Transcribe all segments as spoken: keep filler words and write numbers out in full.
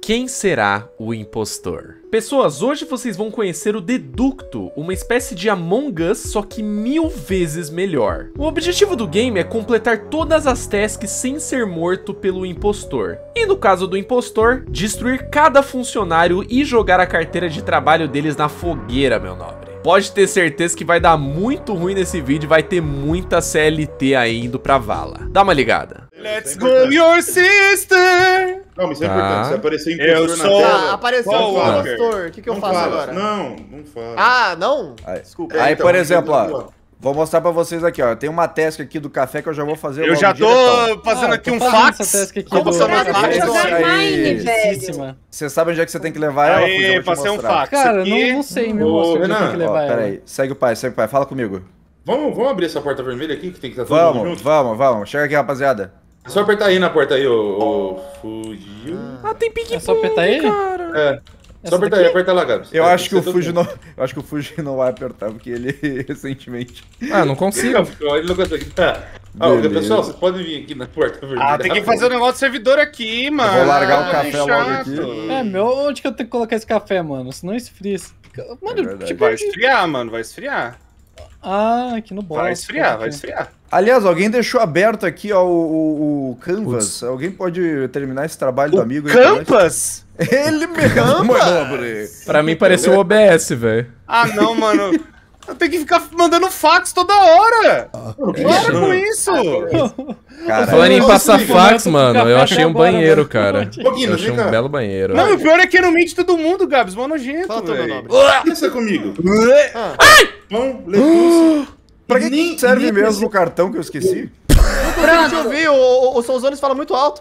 Quem será o impostor? Pessoas, hoje vocês vão conhecer o Deducto, uma espécie de Among Us, só que mil vezes melhor. O objetivo do game é completar todas as tasks sem ser morto pelo impostor. E no caso do impostor, destruir cada funcionário e jogar a carteira de trabalho deles na fogueira, meu nobre. Pode ter certeza que vai dar muito ruim nesse vídeo, vai ter muita C L T aí indo pra vala. Dá uma ligada. Let's go, your sister! Calma, isso é Tá. importante. Se aparecer Eu impostor sou- na tela... Ah, apareceu Qual o Walker? impostor. O que, que eu não faço fala. agora? Não, não fala. Ah, não? Aí, Desculpa. aí, então, por exemplo, então, ó, vou mostrar pra vocês aqui, ó. Tem uma task aqui do café que eu já vou fazer Eu logo já diretão. tô fazendo Ah, aqui tô um fazendo fax. essa task aqui Como do- sou mais do- rápido? Esse aí- Difícil. Você sabe onde é que você tem que levar ela? Fuji? Eu Aí, vou te passei um mostrar. fax Cara, aqui. não, não sei, meu Ô, moço, onde eu Renan, tenho que levar Ó, ela. peraí, segue o pai, segue o pai, fala comigo. Vamos, vamos abrir essa porta vermelha aqui, que tem que estar todo mundo Vamos, junto? vamos, vamos. Chega aqui, rapaziada. É só apertar aí na porta aí, ô... ô fugiu. Ah, tem pique É só apertar ele? cara. É. Essa Só apertar aí, daqui? aperta lá, Gabs. Eu É, acho que o você Fuji todo não, eu acho que o Fuji não vai apertar porque ele recentemente. Ah, não consigo. mundo. Ele não consegue. Tá. Ah, Beleza. pessoal, vocês podem vir aqui na porta vermelha. Ah, tem que fazer o negócio do servidor aqui, mano. vou largar o Ah, café chato. logo aqui. É, meu, onde que eu tenho que colocar esse café, mano? Senão esfria. esse- Mano, É verdade. tipo, Vai esfriar, mano, vai esfriar. Ah, aqui no boss. Vai esfriar, vai esfriar. Aliás, alguém deixou aberto aqui, ó, o, o, o Canvas. Alguém pode terminar esse trabalho do amigo aí pra nós? Campas? Ele mesmo, manobre. Pra mim pareceu o O B S, velho. Ah, não, mano. Eu tenho que ficar mandando fax toda hora. Para com isso. Cara, Falando em Ô, passar Felipe, fax, eu tô com mano, café eu achei um agora, banheiro, velho. cara. Ô, Guinness, Eu achei vem cá. um belo banheiro. Não, e o pior é que não mente todo mundo, Gabs. Mó nojento, Fala teu velho. nome. Pensa comigo. Ah, Pão, legumes. pra que Nem- serve nem mesmo o cartão que eu esqueci? Pronto. Eu vi, o, o, o Souzones fala muito alto.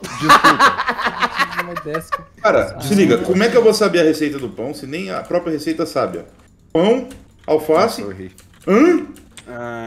Cara, se liga, como é que eu vou saber a receita do pão se nem a própria receita sabe? Ó? Pão, alface, Sorri. hã? Ah,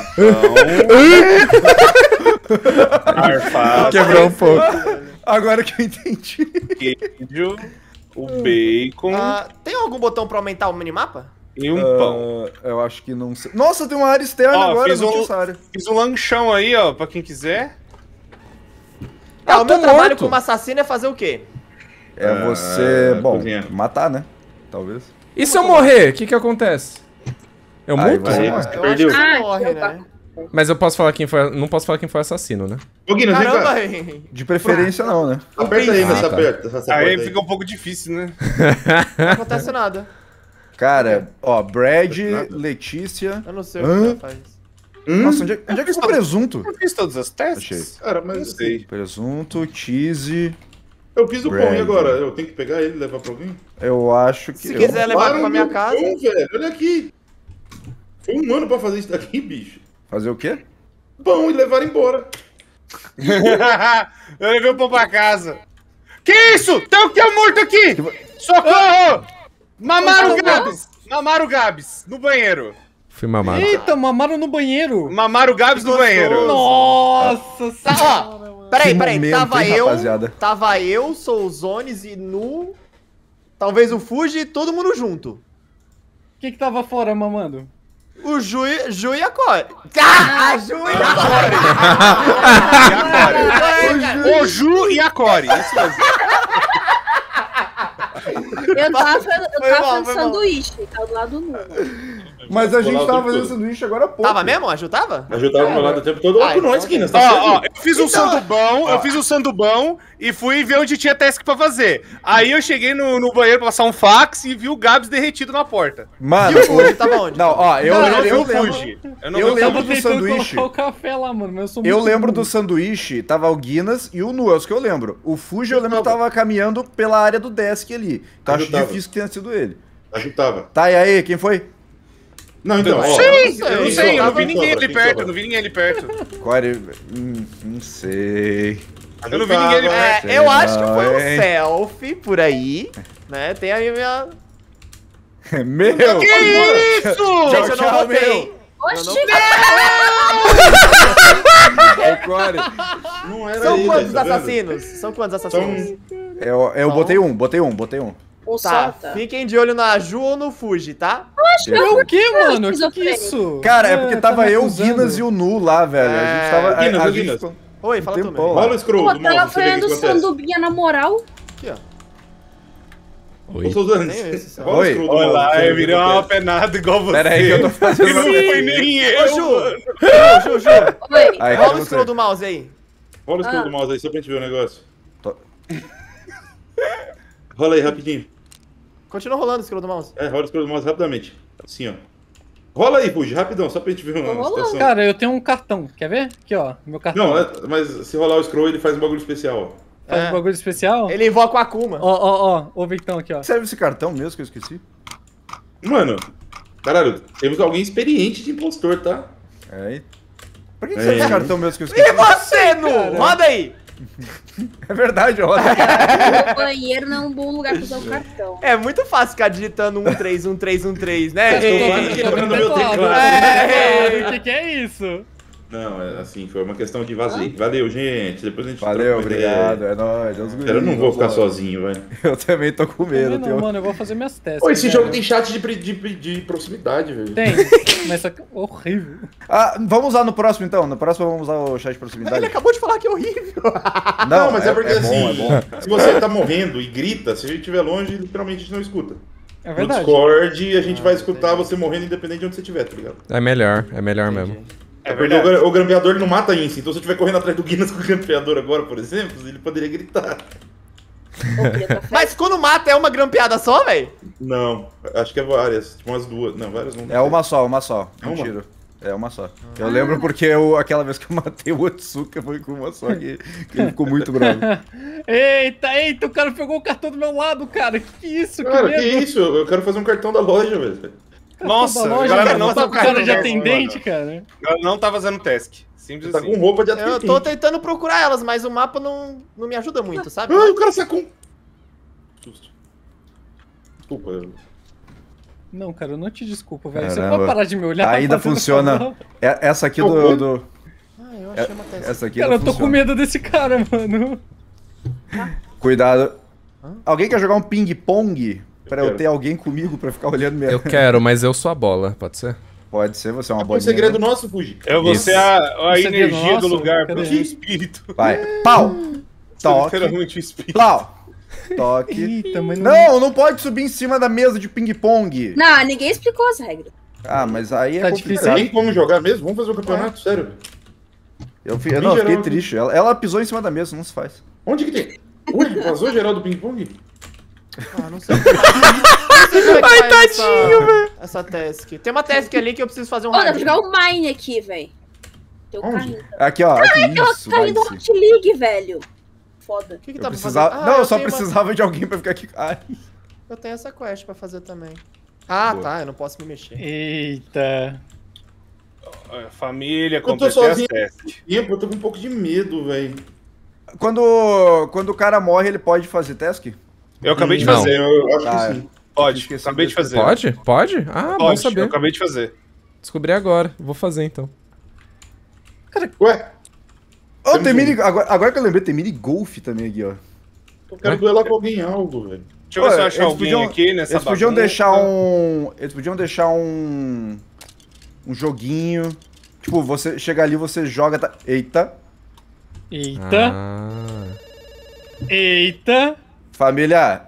pão. Arfado, Quebrou um pouco. Agora que eu entendi. queijo, o bacon Ah, tem algum botão pra aumentar o minimapa? e um pão. Ah, eu acho que não sei. Nossa, tem uma área externa Ó, agora, fiz não um- tinha essa área. Fiz um lanchão aí, ó, pra quem quiser. Ah, Eu o meu tô trabalho morto. como assassino é fazer o quê? É Ah, você, bom, cozinhar. matar, né? Talvez. E se eu morrer, o que que acontece? Eu Aí muto? vai- Eu Perdeu. acho que Ah, morre, eu né? Mas eu posso falar quem foi. Não posso falar quem foi o assassino, né? Ô, Guinness, vem Caramba, cá. hein? De preferência não, né? Aperta aí nessa Ah, tá. aperta. Essa Aí porta fica um pouco difícil, né? Não acontece nada. Cara, ó, Brad, Nada. Letícia. Eu não sei o Hã? que faz. Hum? Nossa, onde é, onde é que ficou o presunto? Eu fiz todas as testes. Achei. Cara, mas Não assim, sei. Presunto, cheese. eu fiz o pão Brand. e agora? Eu tenho que pegar ele e levar pra alguém? Eu acho que. Se eu- quiser levar Para pra o minha meu casa. pão, velho. Olha aqui. Foi um ano pra fazer isso daqui, bicho. Fazer o quê? Pão e levar embora. Eu levei o pão pra casa. Que isso? Tem o que é morto aqui? Socorro! Mamaram o Gabs! Mamaram o Gabs no banheiro. Fui mamado. Eita, mamaram no banheiro. Mamaram o Gabs no Gostoso. banheiro. Nossa Tá, senhora. ó. Peraí, Que peraí. momento, Tava hein, eu. rapaziada? Tava eu, Souzones e Nu. Talvez o Fuji e todo mundo junto. O que que tava fora, mamando? O Ju, e- Ju e a Core. Ah, a Ju e a Core. O Ju e a Core. Isso mesmo. Eu tava, eu Foi tava mal, fazendo foi mal. sanduíche, tá do lado do Nuno. Mas a gente Colar o tava tempo fazendo todo. sanduíche agora há pouco. Tava mesmo? A Ju tava? A Ju tava do meu lado o tempo todo. Olha Ah, com nós, então Guinness. Ó, Tá ó, certo? eu fiz um sandubão, eu fiz um sandubão e fui ver onde tinha task pra fazer. Aí eu cheguei no, no banheiro pra passar um fax e vi o Gabs derretido na porta. Mano, E o Fuji tava onde? não, ó, eu, Eu eu, não vi eu o lembro. Fuji. Eu não eu vi o lembro Tava do tentando sanduíche. colocar o café lá, mano. mas Eu, sou Eu muito lembro burro. do sanduíche, tava o Guinness e o Nu, é os que eu lembro. O Fuji eu lembro que tava caminhando pela área do desk ali. Então acho Ajudava. difícil que tenha sido ele. A Ju tava. Tá, e aí, quem foi? Não, então, ó. Sim, eu não quem sei, eu não sobra, vi quem ninguém sobra, ali quem perto, sobra? eu não vi ninguém ali perto. Core. Hum, não sei. A Ju Eu não vi ninguém ali tava. perto. É, eu acho que Não, foi um hein? selfie por aí. Né? Tem aí minha. Meu! Que isso? Gente, eu não tchau, votei. meu. hein? Oxi, Ô, Core. Não era São ele, quantos tá vendo? assassinos? São quantos assassinos? São... Eu, eu botei um, botei um, botei um. um Tá, solta. fiquem de olho na Ju ou no Fuji, tá? Eu o quê, mano? Que que é esquizofrênico. isso? Cara, é porque tava tá me eu, o acusando. Guinness e o Nu lá, velho. A gente tava. a- Guinness, a o gente Guinness. ficou Oi, fala tu tempão mesmo. lá. Rola o scroll Pô, do mouse, tava você vê o que fazendo acontece. sandubinha na moral. Aqui, ó. Oi. Ô, Souzanes, Nem esse, só. rola o Oi. scroll do Olha mouse, lá, você eu virei vê o que uma acontece. penada igual você. Pera aí que eu tô fazendo E não uma foi nem eu, Ô, Ju! mano. Ju, Ju, Ju! Oi. Aí, Rola cadê o você? scroll do mouse aí. Rola o scroll Ah. do mouse aí, só pra gente ver o negócio. Tô- Rola aí, rapidinho. Continua rolando o scroll do mouse. É, rola o scroll do mouse rapidamente. Assim, ó. Rola aí, Fuji, rapidão, só pra gente ver Tô uma rolando. situação. Cara, eu tenho um cartão. Quer ver? Aqui, ó. Meu cartão. Não, é- mas se rolar o scroll, ele faz um bagulho especial, ó. Faz É. um bagulho especial. Ele invoca o Akuma. Ó, ó, ó. Ô, Victão aqui, ó. Serve esse cartão mesmo que eu esqueci? Mano, caralho, temos alguém experiente de impostor, tá? É. Pra que, que É. serve esse cartão mesmo que eu E esqueci? você, Nu? Roda aí! É verdade, ó. O banheiro não é um bom lugar pra usar o cartão. É muito fácil ficar digitando um três um três um três, né? Eu tô Ei, quase quebrando meu teclado. teclado. É. O que que é isso? Não, é assim, foi uma questão de vazio. Valeu, gente. Depois a gente Valeu, troca uma ideia. obrigado. É nóis. Deus Cara, eu não vou ficar só. sozinho, velho. Eu também tô com medo. Também não, tenho- mano, eu vou fazer minhas testes. Pô, esse velho. jogo tem chat de, pri- de, pri- de proximidade, velho. Tem, mas só que é horrível. Ah, vamos usar no próximo então. No próximo vamos usar o chat de Ele proximidade. acabou de falar que é horrível. Não, mas é, porque bom, assim, é bom. se você tá morrendo e grita, se a gente estiver longe, literalmente a gente não escuta. É No verdade. Discord, a gente vai escutar você morrendo independente de onde você estiver, tá ligado? É melhor, é melhor mesmo. É Porque verdade. o, gra- o grampeador ele não mata isso, então se eu estiver correndo atrás do Guinness com o grampeador agora, por exemplo, ele poderia gritar. Ô, queria café? Mas quando mata é uma grampeada só, velho? Não, acho que é várias, tipo umas duas. Não, várias não. É uma só, uma só. É Um uma? tiro. É uma só. Eu lembro porque eu, aquela vez que eu matei o Otsuka foi com uma só que, que ele ficou muito bravo. Eita, eita, o cara pegou o cartão do meu lado, cara. Que que isso? Que Cara, que medo. isso? Eu eu quero fazer um cartão da loja, velho. Nossa, Toda a loja, galera cara, não não tá tá com cara de fazendo atendente, task, cara. mano. Ela não tá fazendo task. Simples Tá assim. com roupa de Eu atendente. tô tentando procurar elas, mas o mapa não, não me ajuda muito, sabe? Ai, o cara sacou um... Susto. Desculpa. eu- Não, cara, eu não te desculpo, velho. Você Caramba. pode parar de me olhar? Ainda fazendo funciona. favor? É- Essa aqui do. do- Ah, eu achei uma testa. essa aqui Cara, eu ainda tô com funciona. medo desse cara, mano. Cuidado. Alguém quer jogar um ping-pong? Pra eu quero. ter alguém comigo pra ficar olhando minha. Eu quero, mas eu sou a bola, pode ser? Pode ser, você é uma É um bolinha. segredo nosso, Fuji. Eu vou Isso. ser a, a Isso aqui é energia nosso? do lugar, Cadê? porque o espírito. Vai. Pau! Sou Toque. literalmente o espírito. Pau! Toque. Eita, mas Não, não pode subir em cima da mesa de ping-pong. Não, ninguém explicou as regras. Ah, mas aí é Tá complicado. difícil, Tem como jogar mesmo? Vamos fazer um campeonato, sério. Eu, fi- Bem não, eu fiquei geral, né? triste. Ela, ela pisou em cima da mesa, não se faz. Onde que tem? Ué, vazou geral do ping-pong? Ah, não sei. Não sei como é que faz essa, essa task. Tem uma task ali que eu preciso fazer um Ô, dá pra raid. jogar o Mine aqui, velho. Tem o Onde? carrinho. Aqui, ó. Aqui, isso, Carrinho do nice. Hot League, velho. Foda. O que, que Eu dá precisava... pra fazer? não, Ah, eu só tenho uma- precisava de alguém pra ficar aqui. Ai. Eu tenho essa quest pra fazer também. Ah, Boa. tá, eu não posso me mexer. Eita. É, Família, tô completei as sozinho. tasks. Tempo, eu tô com um pouco de medo, velho. Quando, quando o cara morre, ele pode fazer task? Eu acabei de Não. fazer. Eu acho Tá, que sim. Pode, esqueci acabei de desse fazer. Pode? Pode? Ah, bom Pode, eu saber. acabei de fazer. Descobri agora. Vou fazer então. Ué, Oh, Temos tem um. mini... agora, agora que eu lembrei, tem mini golfe também aqui, ó. eu quero Ué? duelar com alguém algo, velho. Deixa eu ver Pô, se eu achar eles alguém podiam- aqui nessa Eles podiam bagunça. deixar um. Eles podiam deixar um. Um joguinho. Tipo, você chega ali, você joga. Tá... Eita. Eita. Ah. Eita. Família.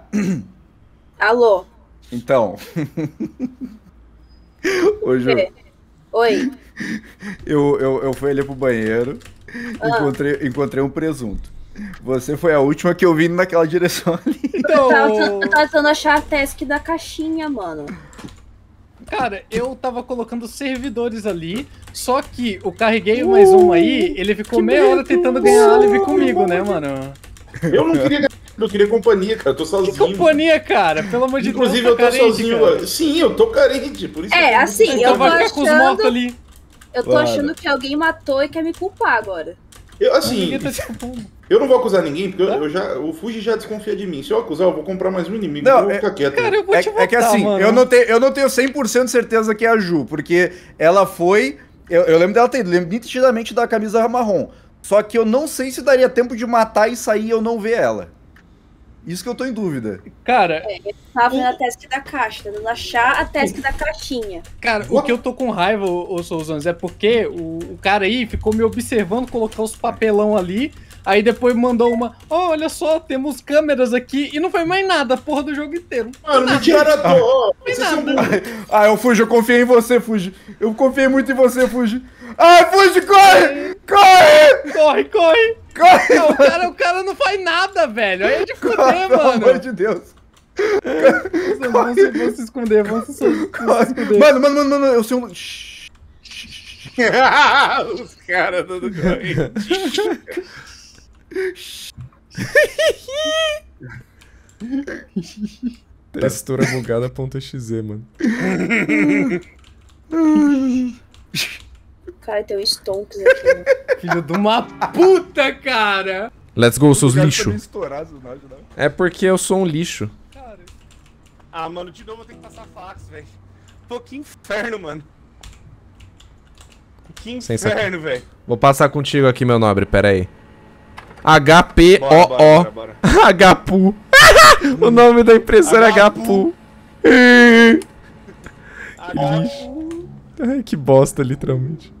Alô? Então. Hoje eu, Quê? Oi. eu, eu, eu fui ali pro banheiro. Ah. Encontrei, encontrei um presunto. Você foi a última que eu vi indo naquela direção ali. Eu tava, Então, eu tava tentando achar a task da caixinha, mano. cara, eu tava colocando servidores ali, só que eu carreguei mais um aí, ele ficou meia hora tentando ganhar álibi comigo, né, mano? Eu não queria ganhar, eu queria companhia, cara. Eu tô Que sozinho. companhia, cara? Pelo amor de Inclusive, Deus, eu tô tá carente, sozinho. cara. Lá. Sim, eu tô carente, por isso É, eu tô- assim, Então eu tô vai ficar com os mortos achando. ali. Eu tô Claro. achando que alguém matou e quer me culpar agora. Eu, assim, Ninguém tá te culpando. eu não vou acusar ninguém, porque eu, eu já, o Fuji já desconfia de mim. Se eu acusar, eu vou comprar mais um inimigo. Não, então eu vou é- ficar quieto. Cara, eu vou É, te é votar, que assim, mano. eu não, tenho, eu não tenho cem por cento certeza que é a Ju, porque ela foi. Eu, eu lembro dela ter, lembro nitidamente da camisa marrom. Só que eu não sei se daria tempo de matar e sair e eu não ver ela. Isso que eu tô em dúvida. Cara, Tava fazendo a task da caixa, tentando achar a task da caixinha. cara, o que eu tô com raiva, ô ô, Souzanes, é porque o, o cara aí ficou me observando colocar os papelão ali, Aí depois mandou uma, oh, olha só, temos câmeras aqui. E não foi mais nada, a porra do jogo inteiro. Mano, me tiraram a toa. Foi Vocês são nada. burros. Ah, eu Fuji, eu confiei em você, Fuji. Eu confiei muito em você, Fuji. Ah, Fuji, corre! Corre! Corre, corre. Corre! Não, o, cara, o cara não faz nada, velho. Aí é de fuder, Corre, pelo mano. amor de Deus. Vocês vão se, vão se esconder, vão se, vão se esconder. Mano, mano, mano, mano, eu sei um... Shhh. Os caras dando corrente. Textura bugada.exe, mano. Cara, tem um Stonks aqui. Né? Filho de uma puta, cara. Let's go, seus Cara, lixo. tá meio estourado, não ajuda, não. É porque eu sou um lixo. Cara, Ah, mano, de novo eu tenho que passar fax, velho. Pô, que inferno, mano. Que Sem sacanagem. inferno, velho. Vou passar contigo aqui, meu nobre, pera aí. H P Bora, O bora, O bora, bora. H P U. O nome da impressora é H P U. Ai, que bosta, literalmente.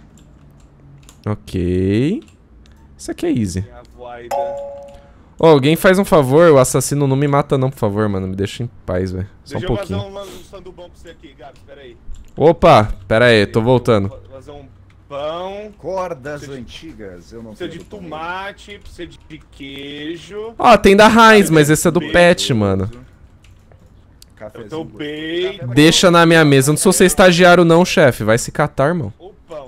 Ok. Isso aqui é easy. A voida. Ô, alguém faz um favor, o assassino não me mata não, por favor, mano. Me deixa em paz, velho. Só um Deixa eu pouquinho. fazer um, um sandubão pra você aqui, Gabs, peraí. Opa, pera aí, tô voltando. Vou fazer um pão, Cordas Precisa de- antigas, eu não precisa sei. de tomate, precisa de queijo. Ó, tem da Heinz, mas esse é do pet, mano. Eu tô bacon. Deixa na minha mesa. Eu não sou ser estagiário não, chefe. Vai se catar, irmão. O pão.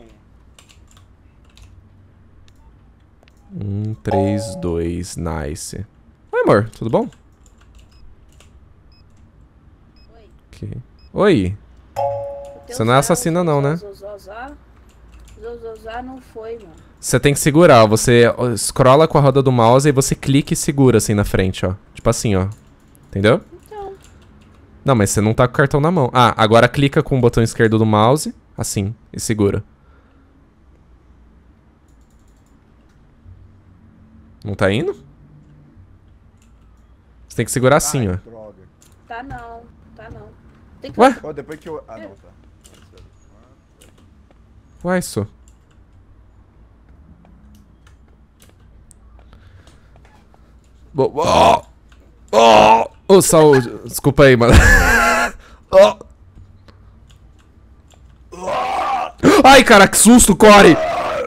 Um, três, dois, nice. Oi, amor, tudo bom? Oi. Ok. Oi. Tem Você uns não é caras, assassina não, né? Zozozá. Zozozá não foi, mano. Você tem que segurar, ó. Você scrolla com a roda do mouse e você clica e segura assim na frente, ó. Tipo assim, ó. Entendeu? Então, Não, mas você não tá com o cartão na mão. Ah, agora clica com o botão esquerdo do mouse, assim, e segura. Não tá indo? Você tem que segurar assim, ó. Droga. tá não, tá não. Tem que Ué? Ó, depois que eu... Ah, não, tá. Ué, isso. Bo- Ó! Ó! Ô, saúde. Desculpa aí, mano. Ó! Ai, cara, que susto, Core!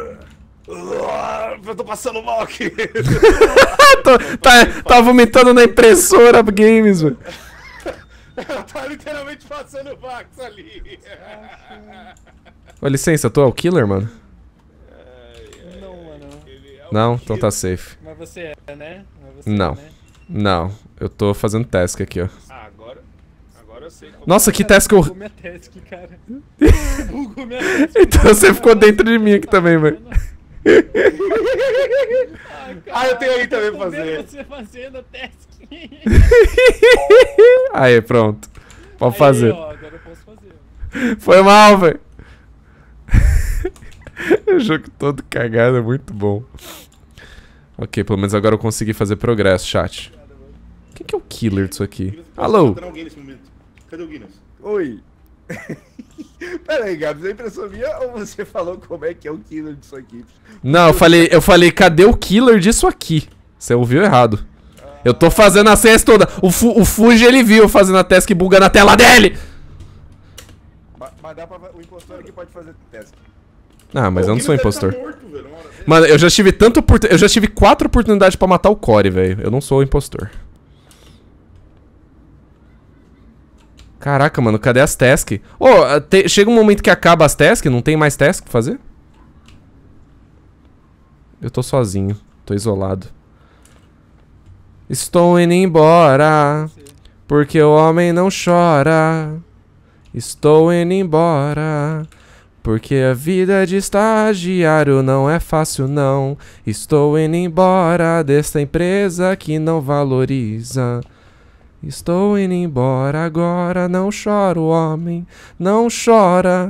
Eu tô passando mal aqui. Tô- tá, tá vomitando na impressora games, velho. Tá literalmente passando vax ali. Ô, licença, tu é o killer, mano? não, mano. Ele é o Não? que- Então tá safe. Mas você é, né? Mas você Não. É, né? Não, eu tô fazendo task aqui, ó. Ah, agora. Agora eu sei como. Nossa, que Cara, task eu... Bugou minha task, cara. Bugou minha task. Então você ficou dentro de mim aqui também, velho. Ah, eu tenho aí também pra Tô vendo fazer. você fazendo a task. Aí, pronto. Pode Aí, fazer. ó, agora eu posso fazer. Foi mal, velho. O jogo todo cagado, é muito bom. Ok, pelo menos agora eu consegui fazer progresso, chat. Quem que é o killer disso aqui? Alô? Cadê alguém nesse momento? Cadê o Guinness? Oi. Pera aí, Gabs, é impressão minha ou você falou como é que é o killer disso aqui? Não, eu falei, eu falei, cadê o killer disso aqui? Você ouviu errado. Eu tô fazendo a task toda. O, Fu, o Fuji, ele viu eu fazendo a task buga na tela dele. Mas, mas dá pra... O impostor aqui pode fazer teste. Ah, mas Pô, eu o não sou Guinness deve impostor. tá morto, velho, uma hora dessa. Mano, eu já tive tanto oportun... Eu já tive quatro oportunidades pra matar o Core, velho. Eu não sou o impostor. Caraca, mano, cadê as tasks? Ô, oh, te... chega um momento que acaba as tasks, não tem mais task pra fazer? Eu tô sozinho, tô isolado. Estou indo embora, porque o homem não chora. Estou indo embora, porque a vida de estagiário não é fácil não. Estou indo embora desta empresa que não valoriza. Estou indo embora agora, não chora o homem, não chora.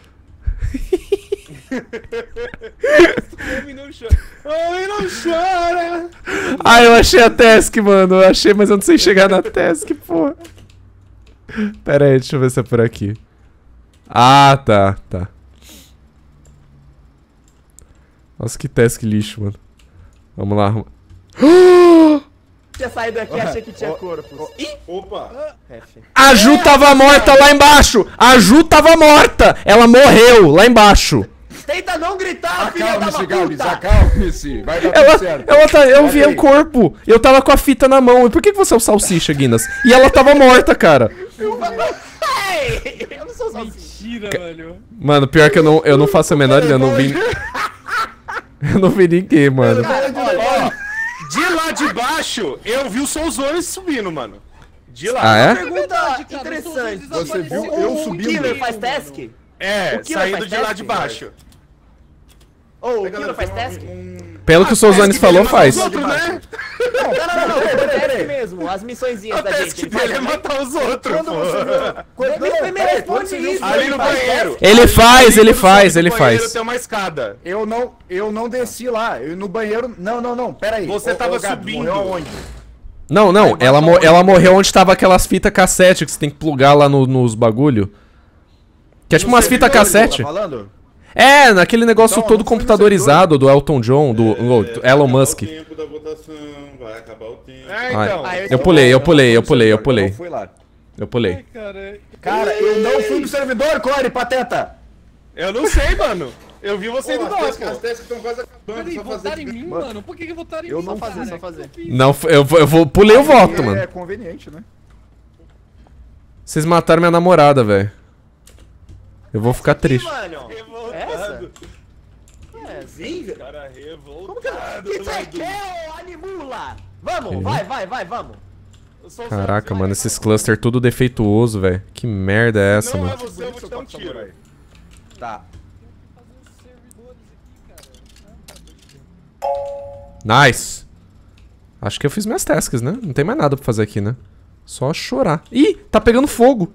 Homem não chora. Homem não chora. Ah, eu achei a task, mano, eu achei, mas eu não sei chegar na task, pô. Pera aí, deixa eu ver se é por aqui. Ah, tá, tá. Nossa, que task lixo, mano. Vamos lá. Tinha saído aqui e achei que tinha corpos. Ih! Opa! A Ju tava morta lá embaixo! A Ju tava morta! Ela morreu lá embaixo! Tenta não gritar, filha da Acalme-se, Gabs, puta! acalme-se. Vai dar Ela, tudo certo. ela tá, eu Vai vi aí. o corpo. Eu tava com a fita na mão. E por que que você é o salsicha, Guinness? E ela tava morta, cara. Ei, eu não sou salsicha. Mentira, velho. Mano, pior que eu não, eu não faço a menor ideia. Eu não vi. Eu não vi ninguém, mano. Cara, olha, ó, de lá de baixo, eu vi o Soulzone subindo, mano. De lá. Ah, é? Pergunta interessante. Você viu O- eu o- subindo? O Killer faz task? É, O Killer saindo faz de lá teste? de baixo. Ou o Killer faz task? Pelo que o Souzanes falou, faz. Os outros, né? Não, não, não, não, é task mesmo, as missõezinhas O da task gente. Ele dele é faz, né? matar os outros, Quando você pô. viu? Quando, Me- me- me peraí, responde quando você viu isso. o Ali no faz banheiro. task? Ele faz, Ali ele no faz, fundo ele do banheiro faz. Tem uma escada. Eu não, eu não desci lá. Eu no banheiro. Não, não, não. Pera aí. Você Ô, tava ô, Gabs, subindo. Morreu aonde? Não, não. Ela, mo ela morreu onde tava aquelas fitas cassete que você tem que plugar lá no- nos bagulho. Que é tipo umas fitas cassete. Tá falando? É, naquele negócio Não, todo não foi no computadorizado do Elton John, do, do Elon Musk. Vai acabar o tempo da votação, vai acabar o tempo. É, Ai, então. Ah, eu pulei, eu pulei, eu pulei, eu Eu pulei. não fui lá. Eu pulei. Cara, Cara, eu não fui no servidor, Core, pateta. Eu não sei, mano. Eu vi você Pô, indo as lá, testes- as pô. testes estão quase acabando. peraí, Só votaram em fazer. mim, mano? Por que que votaram em Eu mim? não fazer, cara? só fazer. O que eu fiz? Não, eu, vou- eu vou. Pulei o voto, É mano. conveniente, né? Vocês mataram minha namorada, velho. Eu vou ficar triste. Mano, essa? É, sim, velho. Cara revoltado. Como que eu... que você quer, ô animula? Vamos, vai, vai, vai, vamos. Caraca, mano, esses cluster tudo defeituoso, velho. Que merda é essa, Não é mano? você, eu vou te dar um tiro. Tá. Nice. Acho que eu fiz minhas tasks, né? Não tem mais nada pra fazer aqui, né? Só chorar. Ih, tá pegando fogo.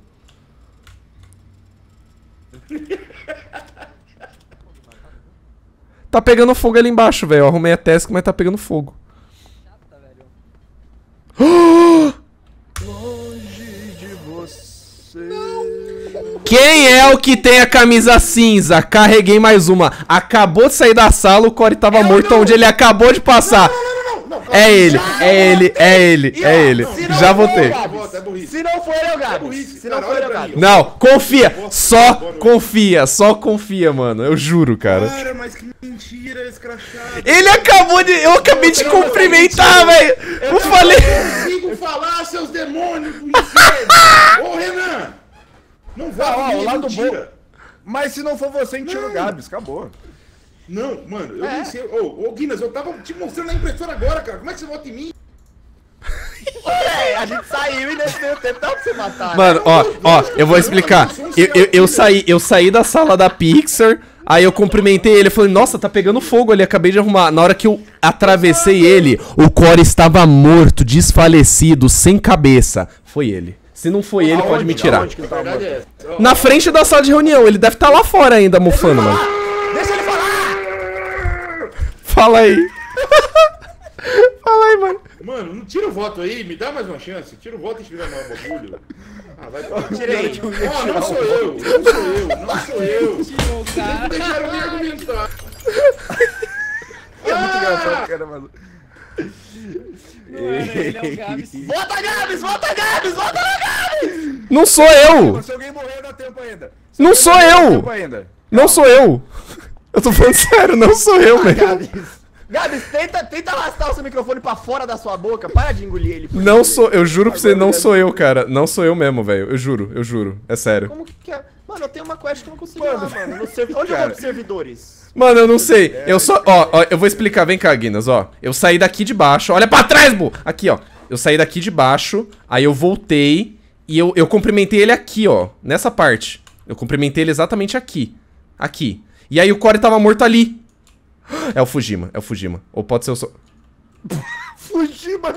Tá pegando fogo ali embaixo, velho. Eu arrumei a task, mas tá pegando fogo. Longe de você. Quem é o que tem a camisa cinza? Carreguei mais uma. Acabou de sair da sala, o Core tava morto onde ele acabou de passar. É ele, é ele, é ele, é ele. Já votei. Vota, é burrice. Se não for eu, Gabi. burrice, Se não cara, for olha eu, pra Gabi. mim. Não, confia. Só confia, só confia, mano. Eu juro, cara. Cara, mas que mentira, escrachado. Ele acabou de. Eu acabei de cumprimentar, velho. Eu falei. Eu consigo falar, seus demônios do inferno. Ô, Renan. Não vai, Ah, ó, comigo, o é lado mentira. Mas se não for você, a gente tira o Gabs, acabou. Não, mano, eu nem sei. Ô, ô, Guinness, eu tava te mostrando na impressora agora, cara. Como é que você vota em mim? É, a gente saiu e nesse meio tempo dá pra você matar. Mano, ó, ó, eu vou explicar. Eu, eu, eu saí, eu saí da sala da Pixar, aí eu cumprimentei ele, falei, nossa, tá pegando fogo ali, acabei de arrumar. Na hora que eu atravessei ele, o Core estava morto, desfalecido, sem cabeça. Foi ele. Se não foi ele, pode me tirar. Aonde que ele tava morto? É. Na frente da sala de reunião, ele deve estar lá fora ainda, mufando, mano. Deixa ele falar! Fala aí. Fala aí, mano. Mano, não tira o voto aí, me dá mais uma chance. Tira o voto e tira mais bagulho. Ah, vai pra... Tirei. Ó, não sou eu, não sou eu, não sou eu. Tirou, cara. Não deixaram nem argumentar. É muito engraçado, cara, mano. Não era ele, é o Gabs. Vota Gabs, vota Gabs, vota Gabs! Não sou eu. Se alguém morrer, dá tempo ainda. Se Não alguém sou morrer, dá eu. tempo ainda. Não sou eu. Eu tô falando sério, não sou eu, velho. Gabs. Gabs, tenta, tenta arrastar o seu microfone pra fora da sua boca. Para de engolir ele. por Não favor. sou, eu juro pra você, não sou eu, cara. Não sou eu mesmo, velho. Eu juro, eu juro. É sério. Como que é? Mano, eu tenho uma quest que eu não consigo ir lá, mano. No servi... Onde eu Cara. vou pros servidores? Mano, eu não sei. Eu só. Ó, ó, eu vou explicar. Vem cá, Guinness, ó. Eu saí daqui de baixo. Olha pra trás, bu! Aqui, ó. Eu saí daqui de baixo. Aí eu voltei. E eu, eu cumprimentei ele aqui, ó. Nessa parte. Eu cumprimentei ele exatamente aqui. Aqui. E aí o Core tava morto ali. É o Fujima, é o Fujima. Ou pode ser o. So... Fujima.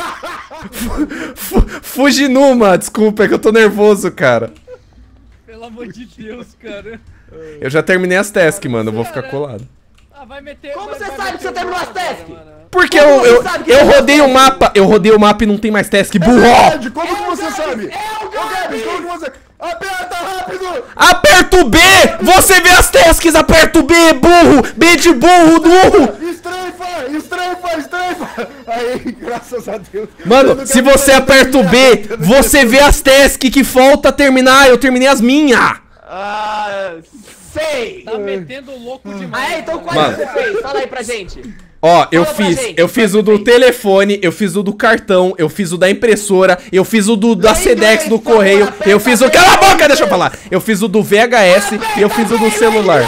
Fu Fujinuma, desculpa, é que eu tô nervoso, cara. Pelo amor de Deus, cara. Eu já terminei as tasks, mano. Eu vou ficar colado. Ah, vai meter. Como vai- você vai sabe meter que você o terminou as gol agora, tasks? mano. Porque Como eu, você eu, sabe que eu você rodei tá o mapa, eu rodei o mapa e não tem mais task. Burro! Verdade, como que você sabe? É o Ô, Gabs, como que você... Aperta rápido! Aperta o B! Você vê as tasks, aperta o B, burro! B de burro, burro! Estranho, Estreifa! Estreifa! Estreifa! Aí, graças a Deus. Mano, se você aperta o B, você vê as tasks que falta terminar. Eu terminei as minhas. Ah, sei! Tá metendo louco demais. Ah, é? Então qual Mano. que você fez? Fala aí pra gente. Ó, eu Fala pra fiz, gente, eu fiz qual o que do fez? telefone, eu fiz o do cartão, eu fiz o da impressora, eu fiz o do da Lê Sedex inglês, do por favor, correio, aperta eu fiz o... bem, Cala a boca, bem, deixa eu bem. falar. Eu fiz o do V H S e eu fiz o do celular.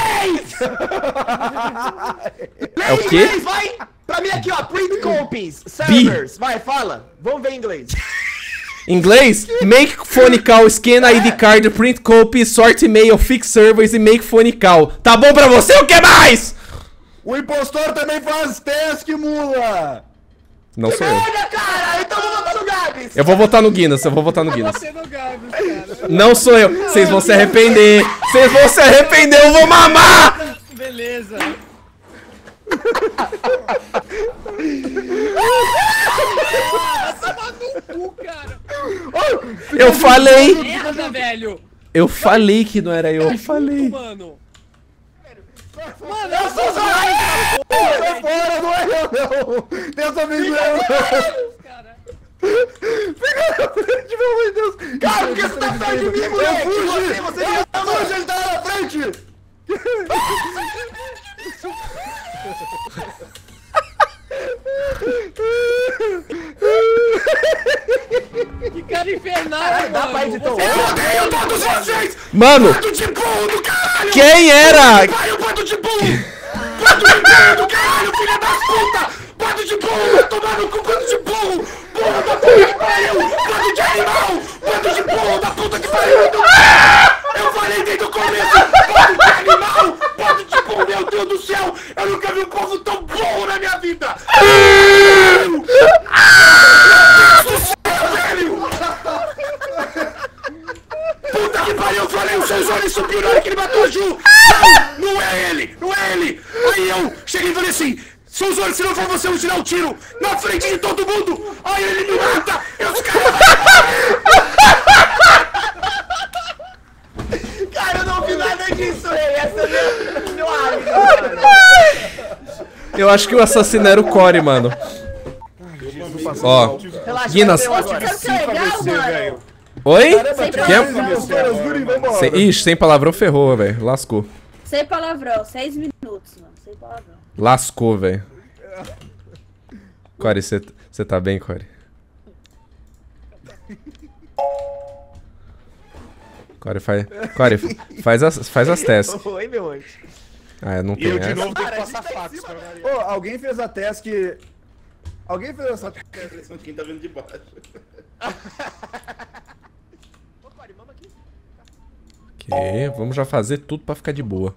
É o quê? Inglês, vai! Pra mim aqui, ó, print copies, servers. Vai, fala. Vamos ver em inglês. Inglês? Make phone call, scan I D card, print copy, sort email, fix servers e make phone call. Tá bom pra você? O que mais? O impostor também faz task, mula! Não sou eu. Olha, cara, então vou votar no Gabs. Eu vou votar no Guinness, eu vou votar no Guinness. Você no Gabs, cara. Não sou eu. Vocês vão se arrepender. Vocês vão se arrepender, eu vou mamar! Beleza. Tava no cu, cara. Eu falei! Merda, velho. Eu falei que não era eu, eu falei. Mano. Mano, eu sou Zoraida, Sai fora, não é eu não! Dessa vez não é eu não! Cara. Fica na frente, pelo amor de Deus! Cara, por que você tá perto de mim, moleque? Eu fugi! Você, você Eu fugi, ele tá na frente! Que cara infernal, Caralho, dá mano. pra editar Você- o- Eu odeio todos vocês! Mano, Bando de burro do caralho! quem era? Vai, o bando de burro! Bando de burro do caralho, filha das puta! Bando de burro, vai tomar no cu, bando de burro! Burro da puta que pariu! Bando de animal! Bando de burro da puta que pariu! Eu falei desde o começo! Bando de animal! Bando de burro, meu Deus do céu! Eu nunca vi um povo tão burro na minha vida! Meu Deus do céu, velho! Puta que pariu, eu falei, o seu Zone subiu na hora que ele matou a Ju! Não, não é ele, não é ele! Aí eu cheguei e falei assim, seu Zone, se não for você, eu vou tirar um tiro na frente de todo mundo! Aí ele me mata! E os caras... Cara, eu não vi nada disso, rei. Essa é meu, meu álibi, mano. Eu acho que o assassino era o Core, mano. Ó, Relaxa, Guinness. vai ter um agora. Sabe o que é legal, mano? oi? Sem Quem é? palavrão. Sem- Ixi, sem palavrão ferrou, velho. Lascou. Sem palavrão. Seis minutos, mano. Sem palavrão. Lascou, velho. Core, você tá bem, Core? Core, faz, Core, faz as, faz as tasks. Oi, meu anjo. Ah, eu não E tenho eu de essa. novo tenho que Cara, a gente passar tá em fax cima, pra né? Maria. Ô, alguém fez a task... Alguém fez essa task... É a impressão de quem tá vendo de baixo. Ô, Core, mama aqui. Ok, vamos já fazer tudo pra ficar de boa.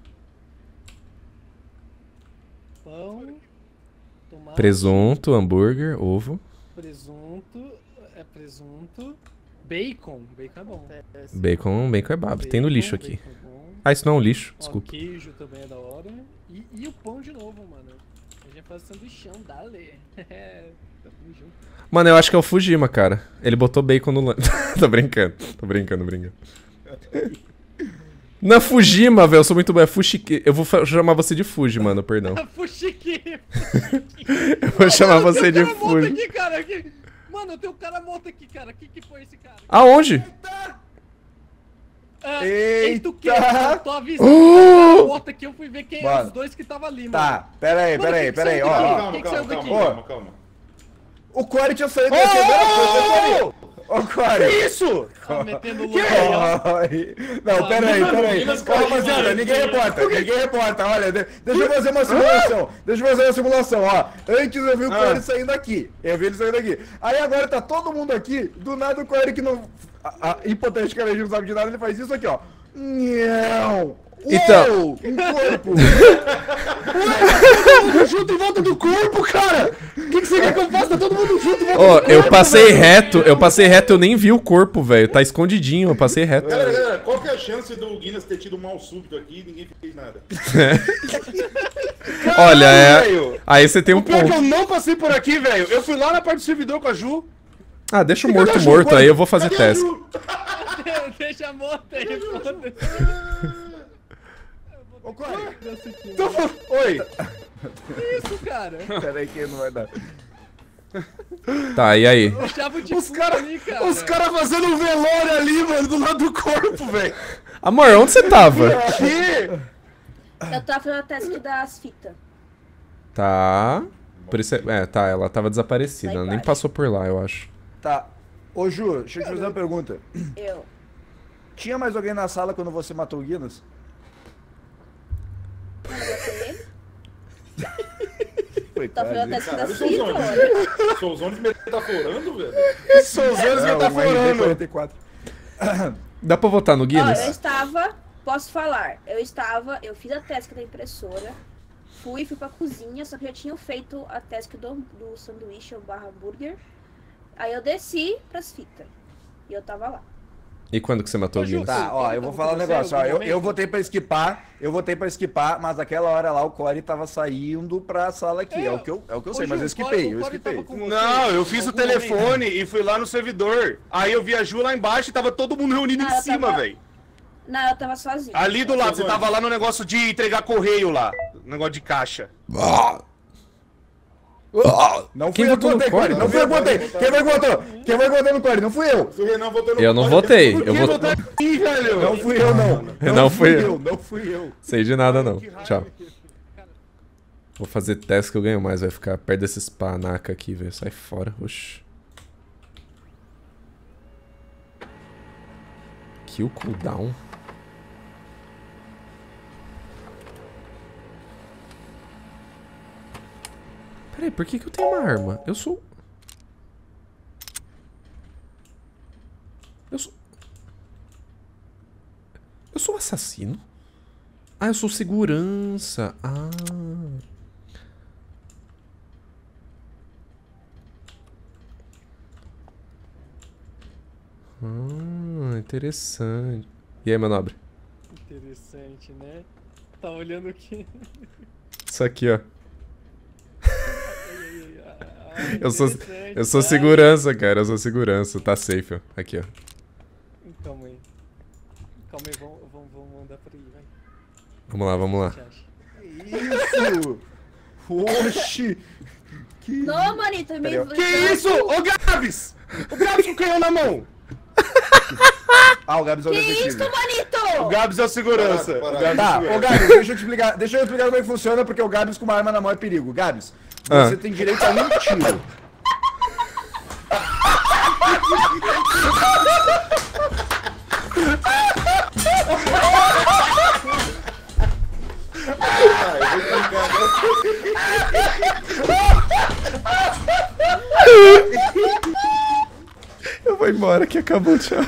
Pão. Tomate. Presunto, hambúrguer, ovo. Presunto. É presunto. Bacon. Bacon é bom. Bacon, bacon é babo. Tem no lixo aqui. Bacon é bom. Ah, isso não é um lixo, Ó, desculpa. queijo também é da hora. E, e o pão de novo, mano. A gente faz sanduichão, dale. Tamo junto. Mano, eu acho que é o Fujima, cara. Ele botou bacon no lanche. Tô brincando, tô brincando, brincando. Na Fujima, velho, eu sou muito bom. É Fushiki. Eu vou fa- chamar você de Fuji, mano, perdão. Fuxique. Eu vou chamar Mano, você tem de um cara morto Fuji. aqui, cara. aqui. Mano, eu tenho um cara morto aqui, cara. O que, que foi esse cara? Aonde? Ah, Eita! tu que? Eu tô avisando. Tem um cara morto aqui, eu fui ver quem é Mano. os dois que tava ali, mano. Tá, pera aí, Mano, pera que aí, que pera aí, saiu ó, daqui? ó. Calma, Quem que calma, saiu calma, daqui? calma, calma. O Core tinha saído daqui agora. Ô, Core! Isso! Tá metendo louco aí, ó. Core! Não, pera aí, pera aí. Ô, rapaziada, ninguém reporta, ninguém reporta. Olha, de- deixa eu fazer uma simulação. Deixa eu fazer uma simulação, ó. Antes eu vi o Core saindo aqui. Eu vi ele saindo aqui. Aí agora tá todo mundo aqui. Do nada o Core que não... A, a, hipoteticamente não sabe de nada, ele faz isso aqui, ó. Não! Então- Uou, um corpo! Todo mundo junto em volta do corpo, cara! O que, que você quer que eu faça? Tá todo mundo junto em volta Ó, do corpo! eu passei reto, eu passei reto, eu nem vi o corpo, velho. Tá escondidinho, eu passei reto. Galera, galera, qual que é a chance do Guinness ter tido um mal súbito aqui e ninguém fez nada? Olha, é. velho. Aí você tem um Pior que eu ponto. não passei por aqui, velho. Eu fui lá na parte do servidor com a Ju. Ah, deixa o morto morto, aí eu vou fazer Cadê a teste. Ju? Deixa morto aí, foda-se. Ô, Core! Então, oi. Que isso, cara? Pera aí que não vai dar. Tá, e aí? Eu chavo de Os fundo caras ali, cara. os cara fazendo um velório ali, mano, do lado do corpo, velho. Amor, onde você tava? Que? Eu tava fazendo a task das fitas. Tá. Por isso é... é, tá, ela tava desaparecida. Lá Ela nem embaixo. passou por lá, eu acho. Tá. Ô, Ju, deixa eu te fazer uma pergunta. Eu. Tinha mais alguém na sala quando você matou o Guinness? Não, eu matei ele. Foi Tava fazendo a quase. task das Caralho, fitas, Souzone. olha. Souzone metaforando, velho. Souzanos É, um R D metaforando. quarenta e quatro. Dá pra votar no Ó, eu Guinness? estava, posso falar, eu estava, eu fiz a task da impressora, fui, fui pra cozinha, só que eu já tinha feito a task do, do sanduíche ou barra hambúrguer. Aí eu desci pras fitas. E eu tava lá. E quando que você matou o Ô, Ju, Guinness? Tá, ó, eu vou falar um Você, negócio, ó, eu, momento. eu votei pra esquipar, eu votei pra esquipar, mas aquela hora lá o Core tava saindo pra sala aqui, é, o que eu, é o que eu Ô, sei, Ju, mas eu o esquipei, Core- eu o Core esquipei. tava com você Não, eu em fiz o algum momento. telefone e fui lá no servidor. Aí eu vi a Ju lá embaixo e tava todo mundo reunido Ah, em eu cima, tava- velho. Não, eu tava sozinha. Ali do lado, você Souzone. tava lá no negócio de entregar correio lá. Negócio de caixa. Não Quem fui eu que votou no votei, Core? Core, não fui eu que votei. Quem foi que votou? Quem foi que votou no Core? Não fui eu. Se o Renan votou no Eu não Core, votei. Por Eu que vou... votar aqui, velho? Não fui eu, não. Não fui eu. eu. Não fui eu. Sei de nada, não. Que raiva. Tchau. Vou fazer teste que eu ganho mais. Vai ficar perto desses panaca aqui, velho. Sai fora. Oxi. Kill cooldown. Peraí, por que que eu tenho uma arma? Eu sou... Eu sou... Eu sou assassino? Ah, eu sou segurança. Ah. Ah, interessante. E aí, meu nobre? Interessante, né? Tá olhando aqui. Isso aqui, ó. Ah, Eu sou, interessante, eu sou tá? segurança, cara. Eu sou segurança. Tá safe, ó. Aqui, ó. Calma aí. Calma aí, vamos, vamos, vamos mandar por aí, vai. Vamos lá, vamos lá. O que você acha? Isso! Oxi! Que... Não, manito, me... Peraí, ó. Que isso? Ô, Gabs! O Gabs com o canhão na mão! Ah, o Gabs é o Que detetive. isso, manito? O Gabs é o segurança. Parado, O Gabs Tá, é o ô segurança. Gabs, deixa eu te explicar, deixa eu explicar como é que funciona, porque o Gabs com uma arma na mão é perigo. Gabs, você Ah. tem direito a um tiro. Eu vou embora que acabou, tchau.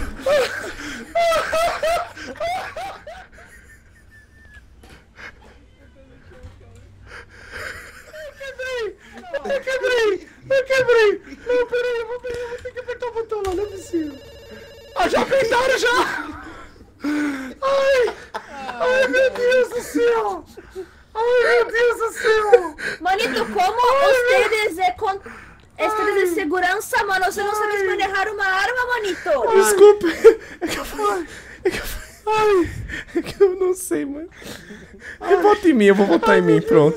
Eu quebrei! Eu quebrei! Não, peraí, eu vou, eu vou ter que apertar o botão lá, não é possível. Ah, já apertaram já! Ai! Ai, meu Deus do céu! Ai, meu Deus do céu! Manito, como ustedes é con... Ustedes de segurança, mano, você não sabe manejar uma arma, manito. Desculpa. É que eu fui. É que eu fui. Ai. É que eu não sei, mano. Vota em mim, eu vou votar em mim, pronto.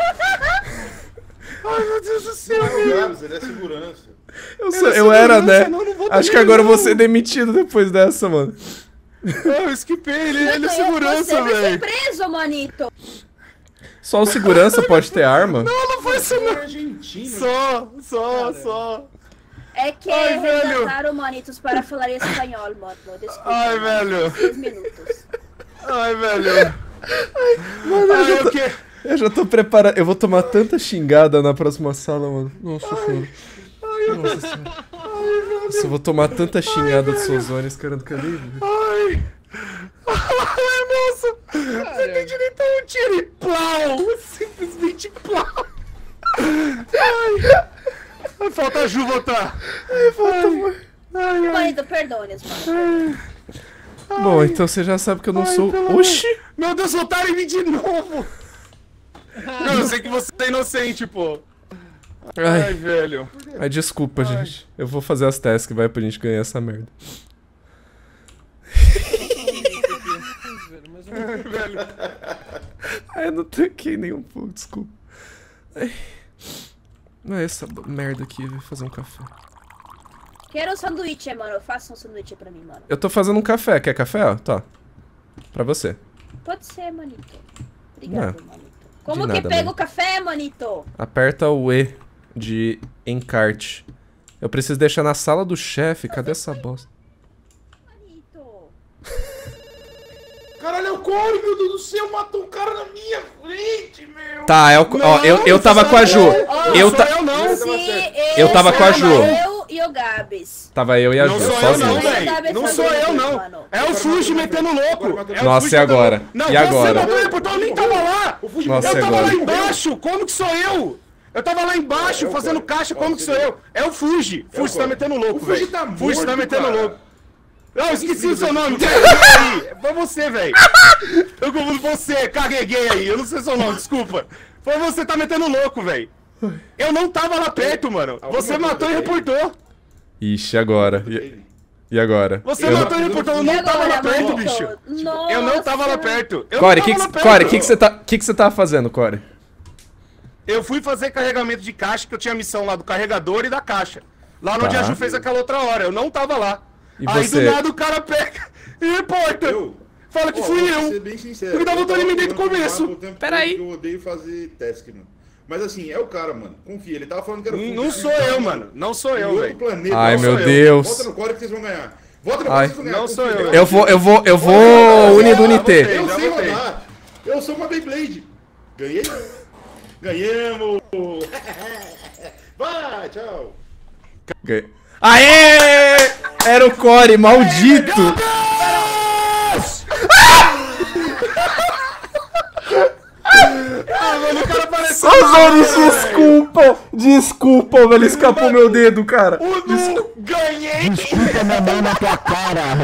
Ai, meu Deus do céu! O Gabs, ele é segurança. Eu, sou, eu era, né? Acho que agora eu vou ser demitido depois dessa, mano. Eu esquipei, ele, ele é Você segurança, vai ser velho! preso, manito. Só o segurança pode ter arma? Não, não foi isso Ele é não! argentino. Só, só, só! É que Ai, velho. resgataram manitos para falar espanhol, mano. Desculpa. Ai, velho! Seis minutos. Ai, velho! Mano, eu, Ai, já o tô, quê? eu já tô preparado. Eu vou tomar tanta xingada na próxima sala, mano. Nossa senhora. Nossa senhora. Nossa, eu vou tomar tanta xingada de Souzone, esse cara do cabelo. Ai! Ai, nossa! Você tem direito a um tiro e plau! Simplesmente plau! Ai! Ai, falta a Ju votar! Ai, volta, mano. Ai, ai! Manito, perdoe, mano. Bom, então você já sabe que eu não Ai, sou. pelo amor- Oxi! Meu Deus, votaram em mim de novo! Não, eu sei que você é inocente, pô! Ai, Ai, velho! ai, desculpa, gente. Eu vou fazer as tasks, vai, pra gente ganhar essa merda. Velho, mas eu não Velho! Ai, eu não tanquei nenhum pouco, desculpa. Não é essa merda aqui, vou fazer um café. Quero um sanduíche, mano. Faça um sanduíche pra mim, mano. Eu tô fazendo um café, quer café? Ó, tá. Pra você. Pode ser, manito. Obrigado, Não, manito. Como que nada, pega mano. o café, manito? Aperta o E de encarte. Eu preciso deixar na sala do chefe, cadê essa bosta? Manito. Caralho, é o Corey, meu Deus do céu, matou um cara na minha frente, meu. Tá, é o... Ó, eu, eu tava com a Ju. Eu, ta... Eu não. Se Eu tava com a Ju. Eu e o Gabs. Tava eu e a Não Ju, sou eu sozinho. não, velho. Não sou eu não. É o Fuji metendo louco. É o Nossa, Fuji e agora? metendo- Não, E agora? você matou ele, portão, eu nem tava lá. O Fuji Nossa, Eu e tava agora? lá embaixo, como que sou eu? Eu tava lá embaixo É o fazendo Corey. caixa, Ó, como que você sou vê. eu? É o Fuji. É o Fuji tá Corey. metendo louco, O Fuji velho. tá Fuji tá morto, metendo cara. louco. Não, eu esqueci o seu nome. Aí. Foi você, velho. Eu confundo você, carreguei aí. Eu não sei seu nome, desculpa. Foi você que tá metendo louco, velho. Eu não tava lá perto, mano. Você Alguma matou e coisa aí? reportou. Ixi, agora? E, e agora? Você Eu matou e não- reportou. Eu E não tava lá agora, perto, manito? bicho. Nossa. Eu não tava lá perto. Eu Core, não que tava que, lá perto. Core, que que você tá, que que você tá fazendo, Core? Eu fui fazer carregamento de caixa, que eu tinha a missão lá do carregador e da caixa. Lá onde Tá. a Ju fez aquela outra hora. Eu não tava lá. E Aí você? do nada o cara pega e reporta. Eu? Fala que Ó, fui vou eu. ser bem sincero. Porque tava eu voltando em mim desde o jogando com começo. mago o tempo Pera todo aí. que Eu odeio fazer task, mano. Mas assim, é o cara, mano. Confia, ele tava falando que era o Fuji. Não sou eu, mano. Não sou Em eu, outro velho. planeta. Ai, Não meu sou eu. Deus. Vota no Core que vocês vão ganhar. Vota no Ai. Core que vocês vão ganhar. Não sou confia. eu. Eu vou, eu vou, eu vou unir do Unité. Eu Já sei votei. rodar. Eu sou uma Beyblade. Ganhei? Ganhamos. Vai, tchau. Ganhei. Aê! Era o Core, maldito! Ah, mano, o cara pareceu. Osores, desculpa! Desculpa, velho, escapou meu dedo, cara. O Nu ganhei! Cara,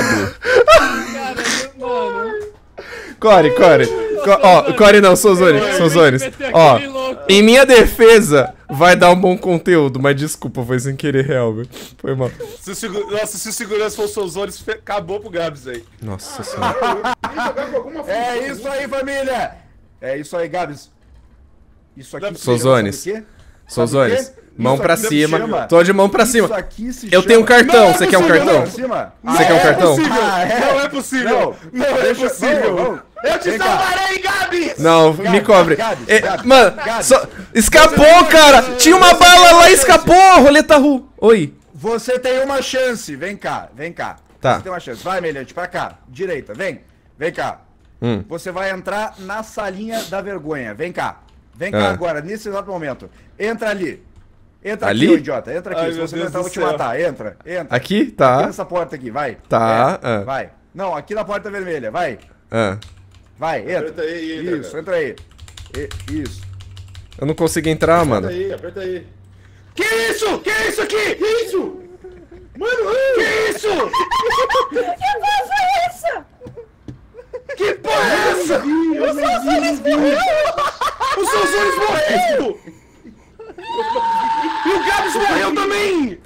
mano. Core, Core. Co- Ó, Core não, Sozones, Sozones. Ó, em minha defesa, vai dar um bom conteúdo, mas desculpa, foi sem querer real, velho. Foi mal. Se o segu- Nossa, se o segurança fosse os Ozores, fe- acabou pro Gabs aí. Nossa senhora. Eu queria jogar com alguma É função. isso aí, família! É isso aí, Gabs. Isso aqui se Sozones. chama, sabe o quê? Sozones, Sabe o quê? mão Isso pra aqui se cima. chama- Tô de mão pra Isso cima. aqui se Eu tenho um chama- cartão, Não, você quer um possível, cartão? Pra cima? Você quer um é cartão? Possível. Ah, é? Não é possível! Não. Não, é Deixa- possível! vamos, vamos. Eu te Vem cá. salvarei, Gabs! Não, me Gabs, cobre. Gabs, É, Gabs, mano, Gabs. só- escapou, cara! Tinha uma bala lá, escapou! Roleta Ru. Oi. Você tem uma chance. Vem cá, vem cá. Tá. Você tem uma chance. Vai, Meliante, pra cá. Direita, vem. Vem cá. Hum. Você vai entrar na salinha da vergonha. Vem cá. Vem cá Ah. agora, nesse exato momento. Entra ali. Entra Ali? aqui, ô idiota. Entra aqui. Ai, Se meu você Deus não entrar, eu do vou te céu. matar. Entra, entra. Aqui? Aqui Tá. nessa porta aqui, vai. Tá, É, ah. Vai. Não, aqui na porta vermelha, vai. Ah, Vai, entra. Aperta aí e entra, Isso, cara. entra aí. E- isso. eu não consegui entrar, mano. Aperta aí, aperta aí. Que isso? Que isso aqui? Que isso? Mano, Que isso? Que porra foi essa? Que porra é essa? Os Ozores morreu! Os Ozores morreu! E o Gabs morreu também!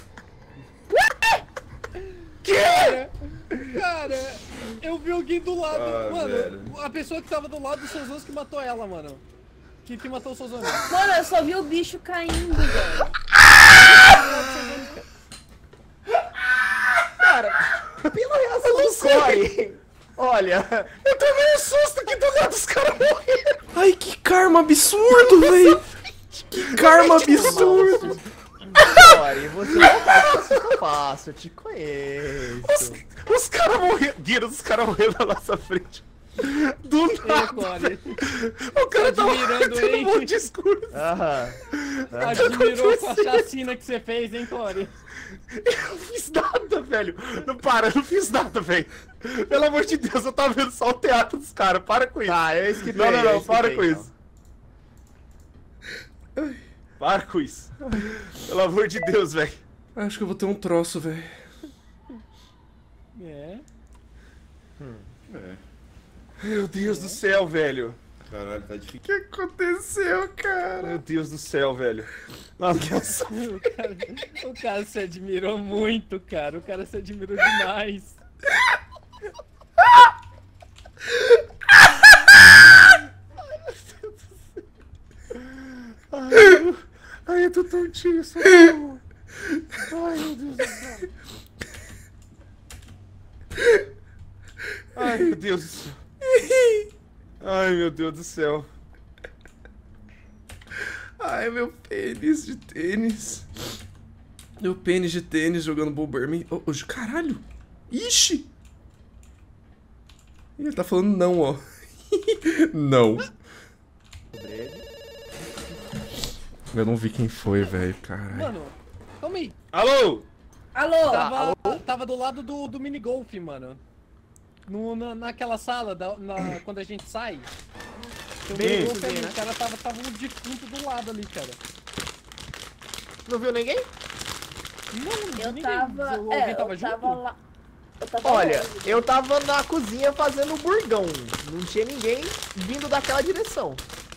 Que? Cara, eu vi alguém do lado. Ah, mano, velho. a pessoa que tava do lado do Sozons que matou ela, mano. Que, que matou o Sozons. Mano, eu só vi o bicho caindo, velho. Pela reação do Corey. Olha, Eu tomei um susto que do nada os caras morreram! Ai, que karma absurdo, velho. Que karma absurdo. Corey, você não vai ficar fácil, eu te conheço. Os, os caras morreram. Guira, os caras morreram na nossa frente. Do Ei, nada. Core. O cara tava admirando, tendo hein? um monte de escuro. Aham. Admirou com a chacina que você fez, hein, Core? Eu não fiz nada, velho. Não para, eu não fiz nada, velho. Pelo amor de Deus, eu tava vendo só o teatro dos caras. Para com isso. Tá, eu esquipei. Não, não, eu não, para esquipei, com então. isso. Para com isso. Pelo amor de Deus, velho. Acho que eu vou ter um troço, velho. É. Meu Deus do céu, velho. caralho, tá difícil. O que aconteceu, cara? Meu Deus do céu, velho. Nossa. O cara, o cara se admirou muito, cara. O cara se admirou demais. Ai, tô tontinho, socorro. Ai, meu Deus do céu. Ai, meu Deus do céu. Ai, meu Deus do céu. Ai, meu pênis de tênis. Meu pênis de tênis jogando Bomberman. Oh, oh, caralho. Ixi. Ele tá falando não, ó. Não. Eu não vi quem foi, velho. Caralho. Mano, calma aí. Alô? Alô? Tava, tava do lado do, do minigolf, mano. No, na, naquela sala, da, na, quando a gente sai. Tem um Bem minigolf isso, ali, né? o cara tava, tava um defunto do lado ali, cara. Não viu ninguém? Não, Eu ninguém, tava. alguém É, tava eu junto? tava lá. Eu tava Olha, longe. eu tava na cozinha fazendo burgão. Não tinha ninguém vindo daquela direção.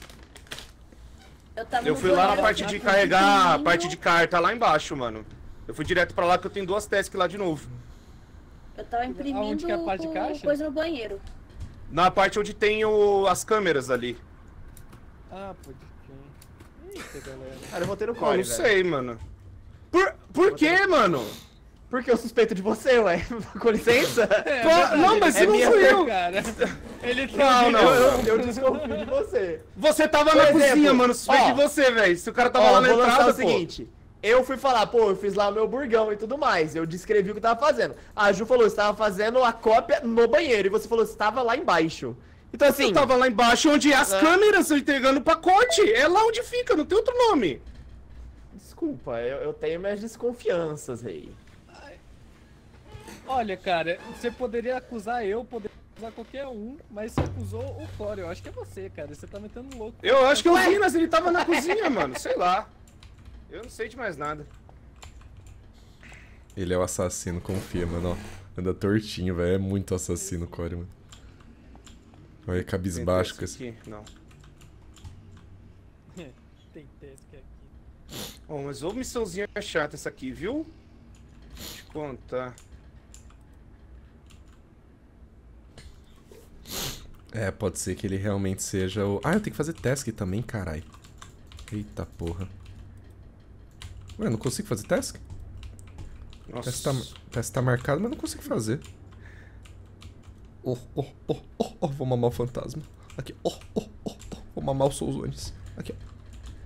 Eu, tava Eu no fui lá na banheiro, parte de eu carregar a pequenininho. parte de carta lá embaixo, mano. Eu fui direto pra lá que eu tenho duas tasks lá de novo. Eu tava imprimindo Aonde que é a parte de o- caixa? coisa no banheiro. Na parte onde tem o, as câmeras ali. Ah, pode crer. Eita, galera. Cara, eu vou ter no Pô, core, não velho. sei, mano. Por, por quê, mano? Porque eu suspeito de você, ué. Com licença? É, Pô, verdade, não, mas ele- não é fui minha eu. cara. Ele tem Não, um não. Eu, eu, eu desconfio de você. Você tava Por na exemplo, cozinha, mano. Suspeito ó, de você, velho. Se o cara tava Ó, lá na vou lançar entrada, o pô. seguinte. Eu fui falar, pô, eu fiz lá o meu burgão e tudo mais. Eu descrevi o que eu tava fazendo. A Ju falou, você tava fazendo a cópia no banheiro. E você falou, você tava lá embaixo. Então assim... Eu tava lá embaixo onde as É. câmeras estão entregando o pacote. É lá onde fica, não tem outro nome. Desculpa, eu, eu tenho minhas desconfianças, rei. Olha, cara, você poderia acusar eu, poderia acusar qualquer um, mas você acusou o Core. Eu acho que é você, cara. Você tá metendo louco. Eu acho que eu vi, mas ele tava na cozinha, mano. Sei lá. Eu não sei de mais nada. Ele é o assassino, confia, mano, ó. Anda tortinho, velho. É muito assassino, Core, mano. Olha, cabisbaixo com esse... Aqui, não. Tem task aqui. Bom, mas ô missãozinha chata essa aqui, viu? Deixa eu te contar. É, pode ser que ele realmente seja o... Ah, eu tenho que fazer task também, carai. Eita porra. Ué, não consigo fazer task? Nossa. Task tá, task tá marcado, mas não consigo fazer. Oh, oh, oh, oh, oh, vou mamar o fantasma. Aqui, oh, oh, oh, oh, vou mamar os Souzones. Aqui, ó.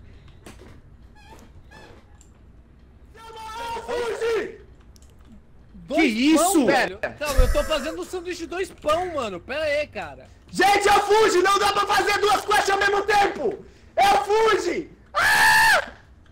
Dois isso, pão, velho? velho? Não, eu tô fazendo um sanduíche de dois pão, mano. Pera aí, cara. Gente, eu fugi! Não dá pra fazer duas quests ao mesmo tempo! Eu fugi! Ah!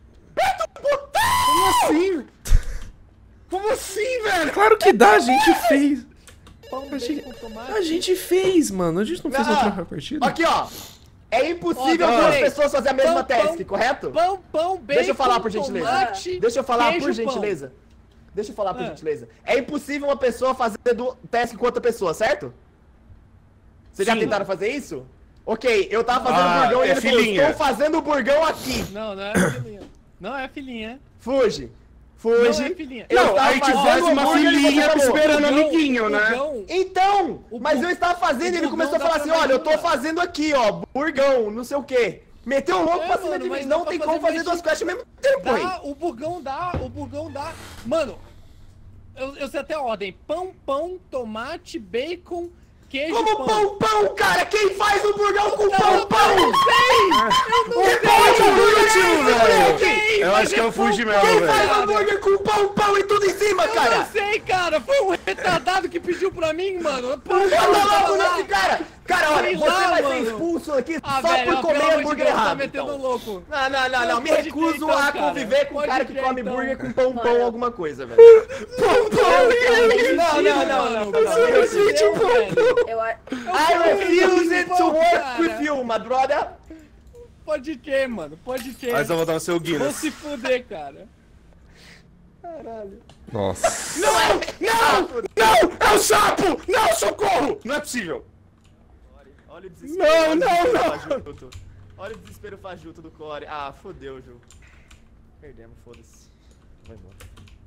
Como assim? Como assim, velho? Claro que dá, a gente fez. Pão, A gente, bacon, tomate. a gente fez, mano. A gente não fez Ah, outra partida. Aqui, ó. É impossível Ó, duas peraí. pessoas fazerem a mesma Pão, task, pão, correto? Pão, pão, bacon, Deixa eu falar, por gentileza. tomate, Deixa eu falar, queijo, por pão. gentileza. Deixa eu falar, por Ah. gentileza. É impossível uma pessoa fazer do task com outra pessoa, certo? Vocês já Sim. tentaram fazer isso? Ok, eu tava fazendo Ah, burgão e é ele falou, filhinha. estou fazendo burgão aqui. Não, não é filhinha. Não é filhinha. Fuge. Não Fuge. é filhinha. Eu Não, estava a gente fazendo faz uma hambúrguer e você filhinha falou, esperando Bugão, amiguinho, né? bugão. Então, O mas bu- eu estava fazendo e ele o começou a bugão falar dá assim, pra olha, eu tô mais uma. fazendo aqui, ó, burgão, não sei o quê. Meteu um louco É, pra cima mano, de mim, mas dá não pra tem fazer como fazer mais duas de- quests ao mesmo tempo, hein? Dá, o bugão dá, o bugão dá. Mano, eu, eu sei até a ordem. Pão, pão, tomate, bacon, queijo, Como pão. pão, pão, cara? Quem faz o burgão com Não, pão, pão? Eu não sei! O pão de último, velho. Quem? Eu Mas acho que é é o Fuji pão, mesmo, Quem velho. faz hambúrguer com pão, pão e tudo em cima, Eu cara? não sei, cara. Foi um retardado que pediu pra mim, mano. Pô, Eu tava não logo lá. nesse cara! Cara, olha, Sei você lá, vai ser mano. expulso aqui Ah, só velho, por ó, comer pelo amor de hambúrguer Deus, tá errado. metendo então. louco. Não, não, não, não. Me Pode recuso crer, então, a cara. conviver com um Pode cara que crer, come então. hambúrguer com pão, pão, Mano. alguma coisa, velho. Pão, pão, Não, não, não, não, não, não. Eu, a- I refuse it to work cara. with you, my brother. Pode ter, mano. Pode ter. Mas eu vou dar o seu Vou Guinness. se fuder, cara. Nossa. Não é! Não! Não! É o sapo! Não, socorro! Não é possível! Olha o desespero. Não, olha o não, desespero não. fajuto. Olha o desespero fajuto do Core. Ah, fodeu, Ju. Perdemos, foda-se. Vai embora.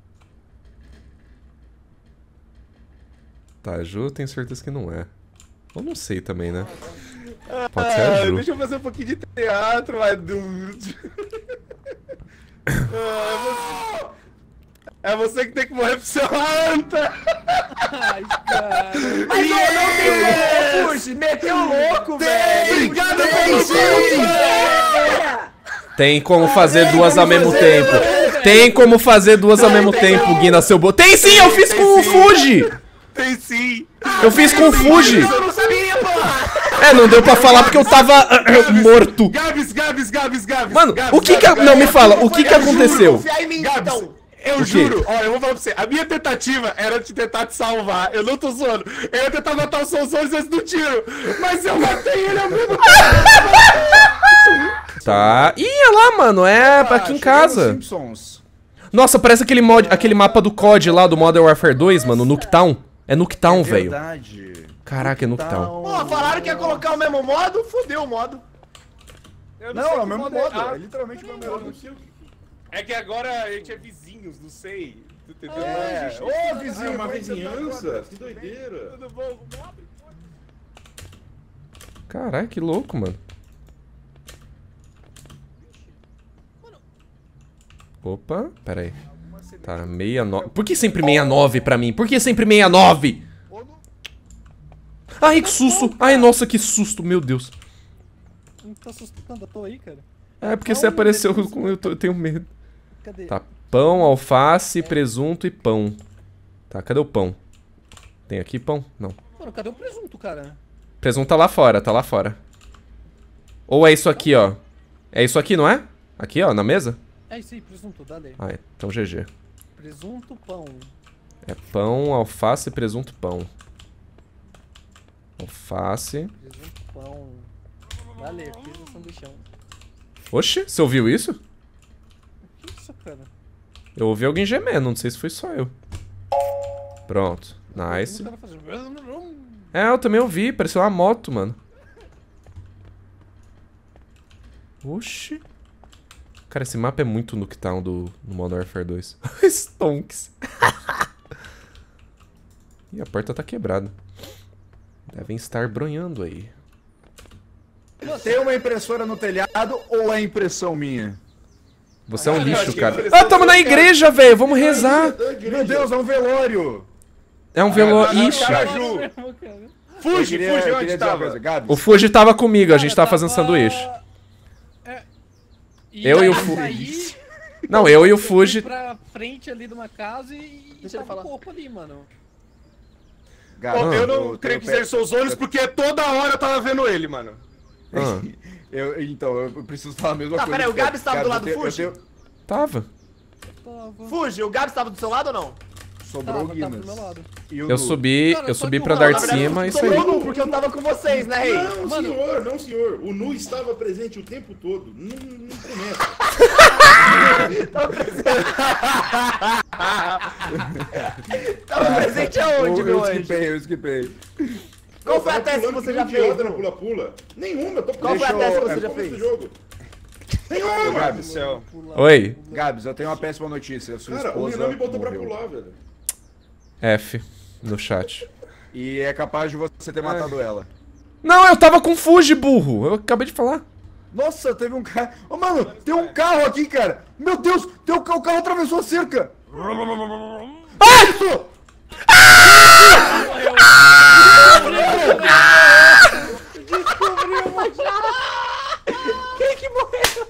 Tá, Ju, eu tenho certeza que não é. Eu não sei também, né? Pode ser a Ah, Ju. deixa eu fazer um pouquinho de teatro, mas... É você que tem que morrer pro seu anta! Ai, cara. Mas eu não tenho como, Fuji! Meteu o louco, velho! Obrigado pelo Cara, Tem como fazer duas ao mesmo tempo. Tem como fazer duas ao mesmo tempo, Guina, seu bo... Tem sim, eu fiz com o Fuji! Tem sim! Eu fiz com o Fuji! Eu não sabia, porra! É, não deu pra falar porque eu tava uh, morto. Gabs, Gabs, Gabs, Gabs! Mano, Gabs, o que que... Gabs, Não, me Gabs. fala, o que que aconteceu? Confia em mim, Gabs, então! eu quê? juro, olha, eu vou falar pra você, a minha tentativa era te tentar te salvar, eu não tô zoando, eu ia tentar matar os seus olhos antes do tiro, mas eu matei ele ao mesmo tempo. Tá. Ih, olha lá, mano, é pra aqui em casa. Simpsons. Nossa, parece aquele, mod, aquele mapa do C O D lá do Modern Warfare dois, mano, Nuketown. É Nuketown, velho. Verdade. Caraca, é Nuketown. Pô, falaram que ia colocar o mesmo modo, fodeu o modo. Eu Não, sei é o que mesmo modo modo. Ah, É literalmente o mesmo eu modo. não sei o que- É que agora a gente é vizinhos, não sei. Tu entendeu? É, Gente, ô Ah, vizinho, uma pode sentar vizinhança? agora. Que doideira. tudo bom? Caraca, que louco, mano. Opa, pera aí. Tá, sessenta e nove. Por que sempre sessenta e nove pra mim? Por que sempre sessenta e nove? Ai, que susto! Ai, nossa, que susto, meu Deus. Não tá assustando, eu tô aí, cara. É porque você apareceu com... Eu, tô- eu tenho medo. Cadê? Tá, pão, alface, presunto e pão. Tá, cadê o pão? Tem aqui pão? Não. Mano, cadê o presunto, cara? Presunto tá lá fora, tá lá fora. Ou é isso aqui, ó. É isso aqui, não é? Aqui, ó, na mesa? É isso aí, presunto, dá-lhe. Ah, é. Então G G. Presunto, pão. É pão, alface, presunto, pão. Alface. Presunto, pão. Dá-lhe, fiz o sanduichão. Oxe, você ouviu isso? Que isso, cara? Eu ouvi alguém gemendo, não sei se foi só eu. Pronto. Nice. O cara fazendo... É, eu também ouvi, pareceu uma moto, mano. Oxi. Cara, esse mapa é muito Nuketown do, do Modern Warfare dois. Stonks. Ih, a porta tá quebrada. Devem estar bronhando aí. Tem uma impressora no telhado ou é impressão minha? Você é um Ah, eu lixo, achei que cara. parecia Ah, tamo um na cara. igreja, velho. Vamos rezar. Meu Deus, é um velório! É um velório. Ah, Ixi. cara, Ju. Fuge, Eu queria- fuge eu onde queria dizer uma tava. coisa, Gabs, O Fuji tava comigo, a gente Cara, tava fazendo sanduíche. É. Eu aí e o eu Fu- saí, Não, eu e o eu fui Fuji. pra frente ali de uma casa e Deixa ele tava falar. um corpo ali, mano. Gabs, Bom, eu não eu creio que tenho- sejam seus olhos, porque toda hora eu tava vendo ele, mano. Ah, Eu, então, eu preciso falar a mesma Tá, coisa. peraí, o cara. Gabs tava Gabs, do lado eu do tenho- Fuji? eu tenho- tava. Tava. Fuji, o Gabs tava do seu lado ou não? Sobrou o Tava, tava do Guinness. meu lado. E o Eu Du. subi, Cara, eu só subi que pra o- andar na de verdade, cima, é isso aí. Sobrou nu, porque eu tava com vocês, né, rei? Não, Mano. senhor, não, senhor. O Nu estava presente o tempo todo. Não, não começa. Tava presente aonde, eu, meu eu anjo? esquipei, eu esquipei. Qual foi a Eu tava teste que pulando você já um idiota fez? no pula-pula. Nenhuma, eu tô Qual foi a Deixa teste que eu- você é, já Como esse fez? jogo? Nenhuma! Gabs, céu. Oi. Gabs, eu tenho uma péssima notícia. A sua Cara, o esposa Renan me botou pra morreu. pular, velho. F no chat. E é capaz de você ter matado ela. Não, eu tava com Fuji, burro. Eu acabei de falar. Nossa, teve um carro. Ô, mano, tem um carro aqui, cara. Meu Deus, tem um... o carro atravessou a cerca. Ah! Isso! Quem que morreu?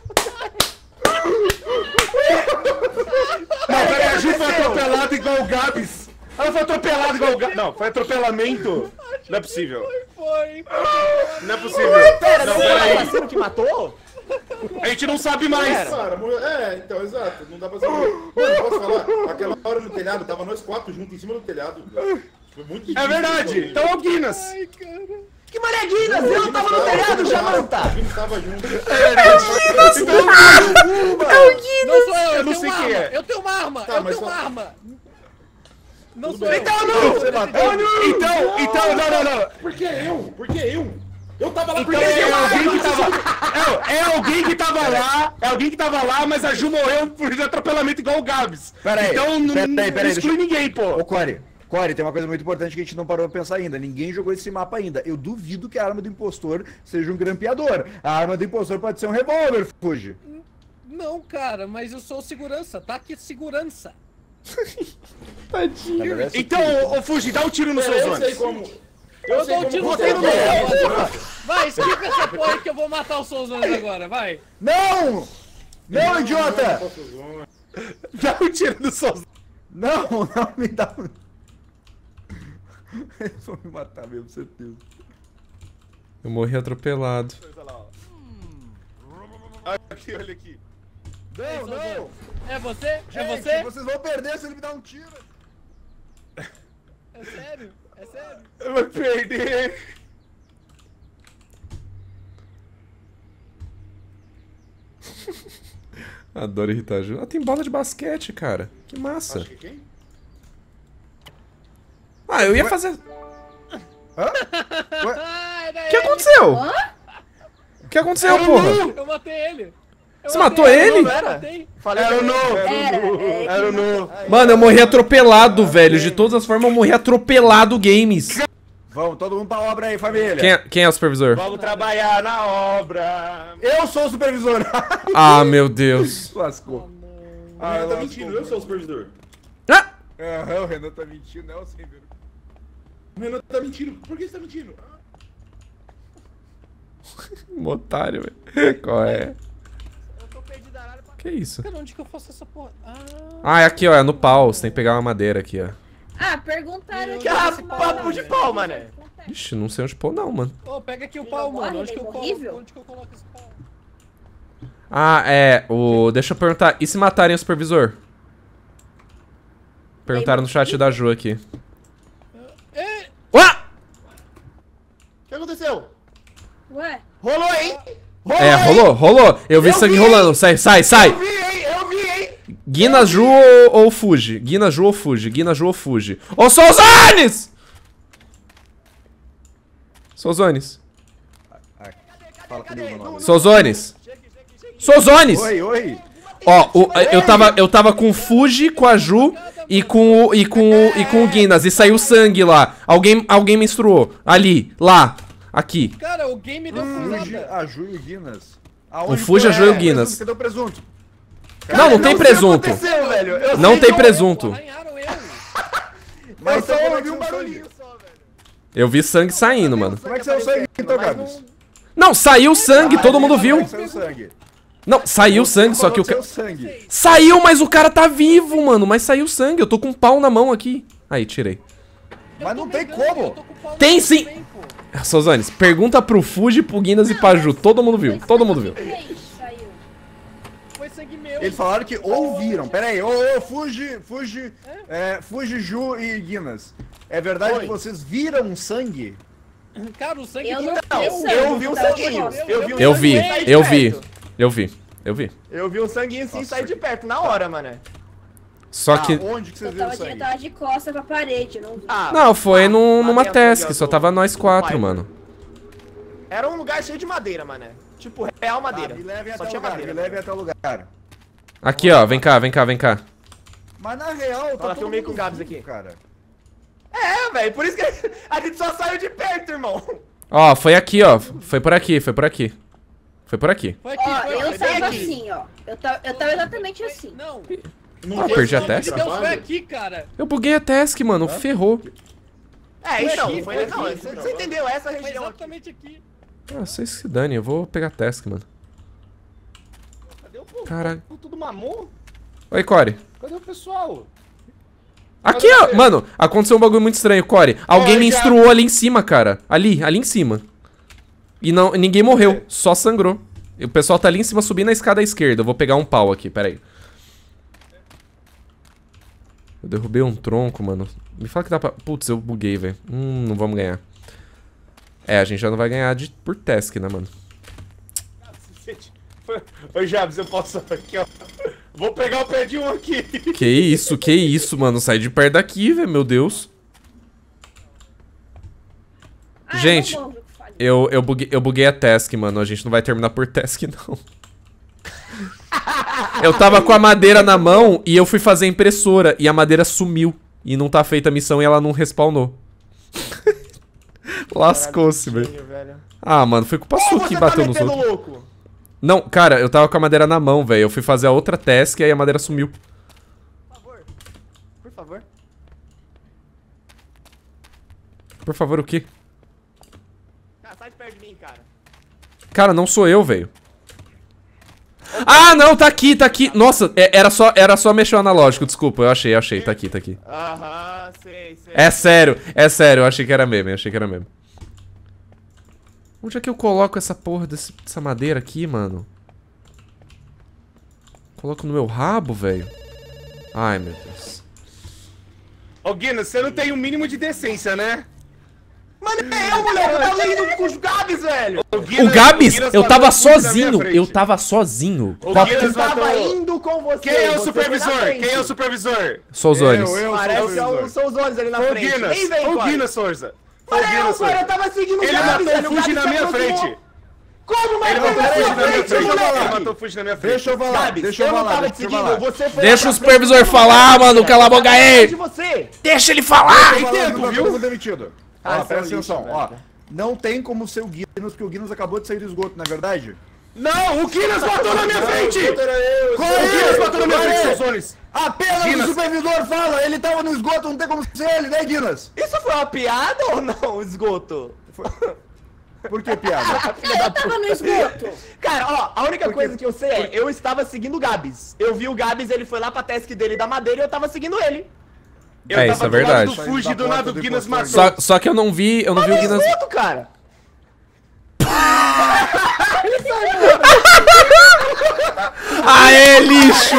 Não, peraí, a Ju foi atropelada igual o Gabs. Ela foi atropelada igual o Gabs. Não, foi atropelamento. Não é possível. Foi. Não é possível. Pera, Não, não foi o peraí. assassino que matou? A gente não sabe mais. Cara, morreu- é, então, exato. Não dá pra saber. Mano, posso falar? Aquela hora no telhado, tava nós quatro juntos em cima do telhado. velho. Foi muito difícil. É verdade. Então é o Guinness. Ai, cara. Que maneguinhas! Eu não tava no telhado, Jamanta! A gente tava junto. Não sou eu, eu, Eu não tenho sei uma quem arma. é. Eu tenho uma arma. Tá, eu mas tenho uma só- arma. Não Tudo sou bem. eu. Então não! Você matou? Então, então, não, não, não. Por que eu? Por que eu? Eu tava lá Então porque é eu alguém que tava. É, é alguém que tava lá, é alguém que tava lá, mas a Ju morreu por atropelamento igual o Gabs. Pera aí, Então não, pera aí, pera não aí, exclui deixa- ninguém, pô. Ô, Corey, Corey, tem uma coisa muito importante que a gente não parou pra pensar ainda. Ninguém jogou esse mapa ainda. Eu duvido que a arma do impostor seja um grampeador. A arma do impostor pode ser um revólver, Fuji. Não, cara, mas eu sou segurança. Tá aqui segurança. Tadinho. Então, ô Fuji, dá um tiro nos seus Eu sei olhos. como. Eu sei dou um tiro como no você seu é. olho. Vai, esquiva essa porra aí que eu vou matar os Souzões agora, vai. Não! Não, idiota! Dá um tiro nos seus olhos. Não, não me dá um... Eles vão me matar mesmo, certeza. Eu morri atropelado. Aqui, olha aqui. Não, não! É você? É Gente, você? vocês vão perder se ele me dar um tiro. É sério? É sério? Eu vou perder. Adoro irritar a Ju. Ah, tem bola de basquete, cara. Que massa. Acho que quem? Ah, eu ia fazer... Hã? Ah, era O que ele. aconteceu? O que aconteceu, porra? Eu matei ele. Eu Você matei matou ele? Eu matei. Falei era o novo. Era, é, Era o novo. Mano, eu morri atropelado, velho. De todas as formas, eu morri atropelado games. Vamos, todo mundo pra obra aí, família. Quem é, quem é o supervisor? Vamos trabalhar na obra. Eu sou o supervisor. Ah, meu Deus. Lascou. Ah, Ah, tá lascou. mentindo, eu sou o supervisor. Ah! Aham, o Renan tá mentindo, né? Sem ver. O Renan tá mentindo. Por que você tá mentindo? Um otário, velho. Qual é? Eu tô perdido da área pra... Que isso? Cara, onde que eu faço essa porra? Ah, Ah, é aqui, ó. É no pau. Você tem que pegar uma madeira aqui, ó. Ah, perguntaram aqui. Que se papo pau- de pau, mané. Ixi, não sei onde pôr, não, mano. ô, pega aqui o Ele pau, não mano. morre? Onde que, eu Ele é coloco, horrível? onde que eu coloco esse pau? Ah, é. O... Deixa eu perguntar. E se matarem o supervisor? Perguntaram no chat da Ju aqui. É, Ué! O que aconteceu? Ué? Rolou, hein? Rolou, É, hein? rolou, rolou. Eu vi Eu sangue vi, rolando. Sai, sai, sai. Eu vi, hein? Eu vi, hein? Guina, Ju ou, ou Fuji? Guina, Ju ou Fuji? Guina, Ju ou Fuji? Ô, Souzones! Souzones. Fala comigo, meu nome. Souzones. Souzones! Oi, oi. Ó, o- eu, tava, eu tava com o Fuji, com a Ju e com o, e com o, e com o Guinness. E saiu sangue lá. Alguém, alguém menstruou. Ali, lá, aqui. cara, o game deu Fuji, fusada. a Ju e o Guinness. O Fuji, a Ju e o Guinness. Cadê o presunto? Não, não tem presunto. O que aconteceu, velho? Eu Não sei tem que eu- presunto. Arranharam eu. Mas Eu então só como é ouvi que um saiu barulhinho sangue? só, velho. Eu vi sangue saindo, mano. Como é que saiu sangue então, Mas Gabs? não- Não, saiu sangue, todo mundo Como é viu. que saiu sangue? Não, saiu sangue, só que o Saiu cara... sangue. Saiu, mas o cara tá vivo, mano. Mas saiu sangue, eu tô com um pau na mão aqui. Aí, tirei. Mas não tem Pegando, eu como. tô com o pau Tem no sim. tempo. Souzones, pergunta pro Fuji, pro Guinness e pra Ju. Todo mundo viu, todo mundo viu. Quem saiu? Foi sangue meu. Eles falaram que ouviram. Pera aí, ô, ô, Fuji, Fuji, é, Fuji, Ju e Guinness. É verdade Oi. que vocês viram sangue? Cara, o sangue Eu meu não deu. vi sangue, Eu vi um tava sanguinho. de Eu vi um Eu vi, sanguinho sair de eu vi, perto. eu vi, eu vi. Eu vi um sanguinho sim sair de perto, na hora, mano. Só Ah, que... onde que vocês Eu viram tava, de, eu sangue? tava de costas pra parede, não vi. Ah, Não, foi num, lá numa dentro, task, ali, ó, só do- tava nós do quatro, pai. mano. Era um lugar cheio de madeira, mané. Tipo, real Ah, madeira. me levem Só até o tinha lugar, madeira. me levem até o lugar. Aqui, ó, vem cá, vem cá, vem cá. Mas na real, tá Fala, todo filmei mundo com o Gabs vivo, aqui. cara. É, velho, por isso que a gente só saiu de perto, irmão. Ó, foi aqui, ó. Foi por aqui, foi por aqui. Foi por aqui. Foi aqui, Ó, foi eu aqui. tava aqui. assim, ó. Eu tava, eu tava exatamente assim. Não, Não Ah, foi perdi a só task. de Deus, foi trabalho? aqui, cara. Eu buguei a task, mano, ferrou. É, então, aqui, foi foi não, aqui, você, você entendeu essa Foi região aqui. exatamente aqui. Ah, vocês se dane, eu vou pegar a task, mano. Cadê o povo? Caralho. Tudo mamou? Oi, Core. Cadê o pessoal? Aqui, ó, mano, aconteceu um bagulho muito estranho, Core. Alguém Oi, menstruou ali em cima, cara. Ali, ali em cima. E não, ninguém morreu, só sangrou. E o pessoal tá ali em cima subindo a escada à esquerda. Eu vou pegar um pau aqui, pera aí. Eu derrubei um tronco, mano. Me fala que dá pra... Putz, eu buguei, velho. Hum, não vamos ganhar. É, a gente já não vai ganhar de... por task, né, mano? Ô, Jabs, eu posso aqui, ó. Vou pegar o pé de um aqui. Que isso, que isso, mano. Sai de perto daqui, velho, meu Deus. Ah, Gente, eu não morro, eu falei. Eu, eu, buguei, eu buguei a task, mano. A gente não vai terminar por task, não. Eu tava com a madeira na mão e eu fui fazer a impressora. E a madeira sumiu. E não tá feita a missão e ela não respawnou. Lascou-se, velho. velho. Ah, mano, foi culpa sua que bateu nos outros. louco. Não, cara, eu tava com a madeira na mão, velho. Eu fui fazer a outra task e aí a madeira sumiu. Por favor. Por favor. Por favor, o quê? Cara, sai de perto de mim, cara. Cara, não sou eu, velho. Ah, não, tá aqui, tá aqui. Nossa, é- era só, era só mexer o analógico, desculpa. Eu achei, eu achei, tá aqui, tá aqui. Aham, sei, sei. É sério, é sério, eu achei que era meme, eu achei que era meme. Onde é que eu coloco essa porra desse- dessa madeira aqui, mano? Coloco no meu rabo, velho? Ai, meu Deus. Ô, Guinness, você não tem o mínimo de decência, né? Mano, é eu, moleque, eu tava indo com os Gabs, velho. O Gabs, eu tava sozinho, eu tava sozinho. O Com a- Guinness Eu tava matou... indo com você. Quem é o você foi na supervisor? frente. Quem é o supervisor? Sou os olhos. Eu, eu Parece sou que é o o- são os olhos ali na Ô, frente. Nem Guinness, vem, ô, pai. Guinness, Sorza. Ô, Olha, eu, Guinness, cara, eu Sorza. tava seguindo o Ele Gabs, matou velho, o o Fuji Gabs na se minha aproximou. frente. Como, mano? Ele matou o Pera aí, Fuji na minha frente, frente. moleque. Ele matou o Fuji na minha frente. Deixa eu falar, Gabs, deixa eu eu não falar, tava te deixa eu seguindo, falar. você foi Deixa lá o pra supervisor frente, falar, eu mano, tava cala a boca aí. atrás de você. Deixa ele falar! Tem tempo, Todo viu? mundo demitido. Ah, Ó, seu presta lixo, atenção, ó. velho. Não tem como ser o Guinness, porque o Guinness acabou de sair do esgoto, não é verdade? Não, o Guinness matou na minha frente! Era eu, O Guinness matou na minha frente, seus olhos! Apenas Guinness. o supervisor fala, ele tava no esgoto, não tem como ser ele, né, Guinness? Isso foi uma piada ou não, esgoto? Por que piada? Não, eu tava no esgoto. Cara, ó, a única coisa que eu sei é, eu estava seguindo o Gabs. Eu vi o Gabs, ele foi lá pra task dele da madeira e eu tava seguindo ele. Eu É, tava isso é do lado verdade. do Fuji, do lado do Guinness matou. Só, só que eu não vi, eu não vi o No Guinness. esgoto, cara. Aê, lixo!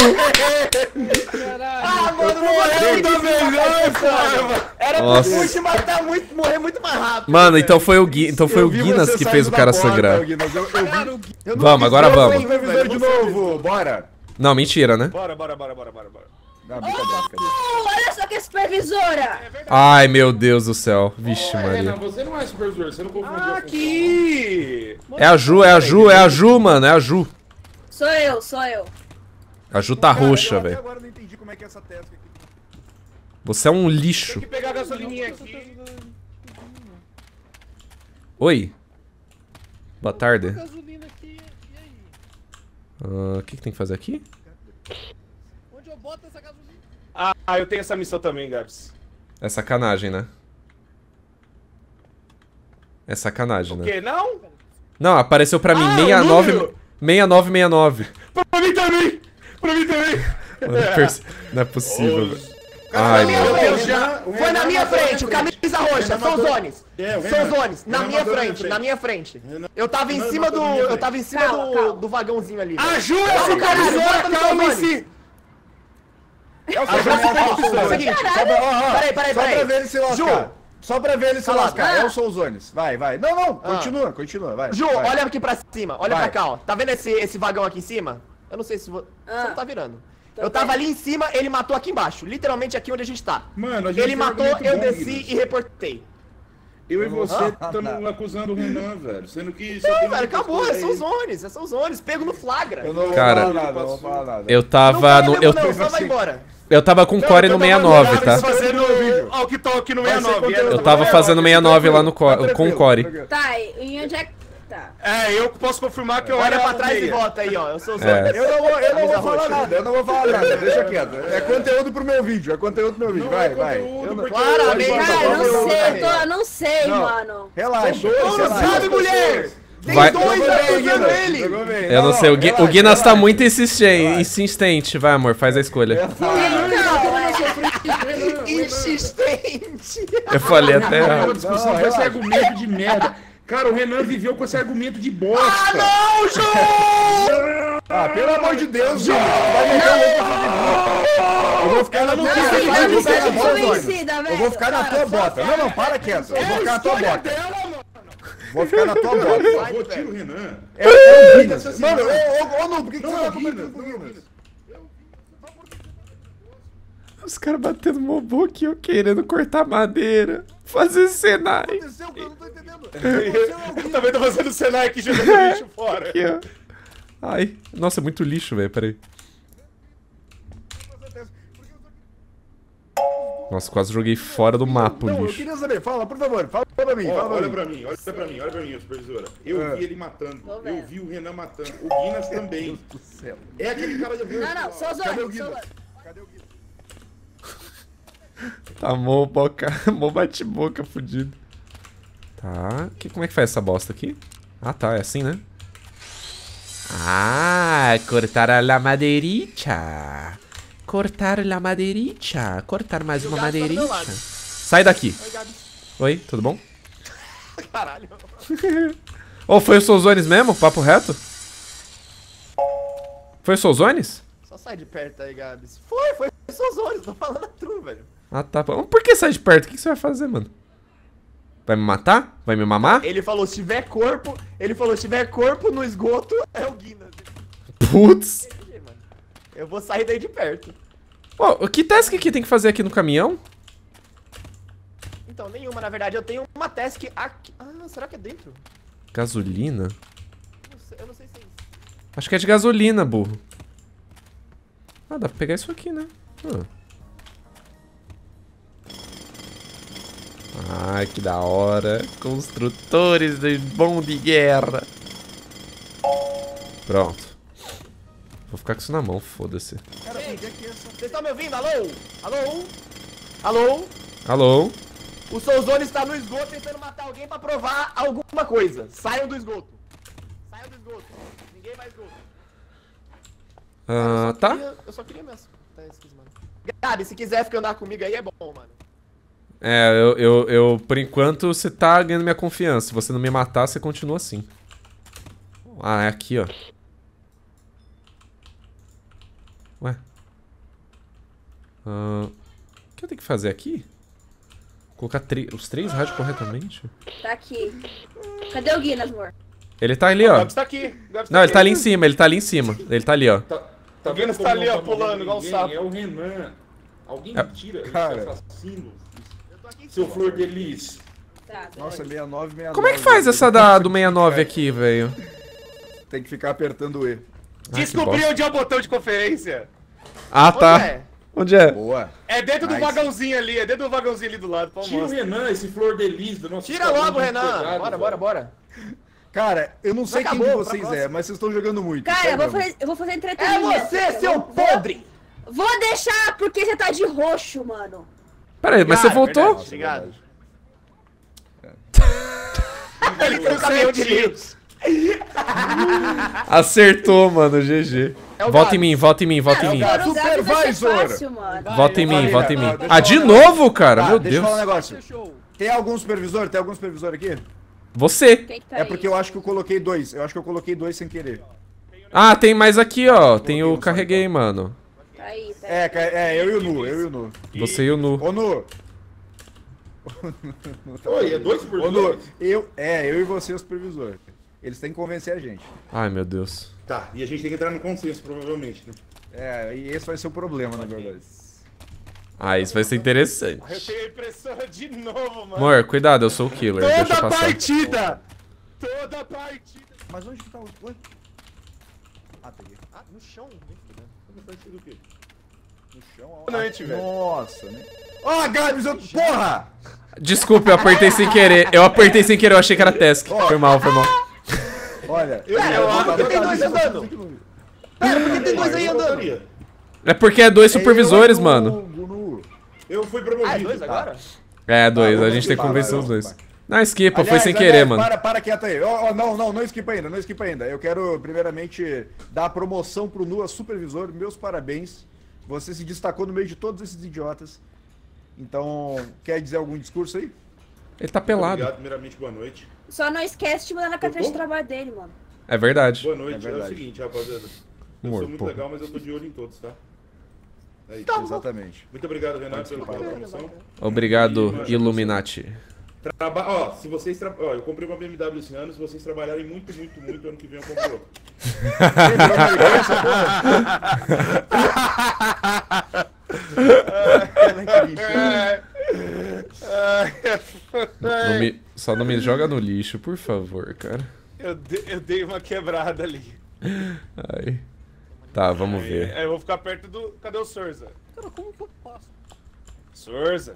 Ah, mano, não morreu da melhor forma. Era pro Nossa. Fuji matar muito, morrer muito mais rápido. Mano, então foi o, Gui, então foi Eu o vi Guinness você que saindo fez o da cara porta, sangrar. Guinness, eu- eu vi- eu não Vamos, quis agora ver vamos. o supervisor de novo, bora. Não, mentira, né? Bora, bora, bora, bora, bora, bora. Não, brincadeira, brincadeira. Oh, olha só que é supervisora. Ai, meu Deus do céu. Vixe, Renan, Maria. você não é supervisor, você não confundiu a função. Aqui! É a Ju, é a Ju, é a Ju, mano, é a Ju. Sou eu, sou eu. A Ju tá Cara, roxa, eu até velho. agora não entendi como é que é essa task aqui. Você é um lixo. Tem que pegar a gasolininha aqui. Oi. Boa tarde. Gasolina aqui, e aí? Ah, O que, que tem que fazer aqui? Onde eu boto essa gasolina? Ah, eu tenho essa missão também, Gabs. É sacanagem, né? É sacanagem, O né? quê? Não? Não, apareceu pra mim Ah, sessenta e o nove número! sessenta e nove sessenta e nove. Pra mim também! Pra mim também! Mano, perce- Não é possível, velho. Ai, minha meu frente, Renan- o Foi Renan na minha matou na frente, o frente. camisa roxa, Renan são os matou- zones. É, o São Renan- os zones, na Renan minha matou na frente, frente. na minha frente. Renan- Eu tava em Renan cima matou do. na minha Eu frente. tava em cima Calma, do, calma. do vagãozinho ali. A Ju é Calma, a caralho, supervisora, bota no calma em seu si! É o A Ju é a supervisora. seguinte, Só pra, ó, ó, Peraí, peraí, só peraí. pra ver ele se lascar. Ju. Só pra ver ele se Cala- lascar. Ah. Eu sou os Zones. Vai, vai. Não, não. Ah. Continua, continua. Vai. Ju, vai. olha aqui pra cima, olha Vai. pra cá, ó. Tá vendo esse, esse vagão aqui em cima? Eu não sei se vo... Ah. você não tá virando. Tô Eu tava vendo. ali em cima, ele matou aqui embaixo. Literalmente aqui onde a gente tá. Mano, a gente Ele tem um matou, argumento eu bom, desci Guinness. e reportei. Eu e você Ah, estamos não. acusando o Renan, velho. Sendo que. só Não, tem velho, uma acabou, coisa é são aí. zones, é são zones, pego no flagra. Eu não vou Cara, falar nada, não vou falar nada. Eu Não tava fala no. mesmo Eu, não, só vai embora. eu tava com core no sessenta e nove, tá? Fazendo o que toque no Vai ser sessenta e nove. conteúdo. Eu tava fazendo sessenta e nove lá no Tá core, com o tranquilo, core. tranquilo. Tá, e onde é que tá? É, eu posso confirmar que eu Olha era pra o trás e meia. volta aí, ó. Eu sou os É. zones. Eu não vou, eu não Camisa vou falar roxa. nada, eu não vou falar nada, deixa quieto. É conteúdo pro meu vídeo, é conteúdo pro meu vídeo. Não Vai, é vai. conteúdo, Eu não- porque- Claramente, Pode Cara, falar, eu vamos não lá, sei, eu, vai. tô, eu não sei, Não. mano. Relaxa. dois, Não relaxa. sabe, mulher! Tem Vai- dois Jogou bem, acusando Guinness, ele! jogou bem. Eu não sei, o, Gui, relaxa, o Guinness tá relaxa. muito insistente, insistente. Vai, amor, faz a escolha. Insistente! Eu falei Uma até. discussão Não, com esse relaxa. argumento de merda. Cara, o Renan viveu com esse argumento de bosta. Não, João! Ah, pelo amor de Deus, gente. Vai meter o louco pra Eu vou ficar na tua Não, bota. eu Eu me vou ficar na sinto tua bota. convencida, Eu velho. vou ficar na Para, tua só bota. Não, não, para quieto. Eu vou ficar na tua bota. Dela, mano. Vou ficar na tua bota. Por favor, tira o Renan. É é o Guinness. Mano, ô, ô, ô, não, por que que Não você é tá o comentando Guinness, com o não é o Guinness? Os caras batendo mobô aqui, eu querendo cortar madeira, fazer Senai. Aconteceu, eu não tô entendendo. Você é o Eu Guinness. também tô fazendo Senai aqui jogando lixo fora. Aqui, ó. Ai, nossa, é muito lixo, velho, peraí. Nossa, quase joguei fora do mapa o Não, eu lixo. queria saber, fala, por favor, fala pra mim, Ó, fala olha pra pra mim. mim, olha pra mim, olha pra mim, supervisora. Eu É. vi ele matando. Tô Eu vendo. vi o Renan matando. O Guinness também. Do céu. É aquele cara de verde. Não, não, sou Cadê o Zone, Guido? sou Zone. Cadê o Guido? Tá mó boca, mó bate-boca fudido. Tá, que, como é que faz essa bosta aqui? Ah tá, é assim, né? Ah, cortar a madeiricha. Cortar a madeiricha. Cortar mais uma gato tá do meu madeiricha. lado. Sai daqui. Oi, Gabi. Oi, tudo bom? Caralho. Ô, oh, foi o Souzones mesmo? Papo reto? Foi o Souzones? Só sai de perto aí, Gabs. Foi, foi os seus olhos, tô falando a tu, velho. Ah tá. Por que sai de perto? O que que você vai fazer, mano? Vai me matar? Vai me mamar? Ele falou, se tiver corpo, ele falou, se tiver corpo no esgoto, é o Guinness. Putz. Eu vou sair daí de perto. Ô, que task que tem que fazer aqui no caminhão? Então, nenhuma, na verdade, eu tenho uma task aqui. Ah, será que é dentro? Gasolina? Não sei, eu não sei se é isso. Acho que é de gasolina, burro. Ah, dá pra pegar isso aqui, né? Ah. Ai, que da hora. Construtores de bom de guerra. Pronto. Vou ficar com isso na mão, foda-se. Cara, por que que essa... Vocês estão me ouvindo? Alô? Alô? Alô? Alô? O Souzone está no esgoto tentando matar alguém pra provar alguma coisa. Saiam do esgoto. Saiam do esgoto. Ninguém vai esgoto. Ah, Eu só tá. queria- eu só queria mesmo. Tá esquisito, mano. Gabi, se quiser ficar andar comigo aí é bom, mano. É, eu, eu, eu, por enquanto, você tá ganhando minha confiança. Se você não me matar, você continua assim. Ah, é aqui, ó. Ué. Ah, o que eu tenho que fazer aqui? Colocar os três rádios corretamente? Tá aqui. Cadê o Guinness, amor? Ele tá ali, ó. Gabs tá aqui. Gabs Não, ele tá ali em aqui. cima, ele tá ali em cima. Ele tá ali, ó. Tá, tá Alguém vendo está como ali, não ó, tá morrendo pulando igual um ninguém? sapo. É o Renan. Alguém É. me tira Cara. esse assassino. Eu tô aqui em Seu cima. Flor de Lis. Tá, Nossa, beleza. sessenta e nove, sessenta e nove. Como é que faz essa da, do sessenta e nove aqui, velho? Tem que ficar apertando o E. Ah, que Descobri bosta. onde é o botão de conferência. Ah, Onde tá. é? Onde é? Boa. É dentro do Nice. vagãozinho ali, é dentro do vagãozinho ali do lado. Pô, Tira o mostra. Renan, esse Flor de Lis do nosso Tira esquadrão logo, de Renan. empregados, Bora, velho. bora, bora. Cara, eu não sei acabou, quem de pra vocês próxima. é, mas vocês estão jogando muito. Cara, eu sério vou, mesmo. fazer, eu vou fazer É entretenimento. você, Eu seu vou- podre! Vou deixar porque você tá de roxo, mano. Pera aí, mas você Obrigado, voltou? verdade. Obrigado. Ele tem um caminhão de lixo. Acertou, mano, G G. É o Volta em Gabs. mim, volta em mim, volta em É o mim. Gabs. Por Gabs vai ser Supervisor. fácil, mano. Volta em mim, Olha, volta em mim. ó, deixa Ah, eu de falar um novo, cara? Tá, Meu deixa eu falar um Deus. negócio. Tem algum supervisor? Tem algum supervisor aqui? Você. Quem que tá É porque aí? eu acho que eu coloquei dois. Eu acho que eu coloquei dois sem querer. Ah, tem mais aqui, ó. Tem o carreguei, mano. Tá aí, tá aí. É, ca- é, eu e o Nu, eu e o Nu. Você e o Nu. Ô, Nu. Oi, é dois por Ô, Nu, dois? eu, é, eu e você, o supervisor. Eles têm que convencer a gente. Ai, meu Deus. Tá, e a gente tem que entrar no consenso, provavelmente, né? É, e esse vai ser o problema, na verdade. Ah, isso vai ser interessante. Eu tenho a impressora de novo, mano. Amor, cuidado, eu sou o killer. Deixa eu Toda passar. partida! Toda partida! Mas onde que tá o... Ué? Ah, peguei. Ah, no chão. Do quê? No chão. Noite, Ah, velho. Nossa, né? Ó, Gabs, eu... Porra! Desculpa, eu apertei sem querer. Eu apertei sem querer, eu achei que era task. Foi mal, foi mal. Olha, Eu, É, eu, eu- eu, eu tenho dois andando. Pera, por que tem dois aí eu andando? votaria. É porque é dois supervisores, eu, mano. o Nu. Eu fui promovido. Ah, é dois agora? É, dois. Tá, A gente tem que vai, convencer vai, os vai, dois. vai. Não, esquipa, foi Aliás, sem aliás, querer, mano. Para, para quieto aí. Ó, ó, não, não, não esquipa ainda, não esquipa ainda. Eu quero, primeiramente, dar a promoção pro Nu a supervisor. Meus parabéns. Você se destacou no meio de todos esses idiotas. Então, quer dizer algum discurso aí? Ele tá pelado. Obrigado, primeiramente, boa noite. Só não esquece de mandar na carteira tô? de trabalho dele, mano. É verdade. Boa noite. É É, verdade. o seguinte, rapaziada. Eu Amor, sou muito pô. legal, mas eu tô de olho em todos, tá? É isso. Tá. Exatamente. Muito obrigado, Renato, pela pela promoção. Obrigado, Illuminati. Traba ó, se vocês tra... ó, eu comprei uma B M W esse ano, se vocês trabalharem muito, muito, muito, ano que vem eu compro outra. Não me- Só não me joga no lixo, por favor, cara. Eu, de- eu dei uma quebrada ali. Sorza.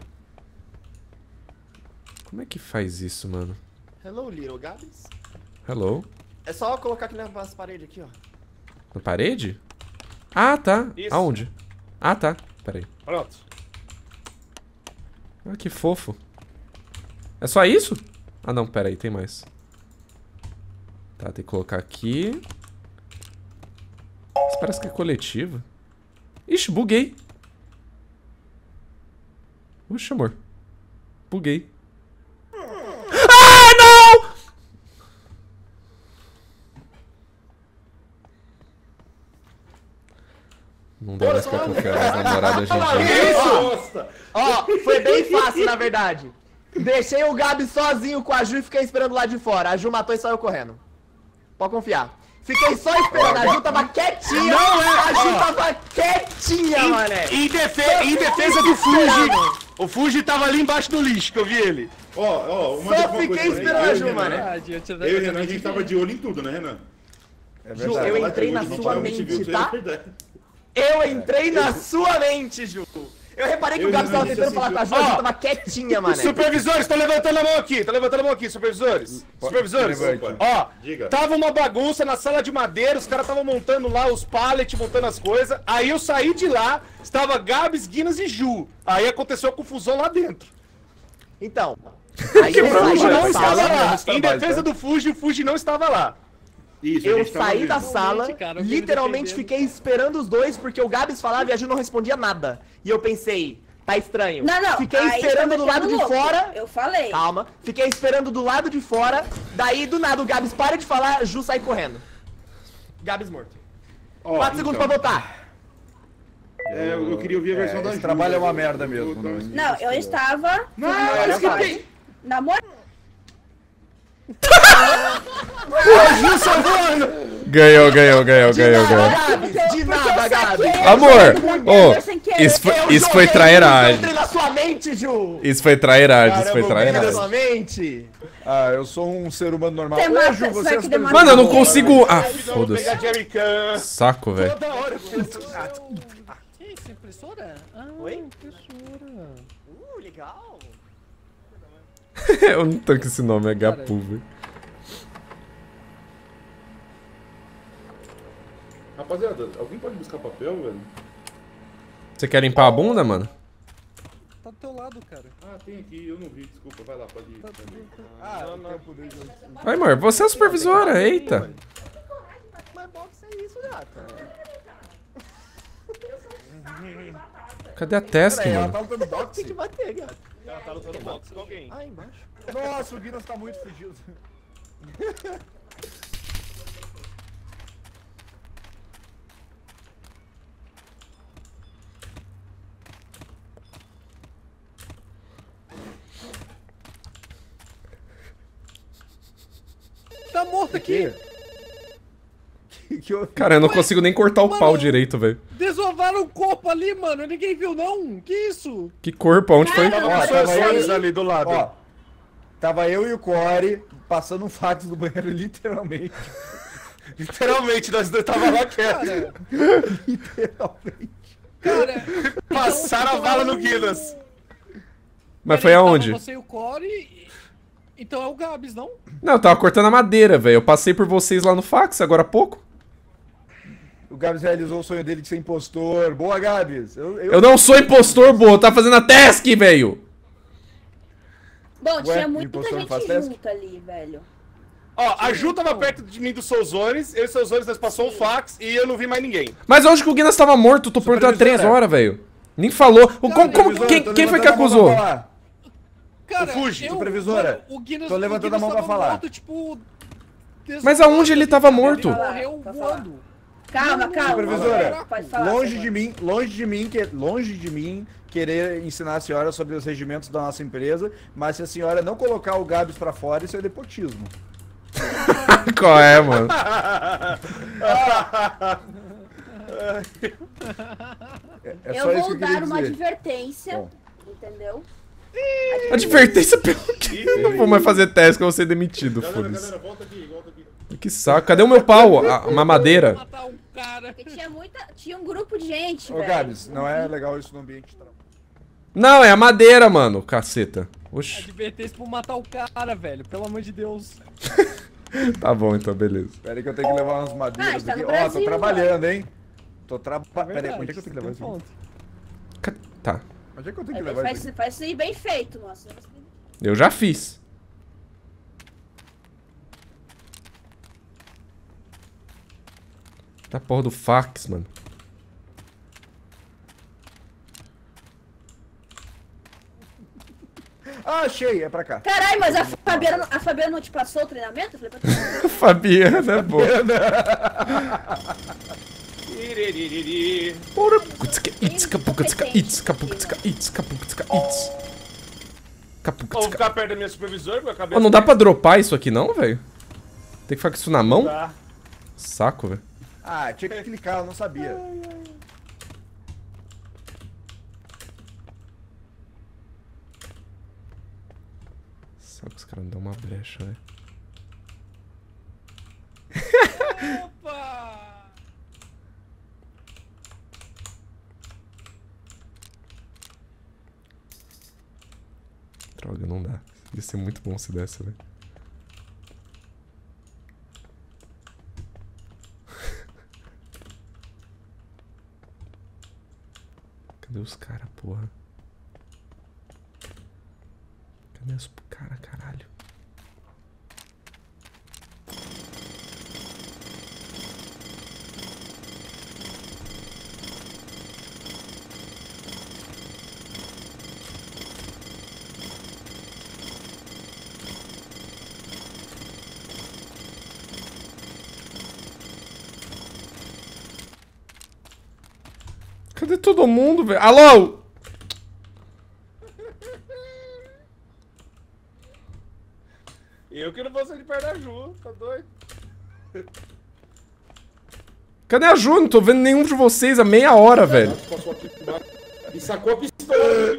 Como é que faz isso, mano? Hello, little Gabs. Hello? É só colocar aqui nas paredes aqui, ó. Na parede? Ah, tá. Isso. Aonde? Ah, tá. Pera aí. Pronto. Ah, que fofo. É só isso? Ah, não, pera aí, tem mais. Tá, tem que colocar aqui. Isso parece que é coletiva. Ixi, buguei. Oxe, amor. Buguei. Ah, não! Não dá mais pra confiar nas namoradas hoje em dia. Nossa! Ó, foi bem fácil, na verdade. Deixei o Gabi sozinho com a Ju e fiquei esperando lá de fora. A Ju matou e saiu correndo. Pode confiar. Fiquei só esperando, a Ju tava quietinha. Não é, A Ju ó. tava quietinha, mané. Em, defe em defesa do Fuji, o Fuji tava ali embaixo do lixo, que eu vi ele. Ó, ó, uma Só uma fiquei coisa, esperando a eu e Ju, o Renan, mané. Verdade, eu, te- Eu e o eu Renan, a também gente tive- tava de olho em tudo, né, Renan? É Ju, verdade. eu entrei na A gente sua realmente viu, mente, isso tá? é verdade. Eu entrei na sua mente, Ju. Eu reparei que Eu o Gabi já tava disse tentando assim, falar com a Ju, Ju. a Ju Ó. tava quietinha, mané. Supervisores, tô levantando a mão aqui, tô levantando a mão aqui, supervisores. Supervisores, levante. ó, Diga. tava uma bagunça na sala de madeira, os caras estavam montando lá os pallets, montando as coisas. Aí eu saí de lá, estava Gabs, Guinness e Ju. Aí aconteceu a confusão lá dentro. Então, aí eu O saí Fuji da não estava sala, lá. trabalho, Em defesa tá? do Fuji, o Fuji não estava lá. Isso, a eu gente tava saí vendo. da sala, cara, eu fiquei me literalmente defendendo. fiquei esperando os dois, porque o Gabs falava e a Ju não respondia nada. E eu pensei, tá estranho. Não, não. Fiquei aí esperando tá do lado de metendo louco. fora. Eu falei. Calma. Fiquei esperando do lado de fora. Daí, do nada, o Gabs para de falar, a Ju sai correndo. Gabs morto. Ó, Quatro segundos então, pra votar. É, eu, eu queria ouvir a versão É, da esse Ju. trabalho é uma Eu- merda eu- mesmo, eu- não- Não, eu estava. Não, eu eu estava. fiquei- Namorando. Ganhou, ganhou, ganhou, De ganhou, nada, ganhou. Gabs. De nada, Gabs. Amor, Amor, ô, isso foi, Eu isso foi joguei, trairagem. Eu entrei na sua mente, Ju. Isso foi trairagem, isso foi Caramba, eu entrei na trairagem. sua mente. Ah, eu sou um ser humano normal. Você Ô, mata- Ju, você você vai é querer super- matar Mano, eu não alguém. consigo. Ah, Vamos foda-se. pegar Jerry Can. Saco, velho. Toda hora eu penso. Que isso, impressora? Ah, Oi? impressora. Uh, legal. Eu não tô com esse nome, é Gapu, velho. Rapaziada, alguém pode buscar papel, velho? Você quer limpar a bunda, mano? Tá do teu lado, cara. Ah, tem aqui, eu não vi, desculpa, vai lá, pode ir. pode ir. Ah, o tempo dele. Vai, amor, você é a supervisora, eita. Mas box é isso, gata. Cadê a task, Peraí, ela mano? tá lutando Tem boxe? que bater, gata. Ela tá lutando boxe com alguém. Ah, embaixo. Nossa, o Guinness tá muito fugido. Tá morto aqui. Que, que eu... Cara, eu não consigo nem cortar o Mano. pau direito, velho. Desovaram o corpo ali, mano. Ninguém viu, não. Que isso? Que corpo, aonde foi? Tava Ó, com tava seus eu- olhos ali do lado. Ó, tava eu e o Corey passando um fax do banheiro, literalmente. Literalmente, nós dois tava lá quieto. Literalmente. Cara, Passaram a bala no Guinness. Mas foi peraí, aonde? tava você e o Core. e- Então é o Gabs, não? Não, eu tava cortando a madeira, velho. Eu passei por vocês lá no fax agora há pouco. O Gabs realizou o sonho dele de ser impostor. Boa, Gabs. Eu, eu... Eu não sou impostor, boa. Tá fazendo a task, velho. Bom, Ué, tinha muita impostor não gente faz task? junto ali, velho. Ó, a Ju tava perto de mim dos Souzones, eu e os Souzones nós passou um fax e eu não vi mais ninguém. Mas onde que o Guinness tava morto? Eu tô perguntando há três Supervisora. horas, velho. Nem falou. O- como- como- Supervisora, quem, tô quem foi que levantando a mão acusou? pra falar. Cara, O Fuji, eu, supervisora, mano, o Guinness, tô levantando o Guinness a mão pra tava falar. Morto, tipo, Mas aonde ele tava Ele morto? morreu Pra falar. voando. Calma, calma. Supervisora, Pode falar, longe Samuel. de mim, longe de mim, que, longe de mim querer ensinar a senhora sobre os regimentos da nossa empresa, mas se a senhora não colocar o Gabs pra fora, isso é nepotismo. Qual é, mano? É, é Eu só isso que vou eu queria dar uma dizer. advertência, Bom. entendeu? Advertência pelo quê? Eu não vou mais fazer teste que eu vou ser demitido, Galera, foda-se. galera, volta aqui, volta aqui. Que saco. Cadê o meu pau? A- Uma madeira? Matar um cara. Porque tinha muita. Tinha um grupo de gente, Ô, velho. Gabs, não é legal isso no ambiente de trabalho. Não, é a madeira, mano, caceta. Oxi. Advertência pra matar o cara, velho. Pelo amor de Deus. Tá bom, então, beleza. Pera aí que eu tenho que levar umas madeiras Ah, tá aqui. no Ó, Brasil, tô trabalhando, hein? Tô trabalhando. É Pera aí, verdade, onde é que eu tenho que levar tem isso? ponto. Ca- Tá, Onde é que eu tenho que Aí levar faz, isso aqui? faz isso aí bem feito, moça. eu já fiz. Tá porra do fax, mano. Ah, achei, é pra cá. Caralho, mas a Fabiana, a Fabiana não te passou o treinamento? Eu falei pra tu. Fabiana é boa. Iririri. It's capucatska, it's capucatska, it's capucatska, it's. Vou Capucatska. ficar perto da minha supervisora, porque eu acabei... Ó, não dá pra dropar isso aqui não, velho? Tem que ficar com isso na mão? Tá. Saco, velho. Ah, tinha que clicar, eu não sabia. Saco, os caras não dão uma brecha, velho. Opa! Droga, não dá. Ia ser muito bom se desse, velho. Cadê os caras, porra? Cadê os cara, caralho? Cadê todo mundo, velho? Alô? Eu que não vou sair de perto da Ju, tá doido? Cadê a Ju? Não tô vendo nenhum de vocês há meia hora, velho. Passou aqui embaixo e sacou a pistola.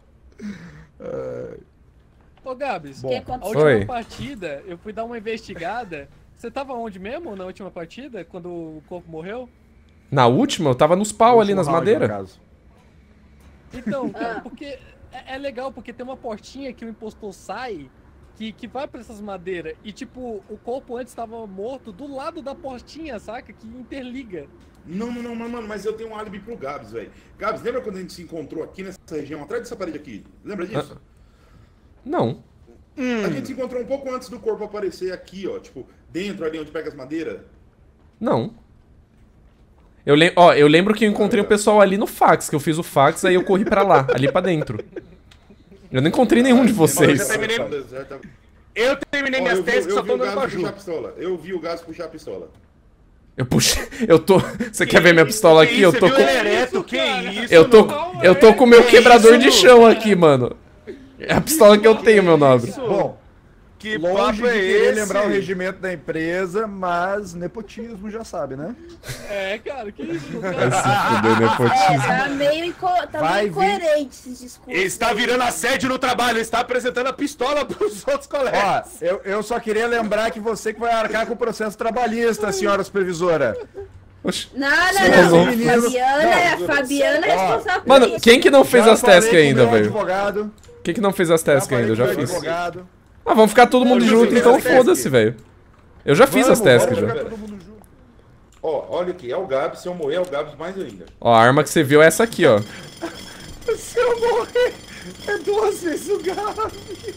Ô, Gabs, O que a aconteceu? última Oi. partida, eu fui dar uma investigada. Você tava onde mesmo, na última partida, quando o corpo morreu? Na última, eu tava nos pau ali nas Último round, no madeiras. caso. Então, cara, porque é, é legal, porque tem uma portinha que o impostor sai, que, que vai pra essas madeiras, e tipo, o corpo antes tava morto do lado da portinha, saca? Que interliga. Não, não, não, mano, mano, mas eu tenho um álibi pro Gabs, velho. Gabs, lembra quando a gente se encontrou aqui nessa região, atrás dessa parede aqui? Lembra disso? Não. A gente se encontrou um pouco antes do corpo aparecer aqui, ó. Tipo, dentro ali onde pega as madeiras. Não. Eu, lem ó, eu lembro que eu encontrei o pessoal ali no fax, que eu fiz o fax, aí eu corri pra lá, ali pra dentro. Eu não encontrei nenhum de vocês. Eu terminei- Tá deserto. Eu terminei Ó, minhas eu vi, testes, eu só vi tô o andando com a Gabs Ju. puxar a pistola. Eu vi o Gabs puxar a pistola. Eu puxei. Eu tô. Você quer ver minha pistola aqui? Eu tô Você com. viu ele ereto? Que isso, Eu tô, mano? eu tô com o meu Que quebrador isso, de chão aqui, mano. É a pistola que eu tenho, meu nobre. Bom, Que longe papo de é querer esse? lembrar o regimento da empresa, mas nepotismo já sabe, né? É, cara, que isso, Vai cara. se fuder, É, nepotismo. tá meio, inco... tá Vai meio vir- incoerente esses discursos. Ele está aí. virando assédio no trabalho, ele está apresentando a pistola pros outros Ó, colegas. eu, eu só queria lembrar que você que vai arcar com o processo trabalhista, senhora supervisora. Oxi. Não, não, não. Não. A Fabiana, é- a Fabiana é responsável por Mano, isso. quem que não fez Já as falei tasks com o ainda, meu velho? advogado. Quem que não fez as Já tasks falei ainda? Eu com o já meu fiz. advogado. Ah, vamos ficar todo mundo Eu já junto, fiz então as tasks. foda-se, velho. Eu já fiz as Vamos, tasks vamos já. ficar todo mundo junto. Ó, olha aqui, é o Gabs. Se eu morrer, é o Gabs mais ainda. Ó, a arma que você viu é essa aqui, ó. Se eu morrer, é duas vezes o gato.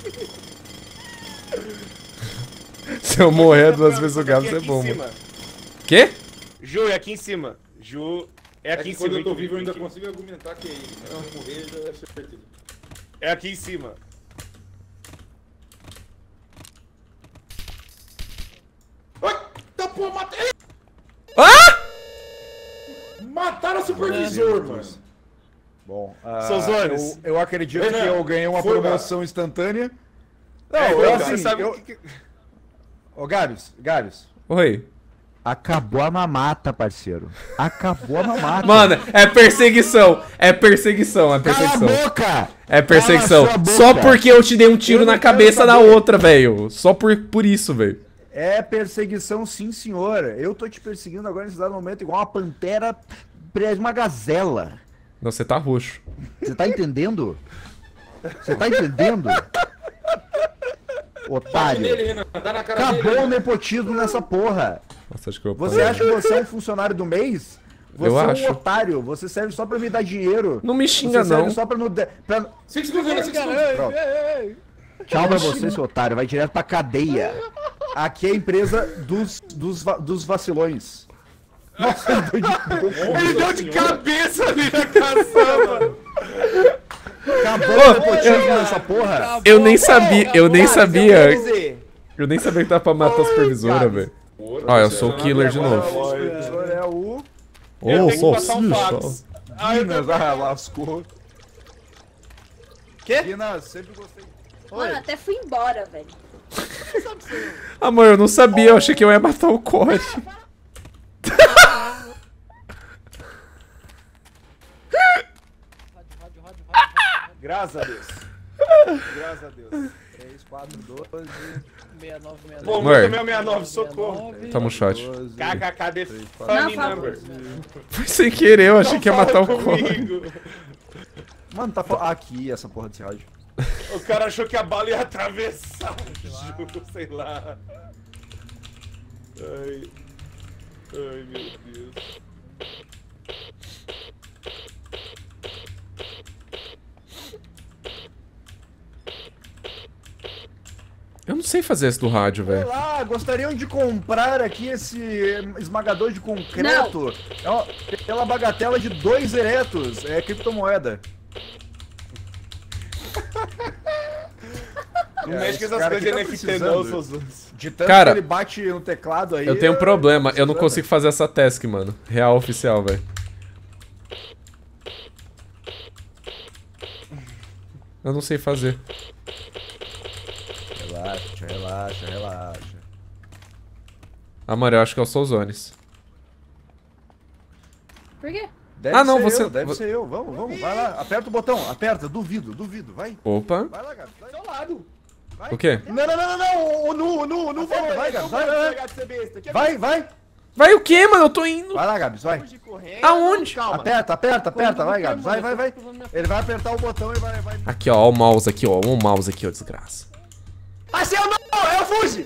Se eu morrer duas vezes o Aqui, Gabs é aqui em bom, cima. mano. Quê? Ju, é aqui em cima. Ju, é É aqui que em quando cima. eu tô aqui, vivo, eu ainda aqui. consigo argumentar que é ele. Mas se eu morrer, já é certeza. É aqui em cima. Ai, tá porra, matei! Ah! Mataram o supervisor, mano. Bom, ah, Souzones. eu, eu acredito Renan, que eu ganhei uma foi, promoção instantânea. Não, É, eu, Gabs, assim, você sabe eu... o que... Ô, Gabs, Gabs. Oi. Acabou a mamata, parceiro. Acabou a mamata. Mano, é perseguição. É perseguição, é perseguição. boca! É perseguição. Cala sua Só boca. porque eu te dei um tiro Eu não na quero cabeça da saber. outra, velho. Só por, por isso, velho. É perseguição, sim, senhora. Eu tô te perseguindo agora nesse dado momento igual uma pantera presa uma gazela. Não, você tá roxo. Você tá entendendo? Você tá entendendo? Bate Otário. nele, Renan. Dá na cara Acabou dele. o nepotismo nessa porra. Nossa, acho que eu Você acha que você é um funcionário do mês? Você Eu é um acho. otário. Você serve só pra me dar dinheiro. Não me xinga, Você serve não. só pra... No de... pra... Cinco segundos, Renan. Cinco segundos. Cara, Pronto. ei, ei. Tchau pra você, seu otário. Vai direto pra cadeia. Aqui é a empresa dos, dos, va- dos vacilões. Nossa, ele deu de... Ele deu de cabeça ali na caçamba. Acabou Ô, o nepotismo nessa porra. Acabou, Eu nem sabia, eu nem Mas eu sabia. quero dizer, Eu nem sabia que dava pra matar a supervisora, velho. Ó, eu sou o killer de novo. O professor é o... Eu Ô, tenho que passar um salsicha. fax. Ah, eu Guinness, ah, lascou. Quê? Guinness, sempre gostei. Mano, eu até fui embora, velho. Amor, eu não sabia, eu achei que eu ia matar o Core. Graças a Deus. Graças a Deus. três, quatro, doze, sessenta e nove, sessenta e Pô, nove. Amor. meu sessenta e nove, socorro. Tamo shot. doze. K K K de Três, funny Não, number. Foi sem querer, eu achei Não que ia fala matar o Core. comigo. Mano, tá falando. Aqui, essa porra desse rádio. O cara achou que a bala ia atravessar o jogo, sei lá. Ai. Ai, meu Deus. Eu não sei fazer esse do rádio, Sei velho. lá, gostariam de comprar aqui esse esmagador de concreto. É uma, pela bagatela de dois eretos. É criptomoeda. Não É, mexe esse com essas cara coisas de aqui N tá F T não, precisando. seus... De tanto Cara, que ele bate no teclado aí. Eu tenho um problema, eu não precisando. consigo fazer essa task, mano. Real oficial, velho. Eu não sei fazer. Relaxa, relaxa, relaxa. Amor, eu acho que é o Souzones. Por quê? Deve Ah, não, ser você- eu, deve vo- ser eu. Vamos, vamos, vai lá. Aperta o botão, aperta, duvido, duvido, vai. Opa. Vai lá, Gabi. Vai. do lado. O quê? Não, não, não, não, não, o nu, o nu, o nu Aperta, falou, vai, então Gabi, vai, vou vai. pegar de ser besta. Que é Vai, vai. Vai o quê, mano? Eu tô indo. Vai lá, Gabi, vai. de correndo. Aonde? Calma. Aperta, aperta, aperta, Quando vai, eu Gabi. Vai, vai, vai. tô usando minha- Ele vai apertar o botão e vai, vai. Aqui, ó, ó o mouse aqui, ó. O mouse aqui, ó, desgraça. Achei o não, é o Fuji.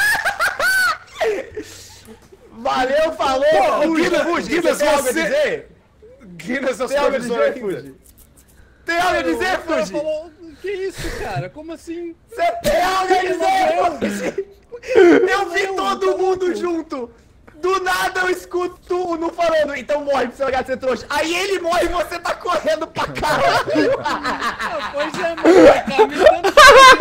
Valeu, falou. Pô, Fuji, Guinness, Fuji, Guinness, tem algo a você- dizer? Guinness é o Tem algo a supervisor dizer, ainda. Fuji? Tem algo a dizer, O cara Fuji? falou, que isso, cara? Como assim? Você tem algo a dizer, Fuji? Eu vi todo mundo junto. Do nada eu escuto o Nu falando, então morre pra você largar de ser trouxa. Aí ele morre e você tá correndo pra caralho. Ah, pois é, mano. Tá me dando...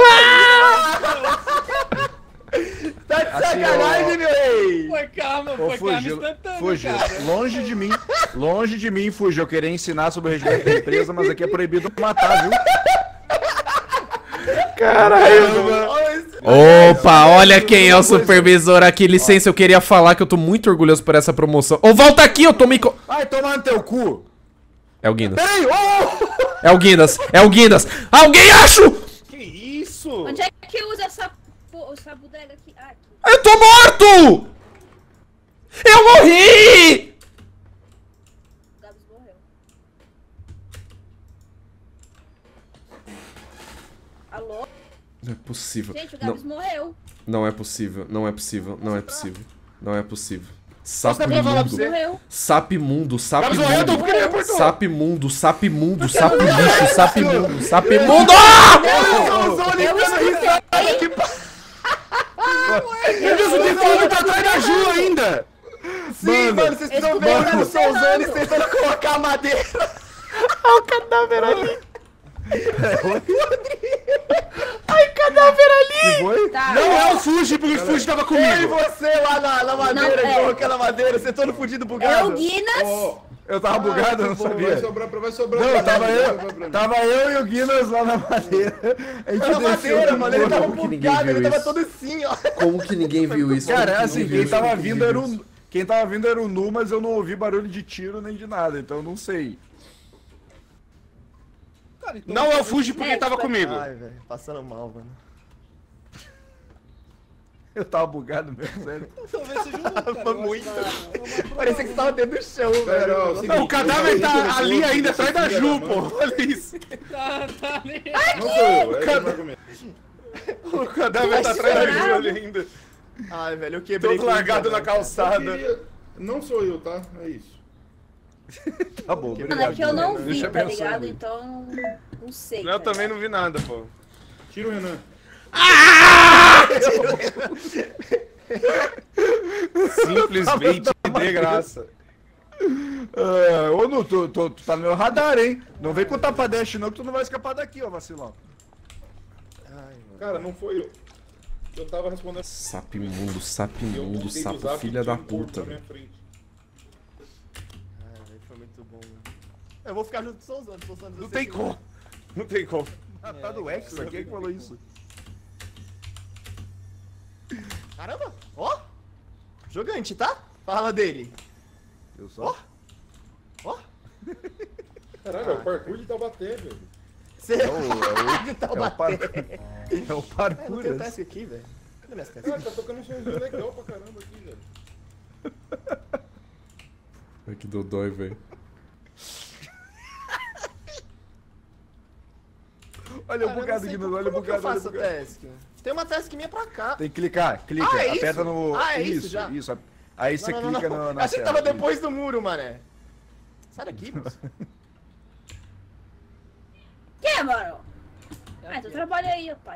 Tá de Assim, sacanagem, ó. meu rei. Foi karma, Ô, foi karma Fuji, instantânea, Fuji, cara. longe de mim, longe de mim, Fuji. Eu queria ensinar sobre o regimento da empresa, mas aqui é proibido matar, viu? Opa, olha quem é o supervisor aqui. Licença, eu queria falar que eu tô muito orgulhoso por essa promoção. Ô, volta aqui, eu tomei... co- Vai tomar no teu cu. É o Guinness. Peraí, ô! É o Guinness. É o Guinness. Alguém acho! Que isso? Onde é que usa essa, po- essa bodega aqui? Ah, aqui. Eu tô morto! Eu morri! O Gabs morreu. Alô? Não é possível. Gente, o Não, Gabs morreu. não é possível. Não é possível. Não é possível. Não é possível. Sapo Você vai falar pra imundo. você? Morreu. Sapo imundo. Sapo Gabs morreu, então por que ele imundo. reportou? Sapo imundo. Sapo imundo. Sapo lixo. Sapo imundo. Sapo imundo. Ah! Eu escutei. Meu Deus, o defunto tá atrás da Ju ainda! Sim, mano, vocês estão escutei vendo o você Souzanes falando. tentando colocar a madeira. Olha o cadáver ali. Que foi? Tá. Não é o Fuji, porque o Fuji tava Eu e comigo. você lá na, na madeira, Não, é. colocando a madeira, você todo fudido É bugado. o Guinness. Ó, Eu tava bugado, eu não vai sabia. sobrar, pra- vai sobrar. Não, pra tava mim, eu, vai sobrar pra mim. tava eu e o Guinness lá na madeira. A gente Na madeira, tudo mano, ele tava Como que ninguém bugado, viu ele tava isso? todo assim, ó. Como que ninguém viu isso? Cara, é Como que assim, ninguém quem viu tava isso? vindo era o. Quem tava vindo era o Nu, mas eu não ouvi barulho de tiro nem de nada, então eu não sei. Cara, então- Não é o Fuji porque ele tava comigo. Ai, velho, passando mal, mano. Eu tava bugado mesmo, sério. Talvez seja um, cara. Tava eu acho muito. que tá- Parecia que você tava dentro do chão, Pera, ó, velho. seguinte, Não, o cadáver tá ali ainda atrás da Ju, pô. Olha isso. Tá, tá ali. Não sou eu, é o argumento. O cadáver tá atrás da Ju ali ainda. Ai, velho, eu quebrei. Todo largado na Eu calçada. queria- Não sou eu, tá? É isso. Tá bom, Mano, obrigado. é que eu não vi, Deixa eu tá pensar ligado? aí. Então, não sei. Eu tá também ligado? não vi nada, pô. Tira o Renan. Simplesmente de graça. É, ô, Nu, tu, tu, tu tá no meu radar, hein? Não vem com tapa dash não, que tu não vai escapar daqui, ó, vacilão. Cara, não foi eu. Eu tava respondendo. Sapo imundo, sapo Eu imundo, voltei do sapo zap e filha tinha da um corpo puta, na minha velho. frente. Ai, velho, foi muito bom, mano. Eu vou ficar junto com o Souzano, Souzano. Não tem como. Não tem como. Ah, tá do X, quem é que falou isso? Caramba, ó. Jogante, tá? Fala dele. Eu só? Ó. Caralho, é o parkour de Taubaté, velho. Você É o, é de o, é o, par... é o É, não parkour. tem task aqui, velho. Cadê minhas tasks? Cara, tá tocando um somzinho legal pra caramba aqui, velho. Ai, que dodói, velho. Olha o Cara, eu bugado não sei aqui, como- olha o como que eu bugado, olha o faço a bugado. task? Tem uma task minha pra cá. Tem que clicar, clica, Ah, é aperta isso? no... Ah, é isso isso, já? isso. Aí você Não, não, não, clica não. no, na Achei que tela. tava depois do muro, mané. Sai daqui, moço. Que, mano? Ah, tu trabalha aí, otário.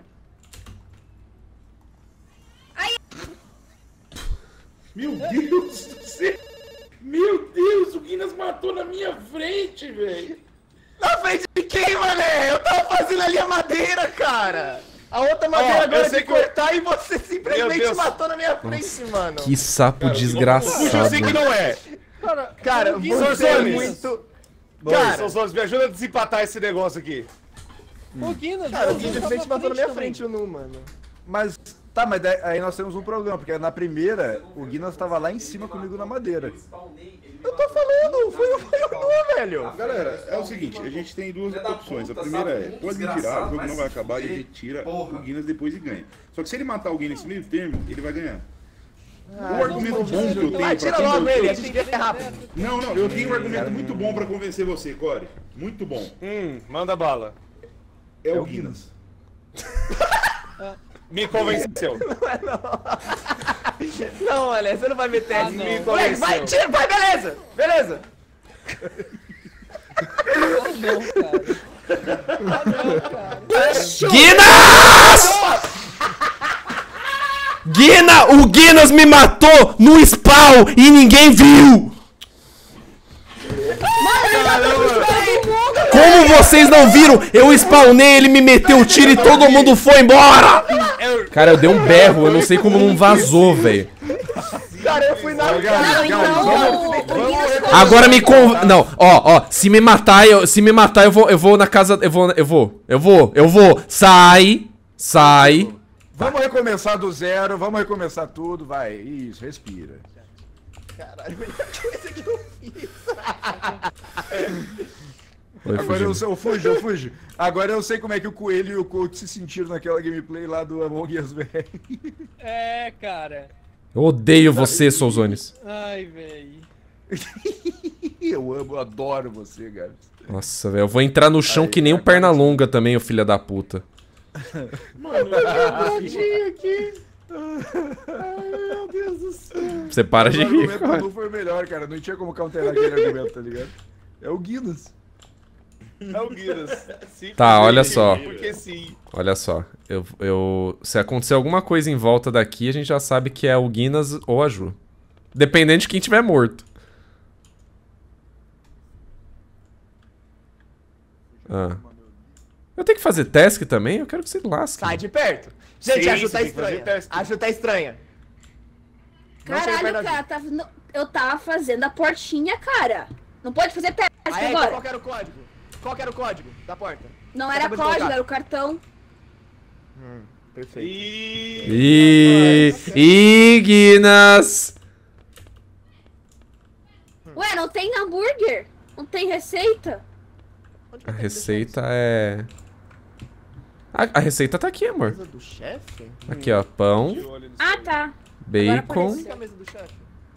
Meu Deus do céu! Meu Deus, o Guinness matou na minha frente, velho! Na frente de quem, mané? Eu tava fazendo ali a madeira, cara. A outra madeira Ó, agora eu é sei de que eu- cortar e você Meu simplesmente Deus. matou na minha frente, mano. Que sapo Cara, Puxa, eu desgraçado. sei que não é. Cara, Cara, o você Guinness- é Sozones. muito... Cara, Cara, Sozones, me ajuda a desempatar esse negócio aqui. O Guinness, cara, o Guinness simplesmente tava matou na minha também. frente o Nu, mano. Mas, tá, mas daí- aí nós temos um problema, porque na primeira, o Guinness tava lá em cima comigo na madeira. Eu tô falando, foi, o- foi o Nu, velho. Galera, é o seguinte, a gente tem duas opções. A primeira é, pode me tirar, o jogo não vai acabar e a gente tira o Guinness depois e ganha. Só que se ele matar o Guinness meio termo, ele vai ganhar. o argumento bom que eu tenho Vai, pra tira logo ele, a convencer... gente ganha rápido. Não, não, eu tenho um argumento muito bom pra convencer você, Core. Muito bom. Hum, manda bala. É o Guinness. Me convenceu. Não, olha, você não vai meter Ah, essa. não. Moleque, vai, tira, vai, beleza, beleza. Ah, não, cara. Ah, não, cara. Guinness! Guina! O Guinness me matou no spawn e ninguém viu! Como vocês não viram? Eu spawnei, ele me meteu o tiro e todo mundo foi embora! Cara, eu dei um berro, eu não sei como não vazou, velho. Cara, eu fui na Não, cara. então o, o Guinness Agora me con... Não, ó, ó, se me matar, eu, se me matar, eu vou, eu vou na casa, eu vou, eu vou, eu vou, eu vou, sai, sai. Vamos recomeçar do zero, vamos recomeçar tudo, vai. Isso, respira. Caralho, melhor coisa que eu fiz. Oi, Agora eu, fugiu. sei- eu fujo, eu fujo. Agora eu sei como é que o Coelho e o Coach se sentiram naquela gameplay lá do Among Us, velho. É, cara. Eu odeio você, Souzones. Ai, véi. Eu amo, eu adoro você, cara. Nossa, velho, eu vou entrar no chão que nem o Pernalonga também, ô filho da puta. Mano, aqui. Ai, meu Deus do céu. Você para de O rir, argumento cara. do foi o melhor, cara. Não tinha como counterar aquele argumento, tá ligado? É o Guinness. É o Guinness. Tá, olha só. Porque sim. Olha só, eu, eu, se acontecer alguma coisa em volta daqui, a gente já sabe que é o Guinness ou a Ju. Dependendo de quem tiver morto. Ah. Eu tenho que fazer task também? Eu quero que você lasque. Sai de perto. Gente, Sim, a Ju você tá tem que fazer estranha. teste. A Ju tá estranha. Não chega perto Caralho, da cara, tava, no- eu tava fazendo a portinha, cara. Não pode fazer teste Ah, é? Então agora. qual que era o código? Qual que era o código da porta? Não Você era acabou de código, colocar. era o cartão. Perfeito. E... Ih, ih, Guinness. Ué, não tem hambúrguer? Não tem receita? Onde que A eu tenho que receita é... A, a receita tá aqui, amor. Mesa do chefe? Aqui, ó. Pão, Ah, tá. bacon, apareceu. A mesa do chefe.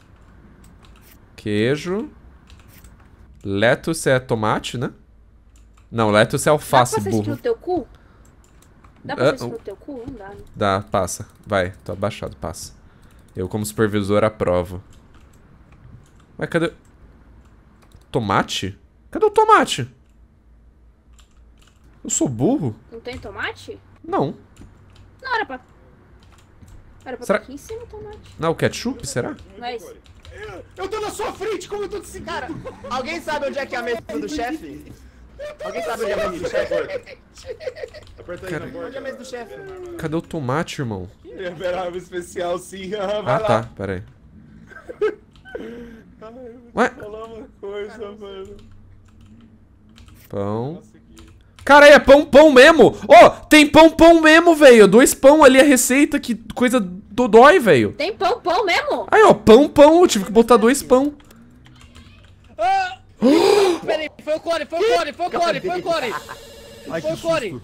queijo. Lettuce é tomate, né? Não, lettuce é Dá pra alface, passar isso burro. no teu cu? Dá pra Ah, passar isso o- no teu cu? Não dá, né? Dá, passa. Vai, tô abaixado, passa. Eu, como supervisor, aprovo. Ué, cadê... Tomate? Cadê o tomate? Eu sou burro? Não tem tomate? Não. Não, era pra... Era pra Será- estar aqui em cima o tomate. Não é o ketchup, será? Não é isso? Eu tô na sua frente, como eu tô te seguindo? Cara, alguém sabe onde é que é a mesa do chefe? Alguém sabe onde é a mesa do chefe? Aperta aí na Onde é a porta. mesa do chefe? Cadê o tomate, irmão? Liberava especial sim, ah, vai Ah, lá. tá, pera aí. Ué? Falar uma coisa, mano. Pão. Cara, é pão pão mesmo! Ó, oh, tem pão pão mesmo, velho. Dois pão ali a receita, que coisa dodói, velho. Tem pão, pão mesmo? Aí, ó, pão pão. Eu tive que botar dois pão. Ah! Peraí, foi o Core, foi o Core, foi o Core, foi o Core. Foi o Core.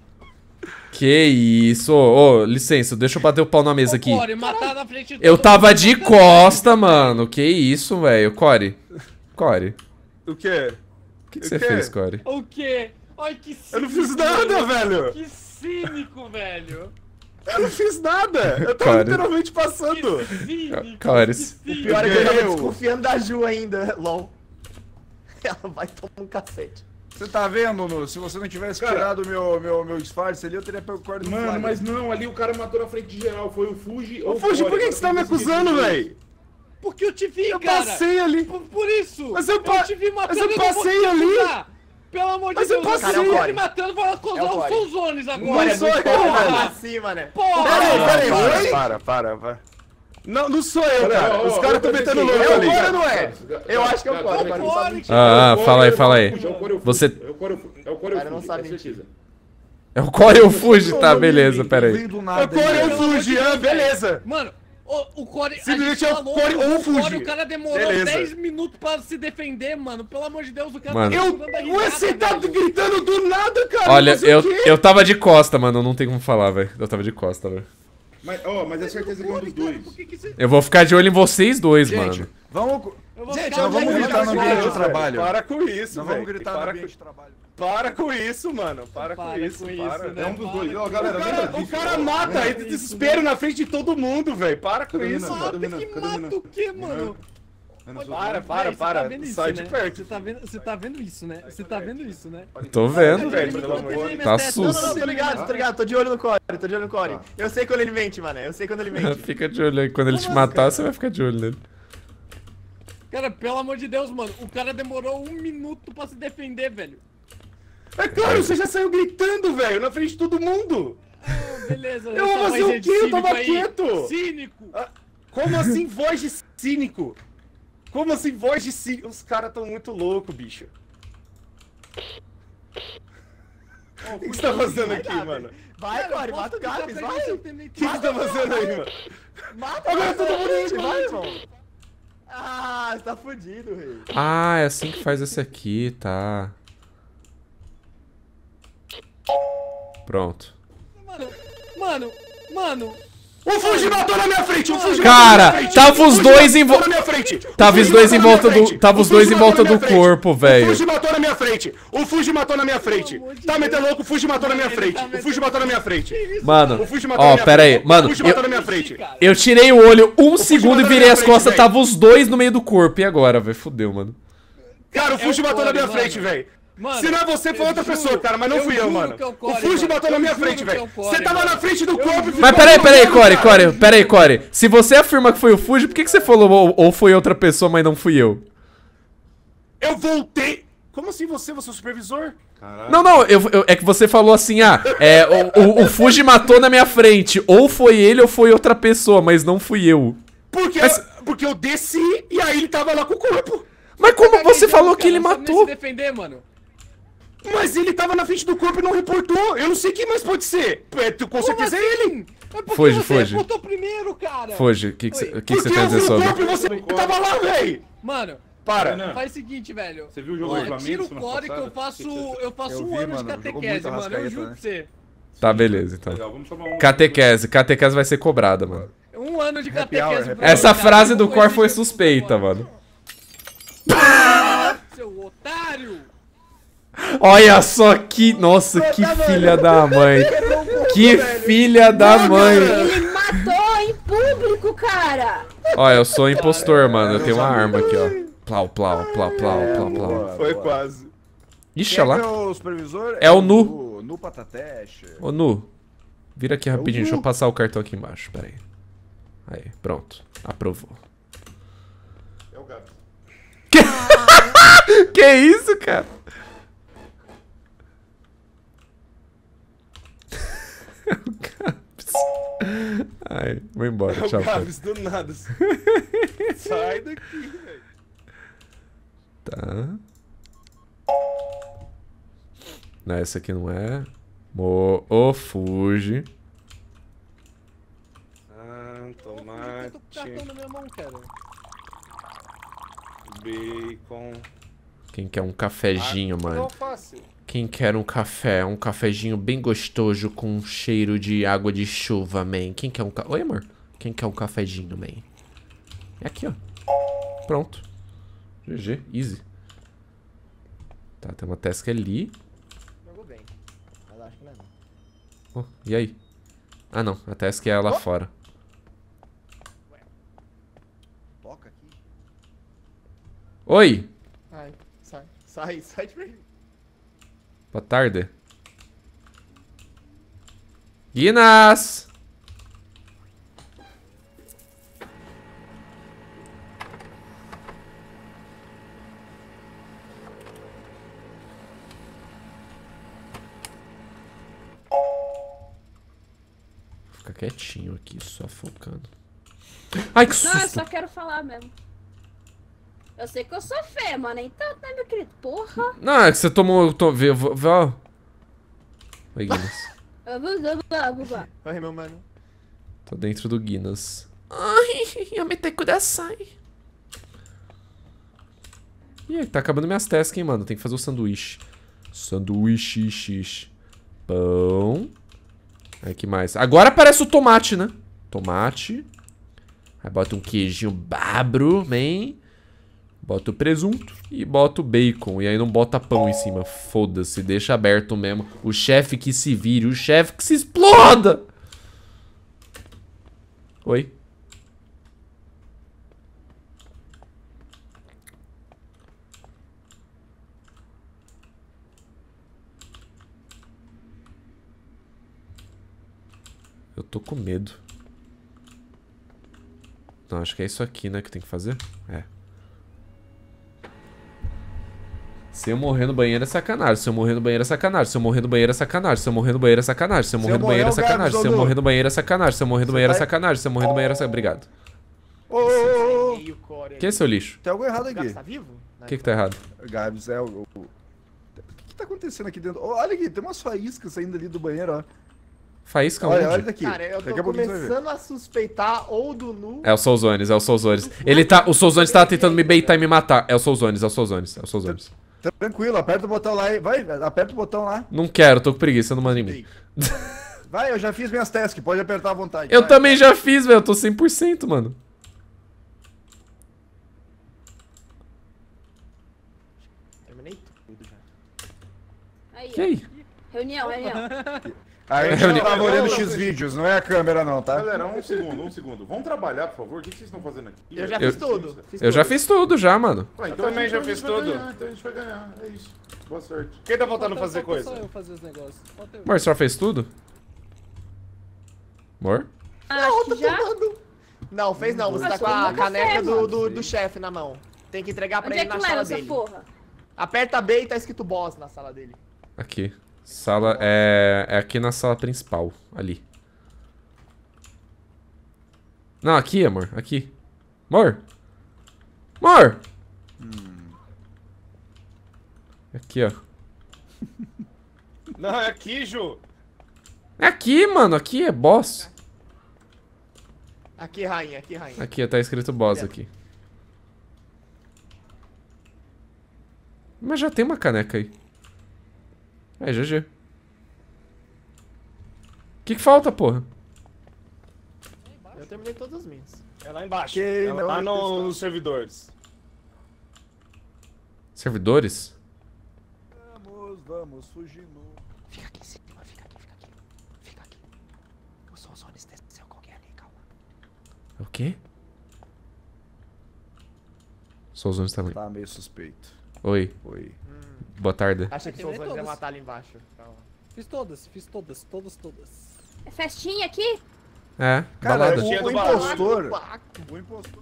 Que isso? Ô, ô, licença, deixa eu bater o pau na mesa aqui. O Core, matar na frente de Eu todo tava mundo. de costa, mano. Que isso, velho. Core. Core. O quê? O que, que O você quê? fez, Core? O quê? Ai, que cínico. Eu não fiz nada, velho. Que cínico, velho. Eu não fiz nada. Eu tava Cara. literalmente passando. Que cínico. Cores. que cínico. Pior é que eu tava Eu. desconfiando da Ju ainda, lol. Ela vai tomar um cacete. Você tá vendo, Nuno? Se você não tivesse Cara. tirado meu, meu, meu disfarce ali, eu teria pego o corda do Mano, flagra. mas não, ali o cara matou na frente de geral. Foi o Fuji ou Ô, Fuji, por que, que você tá me acusando, velho? Porque eu te vi, Eu cara. passei ali. Por, por isso. Mas eu pa- te vi matando. mas eu não vou passei te ali. acusar. Pelo amor de Mas eu Deus, passei. você tá Cara, é me o matando pra acusar É o os Core. Souzones agora. Agora é sou muito eu, porra, velho. assim, mané. Porra! Peraí, peraí, Para, oi? para, para, para. Não, não sou eu, Olha, cara. ó, Os ó, caras ó, tão ó, metendo ó, louco ó, ali. ó, Core ou não é? Gato, gato, Eu acho que é o gato, Core, gato, agora não Core. sabe mentir. Ah, ah, fala aí, fala aí. É o Core ou o Você- Fuji. É o Core ou o Fuji. É o Core ou o Cara, não Fuji, sabe é mentir. certeza. É o Core ou o Fuji? Tá, beleza, pera aí. Veio do É nada. o Core aí, ou o velho. Fuji, ah, beleza. Mano, o, o Core. a Simplesmente gente é o falou Core que ou o o Core, Fuji. o cara demorou Beleza. dez minutos pra se defender, mano. Pelo amor de Deus, o cara Mano. tá Eu. segurando a Ué, risada, você tá velho. gritando do nada, cara. Olha, Fazer eu, o quê? eu tava de costa, mano. Não tem como falar, velho. Eu tava de costa, velho. Mas, ó, mas é certeza que é um dos dois. Por que que você... Eu vou ficar de olho em vocês dois, Gente, mano. vamos... Eu vou Gente, ficar não vamos olhando gritar pra no cara. ambiente de Velho, trabalho. Para com isso, Não velho. vamos gritar no Para ambiente com- de trabalho. Para com isso, mano. Para, Para com isso, com isso, para. né? É um dos dois. Para. Ó, galera, O lembra cara, o disso. cara ó. mata aí de desespero na frente de todo mundo, velho. Para com Cadê o isso, Renan? mano. Cadê o Renan? Que Cadê o Renan? mata o quê, mano? Renan, sou Para, doido. para, Véi, você para. tá vendo isso, Sai né? de perto. Você tá vendo, você tá vendo isso, né? Você tá vendo isso, né? Tô vendo. velho, pelo amor de Deus. Tá Não, sus. não, não, tô ligado, tô ligado, tô de olho no Core, tô de olho no Core. Tá. Eu sei quando ele mente, mané, eu sei quando ele mente. Fica de olho aí. Quando ele te matar, você vai ficar de olho nele. Cara, pelo amor de Deus, mano. O cara demorou um minuto pra se defender, velho. É claro, você já saiu gritando, velho, na frente de todo mundo. Ah, beleza. Eu essa vou fazer voz o de quê? Eu cínico tava aí. quieto. Cínico. Ah, Como assim voz de cínico? Como assim voz de cínico? Os caras tão muito loucos, bicho. O que você tá fazendo aqui, mano? Vai, Core, mata o Gabs, vai. O que você tá fazendo aí, mano? Mata Agora o todo mundo Gabs, junto. vai, irmão. Ah, você tá fudido, rei. Ah, é assim que faz esse aqui, tá. Pronto. Mano, mano, mano. O Fuji matou na minha frente! O Fuji Cara, matou na minha frente! tava os O Fuji dois em matou vo- na minha frente! O Tava os Fuji dois matou em na minha volta do- frente! tava O os dois Fuji em matou volta na minha do frente! corpo, velho. O Fuji matou na minha frente! O Fuji matou na minha frente! amor de Tá Deus. metendo louco, o Fuji matou na minha Ele frente! tá O Fuji metendo- matou na minha frente! Mano, O Fuji matou na ó, minha pera aí. frente. Mano, O Fuji eu, matou na minha frente! Cara, eu tirei o olho um Fuji segundo e matou na virei minha as frente, costas. velho. Tava os dois no meio do corpo. E agora, velho? Fudeu, mano. Cara, o Fuji o matou na Core, minha mano. frente, velho! Mano, Se não é você, foi eu outra juro, pessoa, cara, mas não eu fui eu, juro mano. que é o O Core, Fuji mano. matou na Eu minha juro frente, que é velho! o Core, Você tava mano. na frente do corpo e ficou Mas peraí, peraí, olhando, Core, cara. Core, peraí, Core. Se você afirma que foi o Fuji, por que, que você falou ou, ou foi outra pessoa, mas não fui eu? Eu voltei! Como assim você? Você é o supervisor? Caralho. Não, não, eu, eu- é que você falou assim, ah, é, o, o, o Fuji matou na minha frente. Ou foi ele ou foi outra pessoa, mas não fui eu. Porque, Mas- porque eu desci e aí ele tava lá com o corpo. Mas como você Gaguejando, falou que cara, ele não sabe nem matou? se defender, mano. Mas ele tava na frente do corpo e não reportou. Eu não sei quem mais pode ser. É, tu- com certeza é ele. É porque Foge, você foge. reportou primeiro, cara. Fuji, o que, que, você- o que, que você Porque tem a eu vi dizer o sobre? corpo e você tava lá, véi. Mano, Para. Renan, faz o seguinte, velho. Você viu o jogo Ó, do Flamengo tira o semana Core que eu passada? faço, O que que você- eu faço Eu um vi, ano de mano, jogou catequese, muito mano. Eu Arrascaeta, juro né? pra você. Tá, beleza, então. Legal, vamos tomar um. Catequese. Catequese vai ser cobrada, mano. Um ano de Happy hour, catequese. happy pra Essa você, frase do cara. Cor foi Hoje, suspeita, agora. mano. Seu otário! Olha só que... Nossa, que filha da mãe. Que filha da mãe. Ele matou em público, cara! Olha, eu sou impostor, mano. Eu tenho uma arma aqui, ó. Plau, plau, plau, plau, plau, plau. Foi quase. Ixi, olha Quem é lá. o supervisor? É o Nu. Nu, Nu Patateste. Ô, Nu. Vira aqui rapidinho. Deixa eu Nu. passar o cartão aqui embaixo. Pera aí. Aí, pronto. Aprovou. É o gato. Que isso, cara? O Gabs. Ai, vou embora. Tchau, cara. Gabs, do nada. Sai daqui, velho. Tá. Não, essa aqui não é. Mo... Ô, Fuji. Ah, Eu tô com o tomate, cartão na minha mão, cara. bacon. Quem quer um cafezinho, mano? Não fácil. Quem quer um café? Um cafezinho bem gostoso com um cheiro de água de chuva, man. Quem quer um ca... Oi, amor. Quem quer um cafezinho, man? É aqui, ó. Pronto. G G. Easy. Tá, tem uma task ali. Jogou bem. Mas acho que não é não. Oh, e aí? Ah, não. A task é lá fora. Toca aqui. Oi! Ai, sai. Sai, sai de mim. Boa tarde. Guinness! Fica quietinho aqui, só focando. Ai, que Não, eu susto! só quero falar mesmo. Eu sei que eu sou feia, mas nem tanto, né, meu querido? Porra! Não, é que você tomou... Eu tô, vê, vê, vê, ó. Oi, Guinness. Eu vou- eu vou- eu vou- Oi, meu mano. Tô dentro do Guinness. Ai, eu me tenho coração. Ih, aí, tá acabando minhas tasks, hein, mano. Tem que fazer o sanduíche. Sanduíche, x. Pão. Aí, que mais? Agora aparece o tomate, né? Tomate. Aí bota um queijinho babro, man. Bota o presunto e bota o bacon. E aí não bota pão em cima. Foda-se, deixa aberto mesmo. O chefe que se vire, o chefe que se exploda. Oi? Eu tô com medo. Não, acho que é isso aqui, né, que tem que fazer? É. Se eu morrer no banheiro é sacanagem. Se eu morrer no banheiro é sacanagem. Se eu morrer no banheiro é sacanagem. Se eu morrer no banheiro é sacanagem. Se eu morrer no banheiro é sacanagem. Se eu morrer no banheiro é sacanagem. Se eu morrer no banheiro é sacanagem. Se eu morrer no banheiro é sacanagem. Obrigado. Ô, ô, ô, Meio core Que é seu lixo? tem algo errado O aqui. Gabs tá vivo? O que que tá errado? Gabs, é o... o- O que que tá acontecendo aqui dentro? Ô, olha aqui, tem umas faíscas saindo ali do banheiro, ó. Faísca Olha, onde? olha daqui. Cara, eu Daqui tô a pouco você vai ver. começando a suspeitar ou do Nu. É o Souzones, é o Souzones. Ele tá... O Souzones tava tentando me beitar e me matar. É o Souzones, é o Souzones, é o Souzones. Tranquilo, aperta o botão lá e... Vai, aperta o botão lá. Não quero, tô com preguiça, não manda em mim. Vai, eu já fiz minhas tasks, pode apertar à vontade. Eu vai. também já fiz, velho. Eu tô cem por cento, mano. Terminei tudo já. Aí, E ó. aí? Reunião, reunião. A gente Reuni- tava olhando X vídeos, não é a câmera não, tá? Galera, um segundo, um segundo. Vamos trabalhar, por favor? O que que vocês estão fazendo aqui? Eu já Eu- fiz tudo. Fiz Eu já tudo. fiz tudo já, mano. Ah, então Eu também a gente- já então a fiz gente vai tudo. ganhar, então a gente vai ganhar. É isso. Boa sorte. Quem tá voltando a Falta- fazer falta coisa? Só eu fazer os negócios. Falta eu. Amor, você já fez tudo? Amor? Acho que já. Não, fez não. Você tá Mas com a como caneca café, do, mano. do, do chefe na mão. Tem que entregar pra Onde é ele que na leva sala essa dele. porra? Aperta B e tá escrito boss na sala dele. Aqui. Sala é... É aqui na sala principal. Ali. Não, aqui, amor. Aqui. Amor. Amor. Aqui, ó. Não, é aqui, Ju. É aqui, mano. Aqui é boss. Aqui, rainha, aqui, rainha. Aqui, tá escrito boss aqui. Mas já tem uma caneca aí. É, G G. que que falta, porra? Eu terminei todas as minhas. É lá embaixo. Que É não lá é no- nos servidores. Servidores? Vamos, vamos, fugindo. Fica aqui em cima, fica aqui, fica aqui. Fica aqui. Eu sou o anestesiseu com alguém ali, calma. O quê? Só os olhos também. Tá meio suspeito. Oi, Oi. boa tarde. Acha que Terminei sou os ia todas. matar ali embaixo. Calma. Fiz todas, fiz todas, todas, todas. É festinha aqui? É, Cara, balada. o, Tinha o do barulho. impostor... O impostor...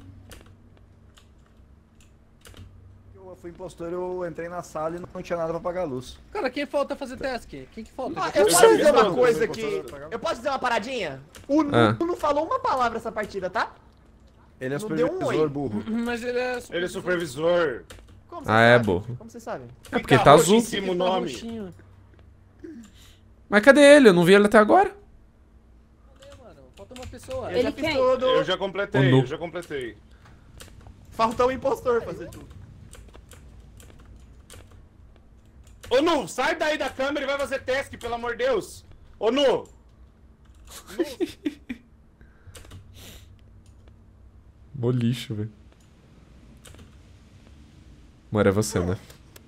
Eu fui impostor, eu entrei na sala e não tinha nada pra apagar a luz. Cara, quem falta fazer task? Quem que falta? Ah, Já eu fiz posso já dizer vi uma todas, coisa eu que... posso- Eu posso dizer uma paradinha? O Nu Ah. não falou uma palavra essa partida, tá? Ele é Não deu um supervisor oi. burro. Mas ele é... Ele é supervisor. Como você Ah, é, sabe? burro. Como você sabe? É porque Fica tá roxo azul. em cima o nome. Roxinho. Mas cadê ele? Eu não vi ele até agora. Cadê, mano? Falta uma pessoa. Eu Ele já fiz quem? tudo. Eu já completei, O Nu. eu já completei. Faltou o impostor fazer tudo. Ô Nu, sai daí da câmera e vai fazer task, pelo amor de Deus. Ô Nu. Mó lixo, velho. Mano, é você, né?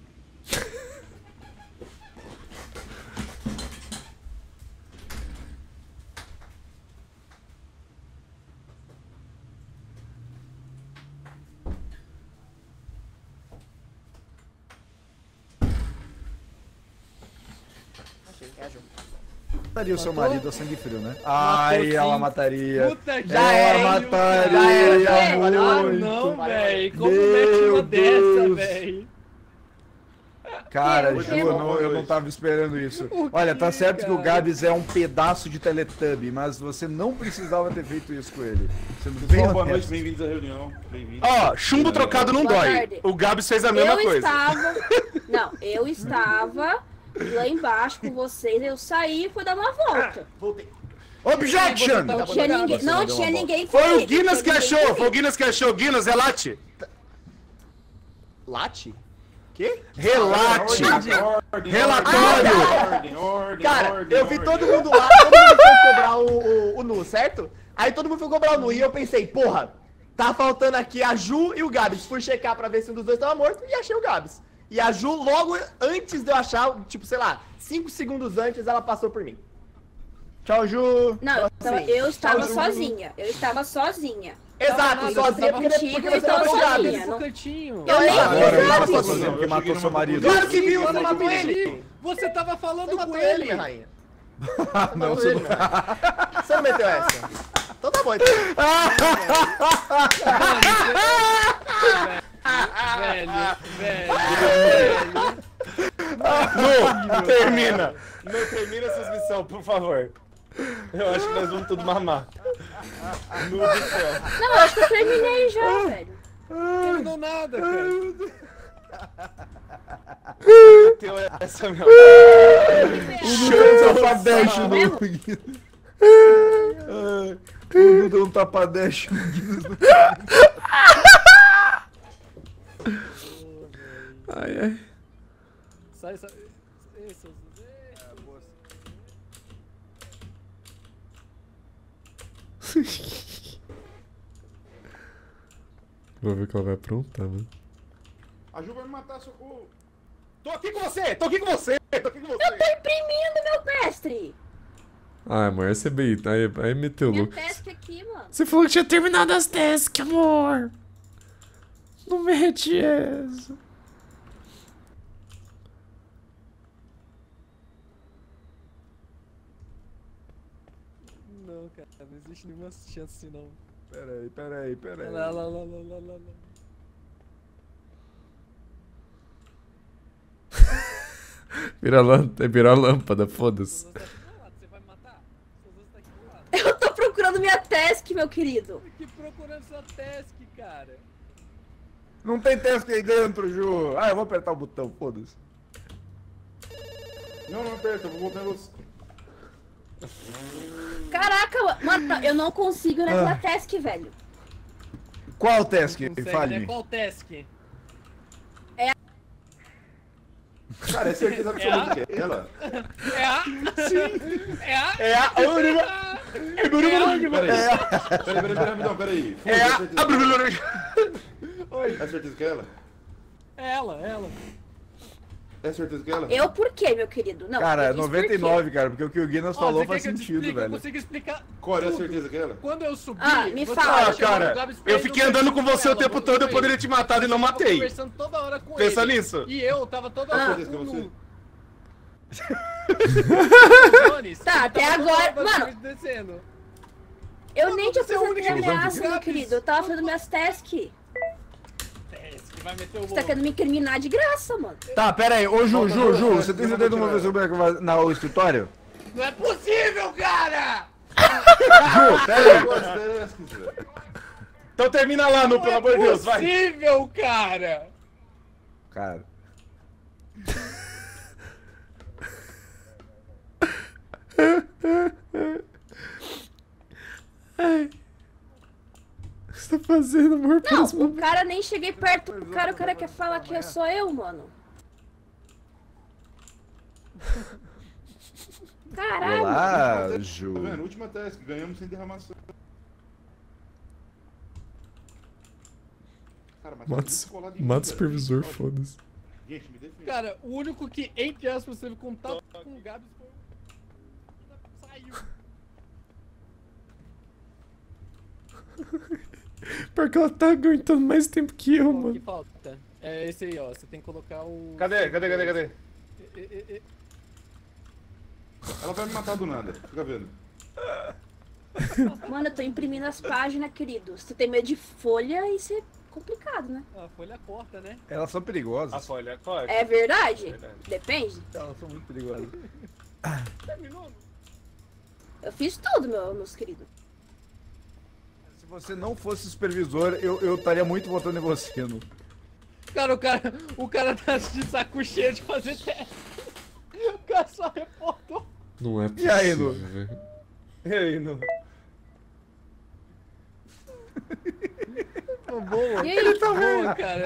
Achei, é a Ju. Mataria o seu Matou? marido a sangue frio, né? Ai, ela sim. mataria. Puta que Já era, Ela hein? mataria Já era, já era. Ah, muito. não, velho. Como Meu mete uma dessa, Deus. velho? Cara, Que? Ju, O quê? eu não, eu não tava esperando isso. O Olha, tá quê, certo que o cara? Gabs é um pedaço de Teletubby, mas você não precisava ter feito isso com ele. Sendo bem Pessoal, boa noite, honesto. bem-vindos à reunião. Bem-vindos. Ó, chumbo trocado não Boa dói. tarde. O Gabs fez a mesma eu coisa. estava. Não, eu estava lá embaixo com vocês, eu saí e fui dar uma volta. Voltei. Objection! Tá Não tinha ninguém, Você não não deu tinha uma ninguém Foi o comigo, Guinness não que tinha ninguém achou, foi o comigo. Guinness que achou. Guinness, relate. Late? Quê? Relate. Ordem, Relatório. ordem, ordem, Cara, ordem, eu vi ordem. todo mundo lá, todo mundo foi cobrar o, o, o Nu, certo? Aí todo mundo foi cobrar o Nu e eu pensei, porra, tá faltando aqui a Ju e o Gabs. Fui checar pra ver se um dos dois tava morto e achei o Gabs. E a Ju, logo antes de eu achar, tipo, sei lá, cinco segundos antes, ela passou por mim. Tchau, Ju! Não, eu estava, Assim, eu estava tchau, Ju. sozinha. Eu estava sozinha. Exato, nada, sozinha tava porque, contigo, porque você então matou o sozinha. Gabs. No não- cantinho. Eu nem Agora, vi Agora, o tá Gabs. sozinho porque matou seu marido. Claro que viu, Você você matou matou ele. ele. Você tava Você falando matou com ele, ele. minha rainha. Não, Matou você ele, não... minha rainha. Você não meteu essa? Então tá bom, então. Velho, velho, velho. Nu, termina. Nu, termina essas missões, por favor. Eu acho que nós vamos tudo mamar. Nu do céu. Não, eu acho que eu terminei já, velho. Não terminou nada, cara. Teu essa, meu. Deu um tapadesh Tá no vendo? Guinness. Ai, O Nu deu um tapadesh no Guinness. Ai, ai. Sai, sai. Isso, Vou ver o que ela vai aprontar, mano. A Ju vai me matar, socorro. Tô aqui com você, tô aqui com você, tô aqui com você. Eu tô imprimindo, meu mestre. Ah, amor, essa é bem. Aí, aí meteu Minha louco. task aqui, mano. Você falou que tinha terminado as tasks, amor. Não mete essa. não, cara. Não existe nenhuma chance assim, não. Peraí, peraí, peraí. Lá, lá, lá, lá, lá, lá, lá. Vira lâmpada, vira lâmpada, foda-se. Você tá aqui do lado, você vai me matar? Você tá aqui do lado. Eu tô procurando minha task, meu querido. Que procurando sua task, cara. Não tem teste aí dentro, Ju. Ah, eu vou apertar o botão, foda-se. Não, não aperta, eu vou voltar em você. Caraca, mano, eu não consigo naquela Ah. task, velho. Qual task? Consegue, né? Fale-me. Qual task? Cara, é certeza absoluta que é ela. É a... Sim. É a... É a... É a... Peraí. Peraí, peraí, peraí, não, peraí. É É a... É certeza que é ela? É ela, é ela. É certeza que é ela? Eu por quê, meu querido? Não. Cara, eu disse por noventa e nove, cara, porque o que o Guinness Ó, falou você faz quer que eu te sentido, explique? Eu velho. consigo explicar Qual é a tudo. certeza que é ela? Quando eu subi... Ah, me você fala. tava Ah, cara, chamando o Gabs pra eu ir fiquei no andando com banheiro você o ela, tempo você todo, eu foi. poderia te matar e não Eu tava matei. conversando toda hora com Pensa ele. nisso. E eu tava toda Ah. hora Certeza que é com você? o Jones. Tá, ele até tava toda agora- hora mano. descendo. Eu Não, nem não, tinha você é a pensado única em que ameaça, usa meu Gabs. querido. Eu tava fazendo minhas tasks. É, esse que vai meter o Você tá bolo. querendo me incriminar de graça, mano. Tá, pera aí. Ô, Ju, Ju, Ju, você tem Eu certeza de vou uma vez tirar. sobre como vai na o escritório? Não é possível, cara! Ju, pera aí. Duas tasks, velho. Então termina lá, Nu, Não pelo é amor de Deus, vai. possível, cara! Cara. Ai. O que você tá fazendo, amor? Não, o cara nem cheguei perto. O cara, o cara quer falar que é só eu, mano. Caralho. Olá, Tá Ju. vendo? Última task, ganhamos sem derramação. Cara, mas tá Mata, muito colado em mim, mata o velho. supervisor, Olha, foda-se. Gente, me defende. Cara, o único que, entre aspas, teve contato com o Gabs foi o... Saiu. Porque ela tá aguentando mais tempo que eu, Ó, que mano. falta? É esse aí, ó. Você tem que colocar o... Cadê? Cadê, cadê, cadê? E- e- e- Ela vai me matar do nada, fica vendo. Mano, eu tô imprimindo as páginas, querido. Se tu tem medo de folha, isso é complicado, né? A folha corta, né? Elas são perigosas. A folha, corta. É verdade? Verdade. Depende. Elas são muito perigosas. Terminou? Eu fiz tudo, meu, meus queridos. Se você não fosse supervisor, eu eu estaria muito votando em você, Nu. Cara, o cara, o cara tá de saco cheio de fazer teste. O cara só reportou. Não é E possível, aí, Nu? velho. E aí, Nu? Pô, boa. E aí? Boa, cara.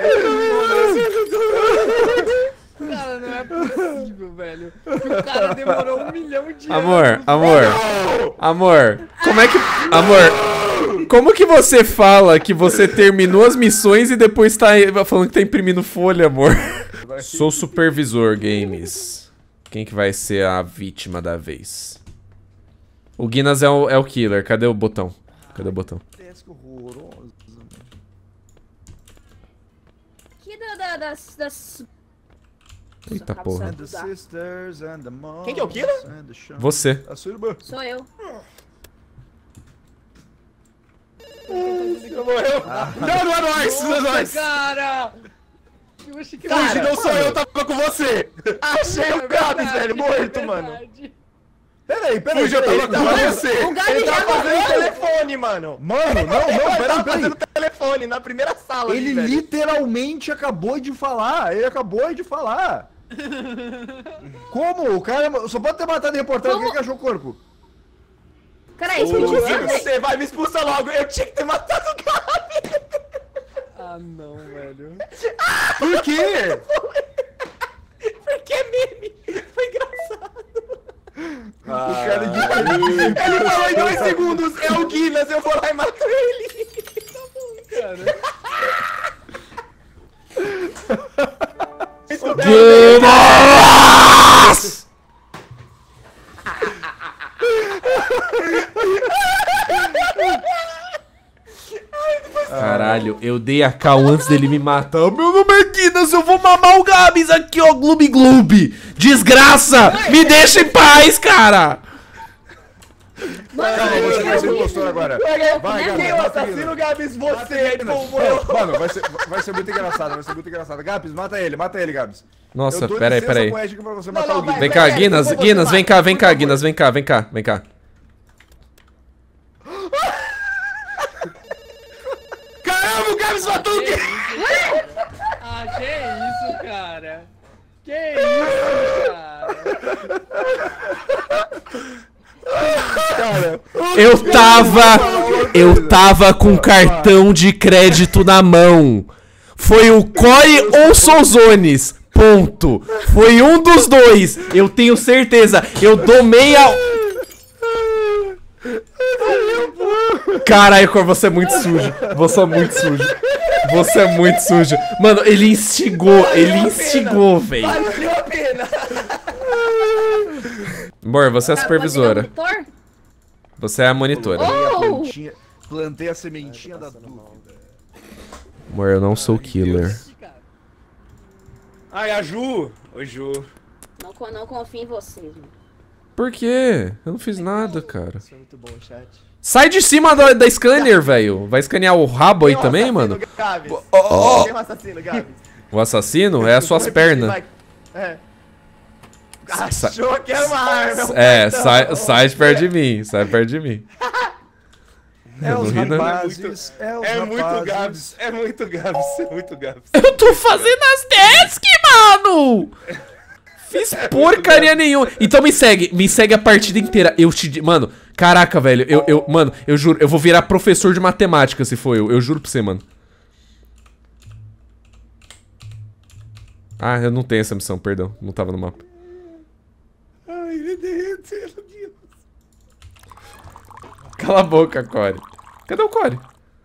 Cara, não é possível, velho. Que o cara demorou um milhão de Amor, anos. amor, amor, como é que... Amor, como que você fala que você terminou as missões e depois tá falando que tá imprimindo folha, amor? Sou supervisor, games. Quem que vai ser a vítima da vez? O Guinness é o, é o killer, cadê o botão? Cadê o botão? Que horroroso. Que da, da, das, das... Eita Acaba porra. sendo- And the sisters and the moms Quem que é o killer? and the shons. Você. A sua irmã. Sou eu. Você morreu? Não, não é nóis, não é Nossa, nóis. cara! Eu achei que Hoje não sou eu, eu tava com você. achei o Gabs, velho, morto, mano. Peraí, peraí, Hoje eu peraí. tava com Não, você. O Gabi Ele já tava fazendo morreu. telefone, mano. Mano, não, não, Ele peraí, tava peraí. fazendo telefone na primeira sala. Ele ali, velho. literalmente acabou de falar. Ele acabou de falar. Como? O cara só pode ter matado o reportagem. Como? Quem que achou o corpo? Cara, é isso que eu Ô, disse. Você vai me expulsar logo. Eu tinha que ter matado o Gabi. Ah, não, velho. Por quê? Porque é meme. Foi engraçado. O cara de Ele falou em dois segundos. É o Guinness, eu vou lá e mato ele. Cara. Guinness! Caralho, eu dei a cal antes dele me matar. Meu nome é Guinness, eu vou mamar o Gabs aqui, ó, Gloob Gloob. Desgraça! Me deixa em paz, cara! Calma, você vai ser impostor agora. Vai, Né, Gabs, Eu mata assassino ele. Gabs, você. Aí, pô, morreu. Mano, vai ser, vai ser muito engraçado, vai ser muito engraçado. Gabs, mata ele, mata ele, Gabs. Nossa, Eu dou peraí, licença peraí. poética pra você Não, matar não, o vai, Guinness. Vem vai, cá, vai, Guinness, por favor, Guinness, vai. vem cá, vem Por cá, favor. Guinness, vem cá, vem cá, vem cá. Caramba, o Gabs matou o Que Guinness. isso, cara? Ah, que isso, cara? Que isso, cara? Eu tava. Eu tava com cartão de crédito na mão. Foi o Corey ou Souzones? Ponto. Foi um dos dois. Eu tenho certeza. Eu dou meia... Caralho, Cor, você é muito sujo. Você é muito sujo. Você é muito sujo. Mano, ele instigou. Ele instigou, velho. Valeu a pena. Amor, você é a Cara, pode ligar o supervisora. monitor? Você é a monitora. Plantei a Oh! plantinha- Plantei a sementinha da dúvida. Amor, eu não sou killer. Ai, a Ju. Oi, Ju. Não, co- não confio em vocês, mano. Por quê? Eu não fiz nada, cara. Isso é muito bom, chat. Sai de cima da, da scanner, velho. Vai escanear o rabo aí Tem um também, assassino, mano? Gabs. oh. Tem um assassino, Gabs. O assassino é as suas pernas. Vai- É. Sa- Achou que era uma arma. um É, cartão. sai, sai de perto de mim. Sai perto de mim. É Não os ri, não. rapazes, é os É muito rapazes. Gabs. É muito Gabs. É muito Gabs. Eu tô fazendo as tasks, mano! Fiz porcaria nenhuma. Então me segue, me segue a partida inteira. Eu te. di- Mano, caraca, velho. Eu, eu, mano, eu juro, eu vou virar professor de matemática se for eu. Eu juro pra você, mano. Ah, eu não tenho essa missão, perdão. Não tava no mapa. Ai, meu Deus, meu Deus. Cala a boca, Core. Cadê o Core?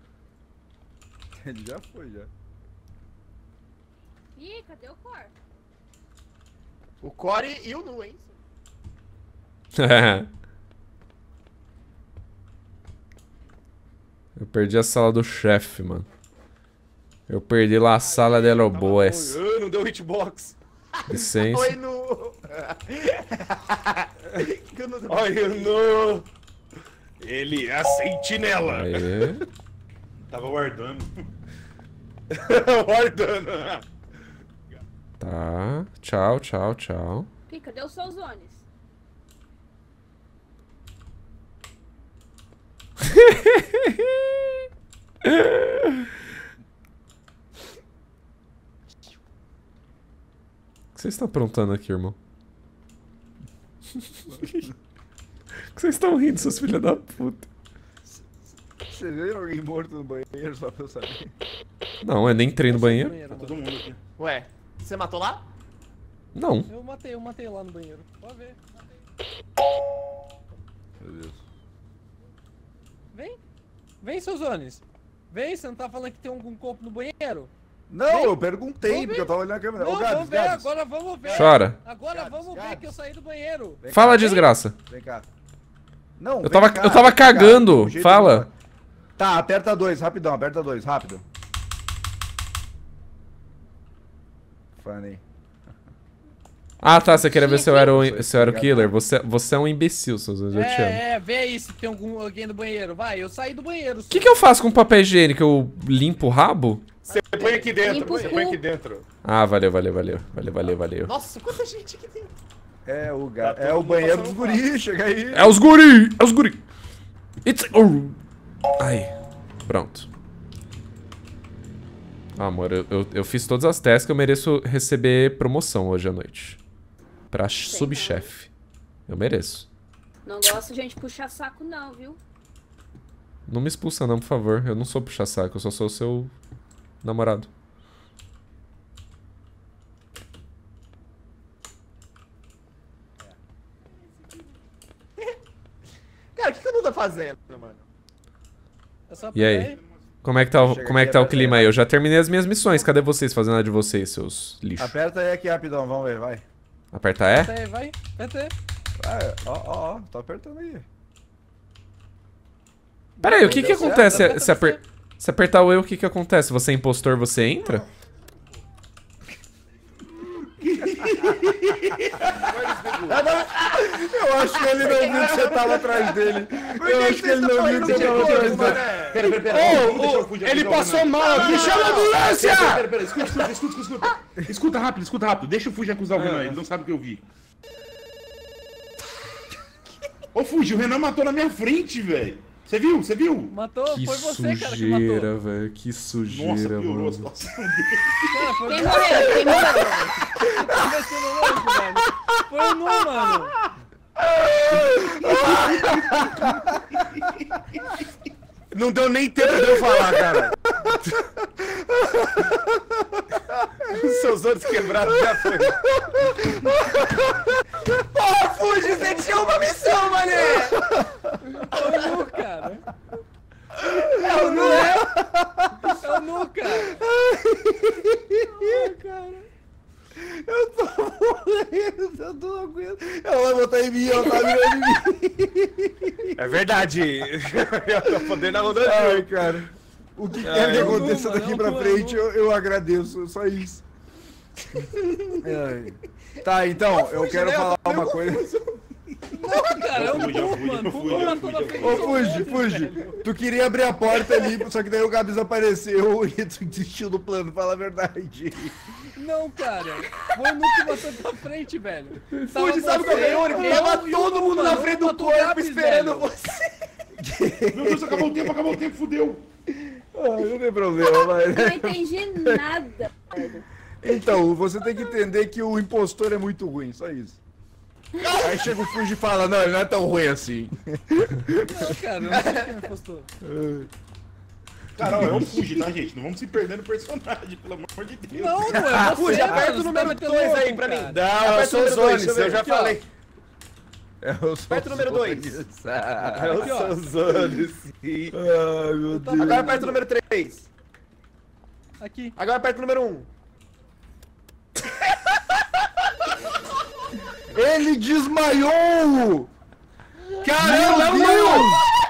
Ele já foi, já. Ih, cadê o Cor? O Core e o Nu, hein? Eu perdi a sala do chefe, mano. Eu perdi lá a sala de robôs. Ah, não deu hitbox. Licença. Oi, Nu. Que eu não- Olha, não. Ele é a sentinela. Aê. Tava guardando. Guardando. Tá. Tchau, tchau, tchau. Ih, cadê os seus zones? O que vocês estão aprontando aqui, irmão? O que vocês estão rindo, seus filhos da puta? Vocês viram alguém morto no banheiro só pra eu saber? Não, eu nem entrei no banheiro. Banheiro, Tá mano. todo mundo aqui. Ué, você matou lá? Não. Eu matei, eu matei lá no banheiro. Pode ver. Meu Deus. Vem. Vem, seus zones. Vem, você não tá falando que tem algum corpo no banheiro? Não, eu perguntei, Vamos porque ver. eu tava olhando a câmera. Não, Ô, Gabs, vamos ver, Gabs. agora vamos ver. Chora. Agora Gabs, vamos ver Gabs. que eu saí do banheiro. Vem cá, Fala, vem. desgraça. Vem cá. Não, Eu vem tava, cá, eu tava vem cá. cagando. O jeito Fala. que- Tá, aperta dois, rapidão, aperta dois, rápido. Funny. Ah, tá. Você queria ver se eu era o, se eu era o killer? Você, você é um imbecil, seus eu te amo. É, é, vê aí se tem algum, alguém no banheiro. Vai, eu saí do banheiro. O que, que eu faço com papel higiênico? Eu limpo o rabo? Você põe aqui dentro. Limpa o Você põe cu. aqui dentro. Ah, valeu, valeu, valeu. Valeu, valeu, valeu. Nossa, quanta gente aqui tem. É o, ga... Tá é todo o mundo banheiro passando dos guris, chega aí. É os guri! É os guri! It's... Oh. Ai, pronto. Ah, amor, eu, eu, eu fiz todas as tasks, eu mereço receber promoção hoje à noite. Pra subchefe. Eu mereço. Não gosto de gente puxar saco, não, viu? Não me expulsa não, por favor. Eu não sou puxa-saco, eu só sou o seu namorado. Cara, o que, que o Nu tá fazendo, mano? É só E aí? pegar Como é que tá, o- Chega como é aqui, que tá o aperta clima aí. aí? Eu já terminei as minhas missões. Cadê vocês fazendo a de vocês, seus lixos? Aperta aí aqui rapidão, vamos ver, vai. Aperta é? Aperta aí, vai. Aperta aí. Vai, ó, ó, ó, tô apertando aí. Pera aí, o que que Deu certo, acontece se, aperta se, aper- você. se apertar o E, o que que acontece? Você é impostor, você entra? Eu acho que ele não viu que você tava atrás dele. Eu acho que ele não viu que você tava atrás dele. Pera, pera, pera. Ô, ô, ele passou mal aqui. Chama a ambulância! Pera, pera, escuta, escuta, escuta, escuta. Escuta rápido, escuta rápido. Deixa o Fuji acusar o Renan, ele não sabe o que eu vi. Ô Fuji, o Renan matou na minha frente, velho. Você viu? Você viu? Matou, Que foi você, cara, que matou. sujeira, velho. Que sujeira, Nossa, piorou a mano. situação. Cara, foi Quem você. morreu? Quem morreu? Tá descendo louco, velho. Foi o Nu, mano. Não deu nem tempo de eu falar, cara. seus olhos quebrados já foi. Porra, Fuji, você tinha uma missão, mané! É o Nu, cara. É o Nu, é? É o Nu, cara. Ai, cara. Eu tô morrendo, eu tô aguentando. Ela vai botar em mim, ela tá mirando em mim. É verdade. Eu tô podendo rodando. Ai, cara. O que quer que é o aconteça Nu, daqui mano, pra é o Nu, frente, é o eu, eu agradeço, só isso. Ai. Tá, então, eu quero falar uma coisa. Não, cara, é o Eu fui, eu Nu, fui, mano. eu fui, Vamos eu lá fui, toda eu frente. fui. Ô, Fuji, Fuji, tu queria abrir a porta ali, só que daí o Gabs apareceu e tu desistiu do plano, fala a verdade. Não, cara. Foi o Nu que botou pra frente, velho. Fuji, sabe o que é o melhor? Tava todo mundo na frente do corpo esperando você. Meu Deus, acabou o tempo, acabou o tempo, fudeu. Ah, não tem problema, mas... Não entendi nada, velho. Então, você tem que entender que o impostor é muito ruim, só isso. Aí chega o Fuji e fala, não, ele não é tão ruim assim. Não, cara, não sei quem me postou. Cara, ó, é o Fuji, tá, gente? Não vamos se perder no personagem, pelo amor de Deus. Não, não é você, Fuji, aperta o mano, número você tá dois metendo aí pra mim. louco, Não, cara. eu Aperta sou o os número dois, Zones, deixa eu eu já ver aqui, ó. falei. É, eu sou Aperta o número dois. Ah, Eu Aqui, ó. sou os Zones, sim. Ai, meu Deus. Agora aperta o número três. Aqui. Agora aperta o número um. Ele desmaiou! Caramba, é o Meu Nu!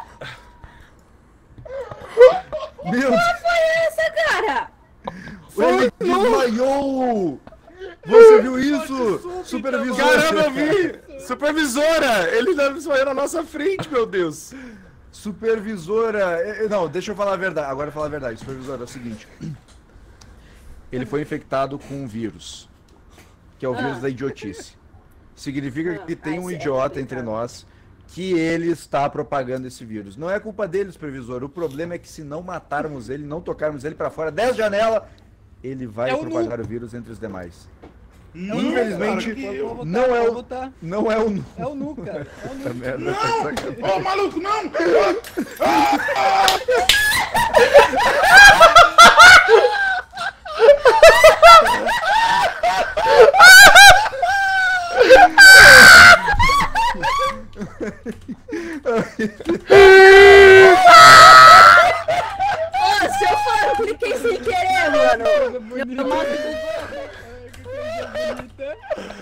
Deus! Meu Deus! Foi essa, cara? Ele desmaiou! Você viu isso? Supervisor! Caramba, eu vi! Supervisora! Ele desmaiou na nossa frente, meu Deus! Supervisora! eh, eh, Não, deixa eu falar a verdade. Agora falar a verdade. Supervisora, é o seguinte. Ele foi infectado com um vírus. Que é o vírus Ah. da idiotice. Significa Ah, que tem ah, um isso é idiota entre complicado. nós que ele está propagando esse vírus. Não é culpa dele, supervisor. O problema é que se não matarmos ele, não tocarmos ele pra fora dessa janela, ele vai É o propagar o vírus entre os demais. Não, Infelizmente, cara, que eu- Vou botar, não é vou o- botar. Não é o... Nu- É o Nu, cara. É o Nu. merda, tá de sacanagem. Ô, maluco, não! Ô, se eu for, eu cliquei sem querer, mano. Bonita. Eu mato Ai, que coisa bonita.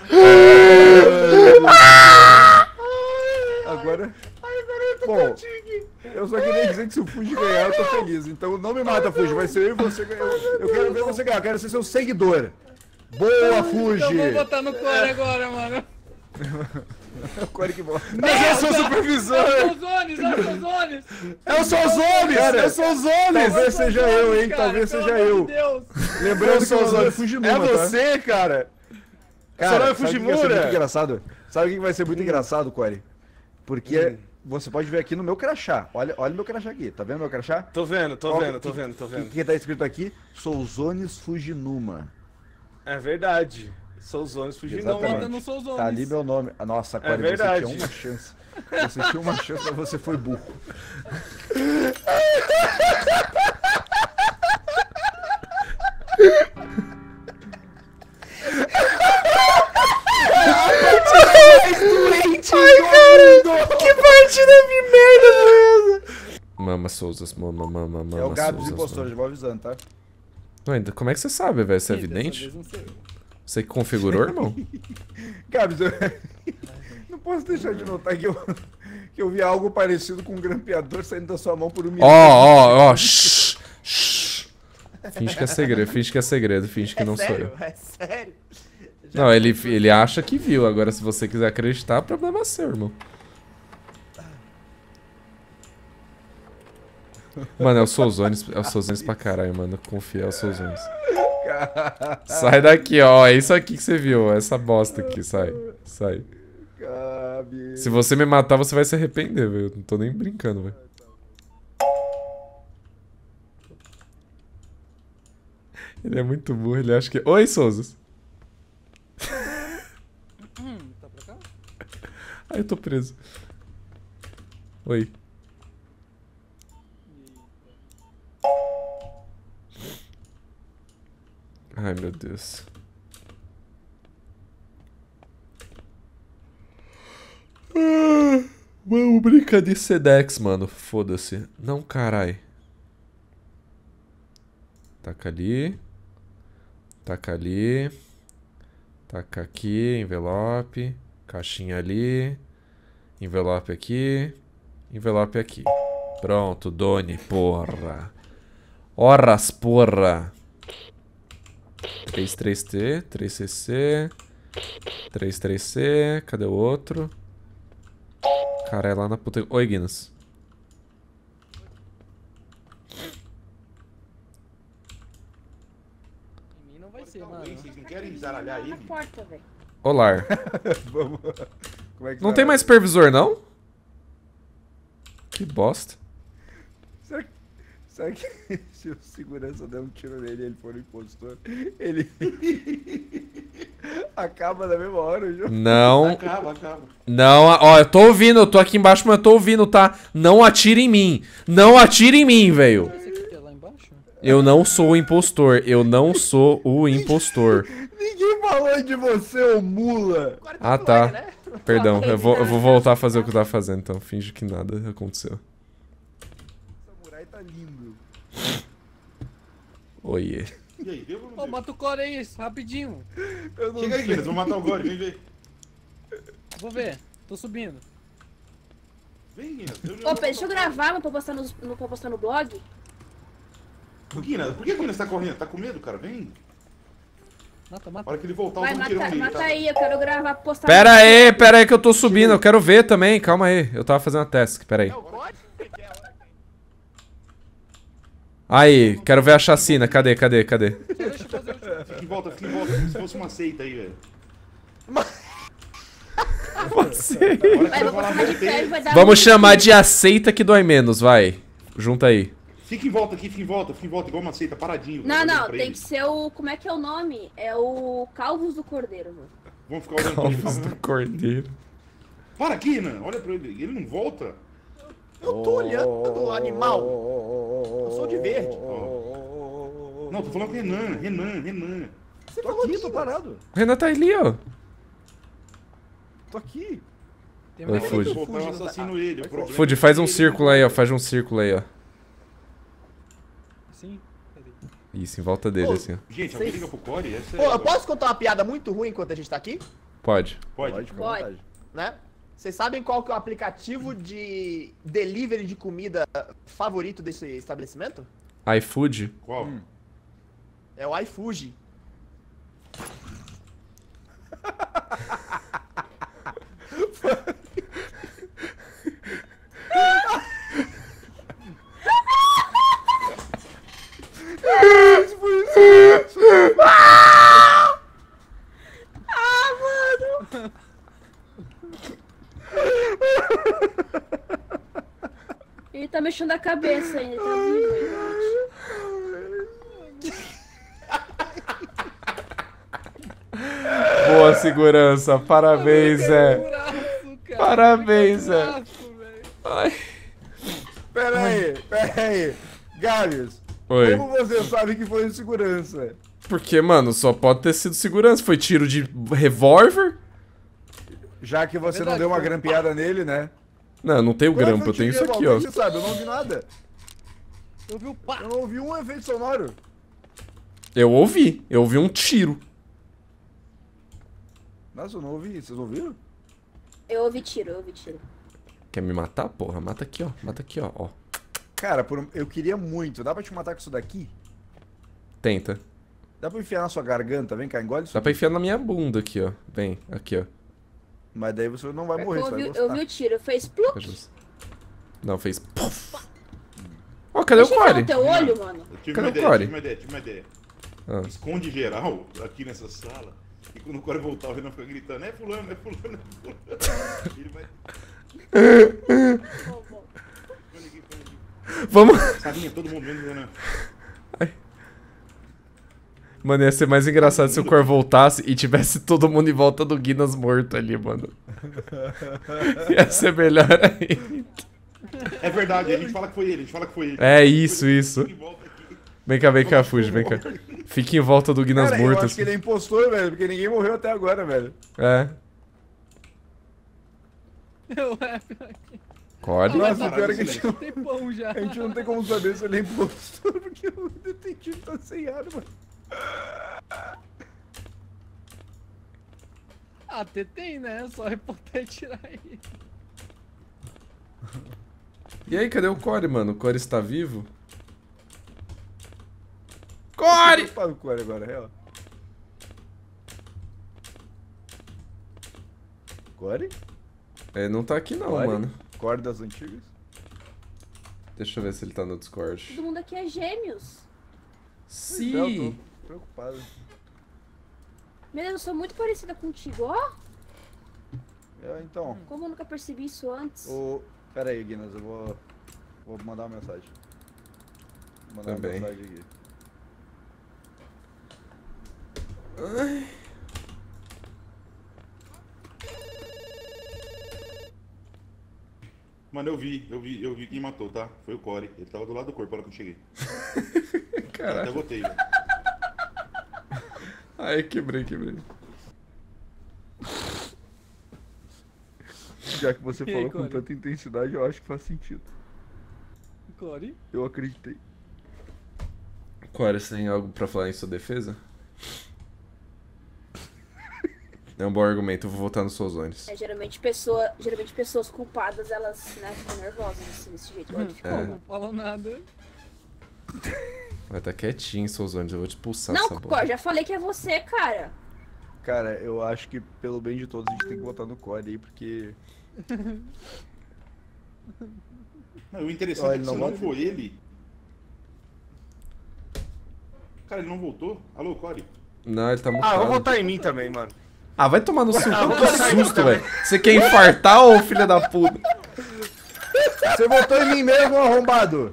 Agora... Bom, eu só queria dizer que se o Fuji ganhar, eu tô feliz. Então não me mata, Fuji. Vai ser eu e você ganhar. Eu quero ver você ganhar. Eu quero ser seu seguidor. Boa, Fuji! Eu vou botar no core agora, mano. Core que bom. Mas eu sou supervisor! É o Zones, é o Zones. Eu sou os Zones! Cara, Eu sou os Zones! Talvez seja eu, hein? Cara, Talvez pelo seja amor de eu. Deus. Lembrando Eu que sou eu os sou Zones. Fuji É Numa, tá? você, cara! Cara, Soraya sabe o que vai ser Fujimura. muito engraçado? Sabe o que vai ser muito engraçado, Core? Porque Hum. você pode ver aqui no meu crachá. Olha, olha o meu crachá aqui. Tá vendo meu crachá? Tô vendo, tô Qual- vendo, tô vendo, tô O vendo. que tá escrito aqui? Souzones Fujinuma. É verdade. Sou os Zones fugindo. Não, Exatamente. eu não sou o Zones. Tá ali meu nome. Ah, Nossa, Core, verdade. você tinha uma chance. Você tinha uma chance, mas você foi burro. Mama Souzas, mama, mama, mama É o Gabs Souzas, impostor, mama. já vou avisando, tá? Não, ainda- como é que você sabe, velho? Isso é Ih, dessa evidente? vez não sei eu. Você que configurou, irmão? Gabs, eu... não posso deixar de notar que eu, que eu vi algo parecido com um grampeador saindo da sua mão por um Ó, minuto. ó, ó, shh, shh. Finge que é segredo, finge que é segredo, finge que não sou eu. É sério? Não, ele, ele acha que viu, agora se você quiser acreditar, o problema é seu, irmão. Mano, é o Souzones, é o Souzones pra caralho, mano. Confia, é o Souzones. Sai daqui, ó. É isso aqui que você viu, essa bosta aqui, sai. Sai. Gabs. Se você me matar, você vai se arrepender, velho. Não tô nem brincando, velho. Ele é muito burro, ele acha que... Oi, Souzas. Hum, tá pra cá? Ai, eu tô preso. Oi. Ai, meu Deus. Rúbrica de Sedex, mano. Foda-se. Não, carai. Taca ali. Taca ali. Taca aqui, envelope. Caixinha ali. Envelope aqui. Envelope aqui. Pronto, Doni, porra. Horas, porra. três três T, três C C. três três C. Cadê o outro? Cara, é lá na puta... Oi, Guinness. Em mim não vai ser, mano. Vocês não querem desaralhar Na ele? porta, velho. Olá. Vamos. Como é que Não tá? tem mais supervisor, não? Que bosta. Será que, será que se o segurança der um tiro nele e ele for um impostor, ele acaba na mesma hora, Ju? Não. Acaba, acaba. Não, ó, eu tô ouvindo, eu tô aqui embaixo, mas eu tô ouvindo, tá? Não atire em mim. Não atire em mim, velho. Esse aqui é lá embaixo? Eu não sou o impostor. Eu não sou o impostor. Ninguém falou de você, ô mula! Agora Ah, tu tá. é, né? Perdão, eu vou, eu vou voltar a fazer o que eu tava fazendo, então. Finge que nada aconteceu. O samurai tá lindo. Oiê. E aí, deu ou não Ô, deu? mata o core aí, rapidinho. Eu não Chega aí, sei. Guinness, vamos matar o Gore, vem ver. Vou ver, tô subindo. Vem, Guinness. eu- Ô, Pedro, deixa eu gravar, mas pra postar no, no, pra postar no blog. Guinness, por que o Guinness tá correndo? Tá com medo, cara? Vem. Mata, A mata. hora que ele voltar, Vai, eu vou tirar mata, um mata tá? aí, eu quero gravar, postar Pera no aí, pera aí que eu tô subindo. Eu quero ver também. Calma aí. Eu tava fazendo a task, pera aí. É o código? Aí, quero ver a chacina. Cadê, cadê, cadê? Só deixa eu fazer o último. Fica em volta, fica em volta, como se fosse uma seita aí, velho. Você. A hora que Vai, você vou falar postar de pé e voltei, vai dar Vamos um- chamar de aceita que dói menos, vai. Junta aí. fica em volta aqui, fica em volta, fica em volta, igual uma seita, paradinho. Não, olhando não, pra tem ele. que ser o... Como é que é o nome? É o Calvos do Cordeiro, mano. Vamos ficar olhando pra ele. Calvos do cordeiro. Para aqui, Renan, olha pra ele. Ele não volta? Eu tô olhando, animal. Eu sou de verde. Não, tô falando com o Renan, Renan, Renan. Você Tô falou aqui, disso, tô parado. O Renan tá ali, ó. Tô aqui. Tem Oi, mais Se Fude. voltar, eu assassino ele. O problema Fude, é faz que um ele círculo não aí, ó. volta. Faz um círculo aí, ó. Sim? Cadê? Isso, em volta dele, Ô, assim, ó. Gente, alguém liga pro Core? Essa Ô, é... eu posso contar uma piada muito ruim enquanto a gente tá aqui? Pode. Pode. Pode, fica à Pode. vontade. Né? Vocês sabem qual que é o aplicativo de delivery de comida favorito desse estabelecimento? iFood? Qual? É o iFuji. Ele tá mexendo a cabeça ainda, tá vivo ainda. Boa segurança, parabéns, Zé. Braço, cara. Parabéns, Zé. Braço, velho. Ai. Pera aí, pera aí. Gabs, Oi. como você sabe que foi o segurança? Porque, mano, só pode ter sido segurança. Foi tiro de revólver? Já que você não Verdade, deu uma foi. grampeada nele, né? Não, não tenho Quando grampo, eu te tenho vi, isso aqui, Valdir, ó. Você sabe, eu não ouvi nada. Eu vi o pá. Eu não ouvi um efeito sonoro. Eu ouvi. Eu ouvi um tiro. Nossa, eu não ouvi. Vocês ouviram? Eu ouvi tiro, eu ouvi tiro. Quer me matar, porra? Mata aqui, ó. Mata aqui, ó. ó. Cara, por um- eu queria muito. Dá pra te matar com isso daqui? Tenta. Dá pra enfiar na sua garganta? Vem cá, engole isso. Dá pra aqui. enfiar na minha bunda aqui, ó. Vem, aqui, ó. Mas daí você não vai Eu morrer, você vai ouvi, gostar. eu vi o tiro, fez pluk. Fica justo. Não, fez. Puf. Ó, cadê o Deixa eu ver Core? o teu olho, mano. Eu tive Cadê uma o ideia, Core? tive uma ideia, tive uma ideia. Ah. Esconde geral aqui nessa sala. E quando o Core voltar, o Renan fica gritando: é fulano, é fulano, é fulano. Ele vai. Põe aqui, põe aqui. Vamos. Salinha, todo mundo vendo o Renan. Mano, ia ser mais engraçado se o Core voltasse e tivesse todo mundo em volta do Guinness morto ali, mano. Ia ser melhor ainda. É verdade, a gente fala que foi ele, a gente fala que foi ele. É isso, isso. Ele volta aqui. Vem cá, vem cá, Fuji, vem cá. Fique em volta do Guinness Cara, eu morto. acho que ele é impostor, velho, porque ninguém morreu até agora, velho. É. Eu é aqui. Core. Nossa, pior é que a gente, não, Tem pão já. a gente não tem como saber se ele é impostor, porque o detetive tá sem arma. Ah, até tem, né? Só reportar e tirar aí. E aí, cadê o Core, mano? O Core está vivo? Core! Para o Core agora, real. Core? Ele não tá aqui não, Core? mano. Core das antigas? Deixa eu ver se ele tá no Discord. Todo mundo aqui é gêmeos. Sim! Eu tô preocupado. Meu Deus, eu sou muito parecida contigo, ó. É, então, Como eu nunca percebi isso antes. o... Pera aí, Guinness, eu vou... Vou mandar uma mensagem. Vou mandar Também. uma mensagem aqui. Mano, eu vi, eu vi, eu vi quem matou, tá? Foi o Core. Ele tava do lado do corpo na hora que eu cheguei. Eu até Caralho. botei, velho. Ai, quebrei, quebrei. Já que você E aí, falou com Core? tanta intensidade, eu acho que faz sentido. Core? Eu acreditei. Core, você tem algo pra falar em sua defesa? É um bom argumento, eu vou votar nos seus olhos. É, geralmente, pessoa, geralmente pessoas culpadas, elas né, ficam nervosas desse, desse jeito. Igual ele ficou. É. Não fala nada. Vai tá quietinho, seus olhos, eu vou te expulsar Não, essa Cor, bola. já falei que é você, cara. Cara, eu acho que pelo bem de todos a gente tem que votar no Core aí, porque... Não, o interessante Olha, é que se não não vai- for ele... Cara, ele não voltou? Alô, Core? Não, ele tá Ah, eu mutado. vou votar em mim também, mano. Ah, vai tomar no seu Ah, cu, vou que votar em mim susto, também. velho. Você quer infartar, ô filha da puta? Você votou em mim mesmo, arrombado!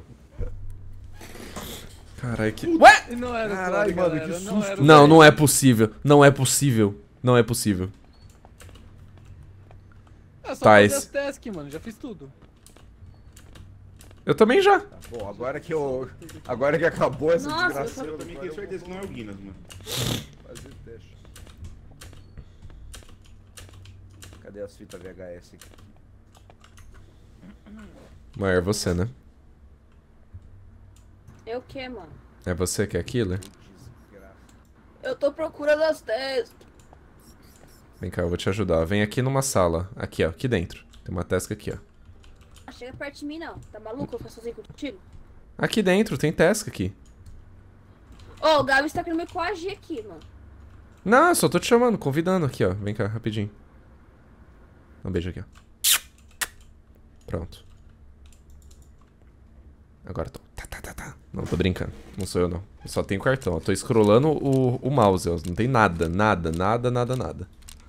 Caralho, que... Ué? E não era o Caralho, Core, mano, galera. que Não, susto. era o Não, Core. não é possível. Não é possível. Não é possível. É só Tá, fazer esse- as tasks, mano. Já fiz tudo. Eu também já. Bom, agora que eu... Agora que acabou essa Nossa, desgraça... Eu também tenho certeza que não é o Guinness, mano. Fazer teste. Cadê as fitas V H S aqui? Mas é você, né? Eu o quê, mano? É você que é killer? Desgraça. Eu tô procurando as testes. Vem cá, eu vou te ajudar. Vem aqui numa sala. Aqui, ó. Aqui dentro. Tem uma task aqui, ó. Ah, chega perto de mim, não. Tá maluco? Eu vou ficar sozinho contigo? Aqui dentro, tem task aqui. Ô, o Gabs tá querendo me coagir aqui, mano. Não, eu só tô te chamando, convidando aqui, ó. Vem cá, rapidinho. Dá um beijo aqui, ó. Pronto. Agora tô. Tá, tá, tá, tá. Não, tô brincando. Não sou eu, não. Eu só tenho cartão. Eu tô scrollando o, o mouse, ó. Não tem nada, nada, nada, nada, nada.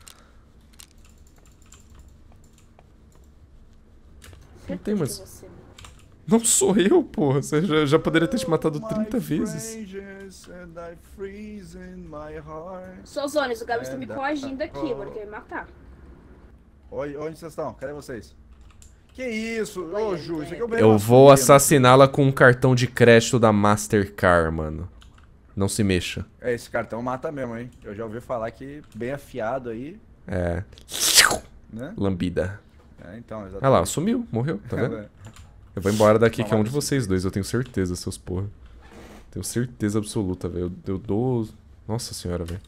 Não tem mais. Certeza que é você, mano. Não sou eu, porra. Você já, já poderia ter te matado trinta vezes. Strangers and I freeze in my heart. Sozones, o Gabs tá me Anda, coagindo aqui, oh. mano. Quer me matar. Onde, onde vocês estão? Cadê vocês? Que isso? Ô, Oi, Ju, isso aqui é o Eu vou assassiná-la com um cartão de crédito da Mastercard, mano. Não se mexa. É, esse cartão mata mesmo, hein? Eu já ouvi falar que bem afiado aí, É. né? Lambida. É, então, exatamente. Olha lá, sumiu, morreu, tá vendo? Eu vou embora daqui, que é um de vocês dois, eu tenho certeza, seus porra. Tenho certeza absoluta, velho. Eu, eu dou. Nossa senhora, velho.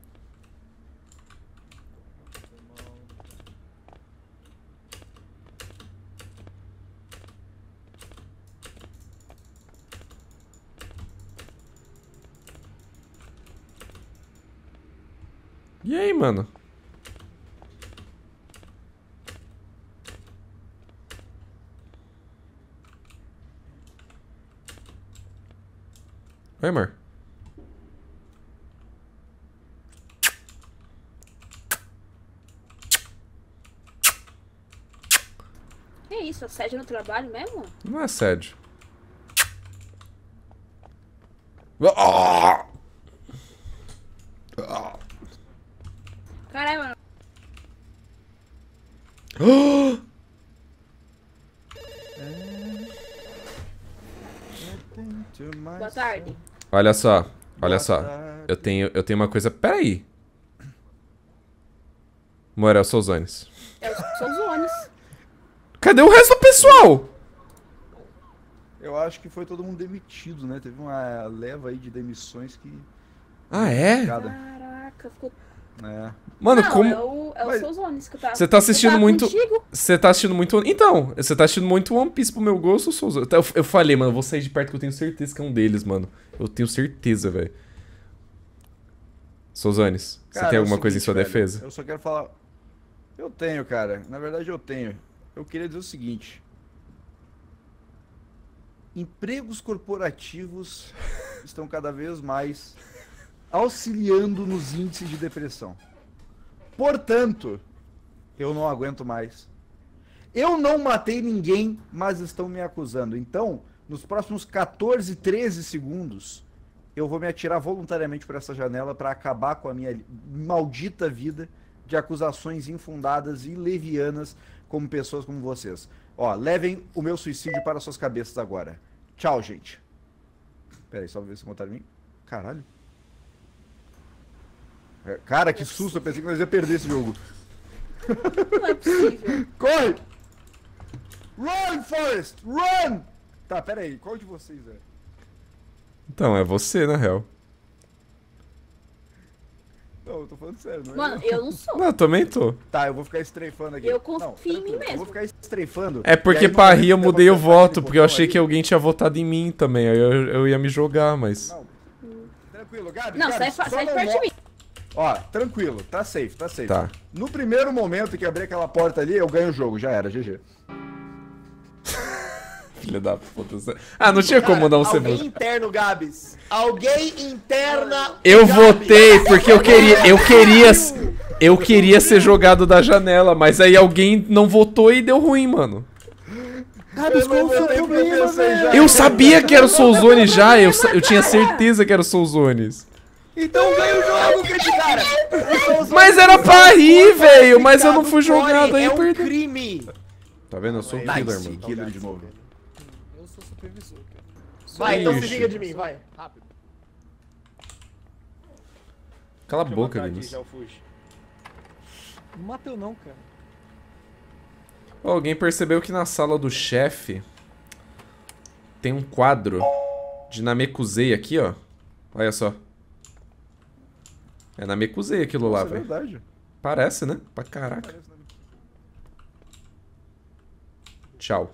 E aí, mano? Oi, amor. Que isso? Assédio no trabalho mesmo? Não é assédio. Ah! Caralho, mano. Boa tarde. Olha só, olha Boa só. tarde. Eu tenho, eu tenho uma coisa. Pera aí. Morel Souzones. Eu sou o Zones. Cadê o resto do pessoal? Eu acho que foi todo mundo demitido, né? Teve uma leva aí de demissões que... Ah, é? Cada- Caraca, ficou. É. Mano, Não, como... é o, é o Mas- Souzones que tá. Você tá assistindo Eu tava muito... contigo? Você tá assistindo muito... Então, você tá assistindo muito One Piece pro meu gosto, Souza. Eu, eu falei, mano, eu vou sair de perto que eu tenho certeza que é um deles, mano. Eu tenho certeza, velho. Souzanes, você Cara, tem é o alguma coisa em seguinte, sua velho, defesa? Eu só quero falar... Eu tenho, cara. Na verdade, eu tenho. Eu queria dizer o seguinte. Empregos corporativos estão cada vez mais auxiliando nos índices de depressão. Portanto, eu não aguento mais. Eu não matei ninguém, mas estão me acusando. Então, nos próximos quatorze, treze segundos, eu vou me atirar voluntariamente por essa janela para acabar com a minha maldita vida de acusações infundadas e levianas como pessoas como vocês. Ó, levem o meu suicídio para suas cabeças agora. Tchau, gente. Pera aí, só ver se contaram em mim. Caralho. É, cara, que susto. Eu pensei que nós ia perder esse jogo. Não é possível. Corre! Run, Forrest! Run! Tá, pera aí. Qual de vocês é? Então, é você, na real. Não, eu tô falando sério, não é? Mano, eu não sou. Não, eu também tô. Tá, eu vou ficar estreifando aqui. Eu confio Não, em mim tranquilo, mesmo. Eu vou ficar estreifando. É e porque aí, no pra momento rir eu que mudei o levantar aquele voto, porque eu botão achei ali- que alguém tinha votado em mim também. Aí eu, eu ia me jogar, mas... Não, tranquilo, Gabi. Não, Gabi, sai, fa- só sai de não perto mo- de mim. Ó, tranquilo, tá safe, tá safe. Tá. No primeiro momento que abrir aquela porta ali, eu ganho o jogo, já era, G G. Filha da puta. Ah, não tinha como não ser Alguém voto. interno, Gabs. Alguém interna. Eu Gabs. votei porque eu queria, eu queria, eu queria ser jogado da janela, mas aí alguém não votou e deu ruim, mano. Gabs, qual foi o problema, velho? Eu sabia que era o Soulzone já, eu, sa- eu tinha certeza que era o Soulzones. Então ganha o jogo, Crit, cara. Mas era pra rir, velho, mas eu não fui jogado aí, É um perdi. crime. Tá vendo? Eu sou o Nice, killer, mano. killer de novo. Eu sou supervisor, cara. Vai, então se Ixi. liga de mim, vai. Rápido. Cala a Deixa eu boca, botar aqui, Vinícius. já o Fuji. Não mateu não, cara. Ó, alguém percebeu que na sala do chefe tem um quadro de Namekusei aqui, ó. Olha só. É Namekusei aquilo lá, Nossa, é velho. verdade. Parece, né? Pra caraca. Tchau.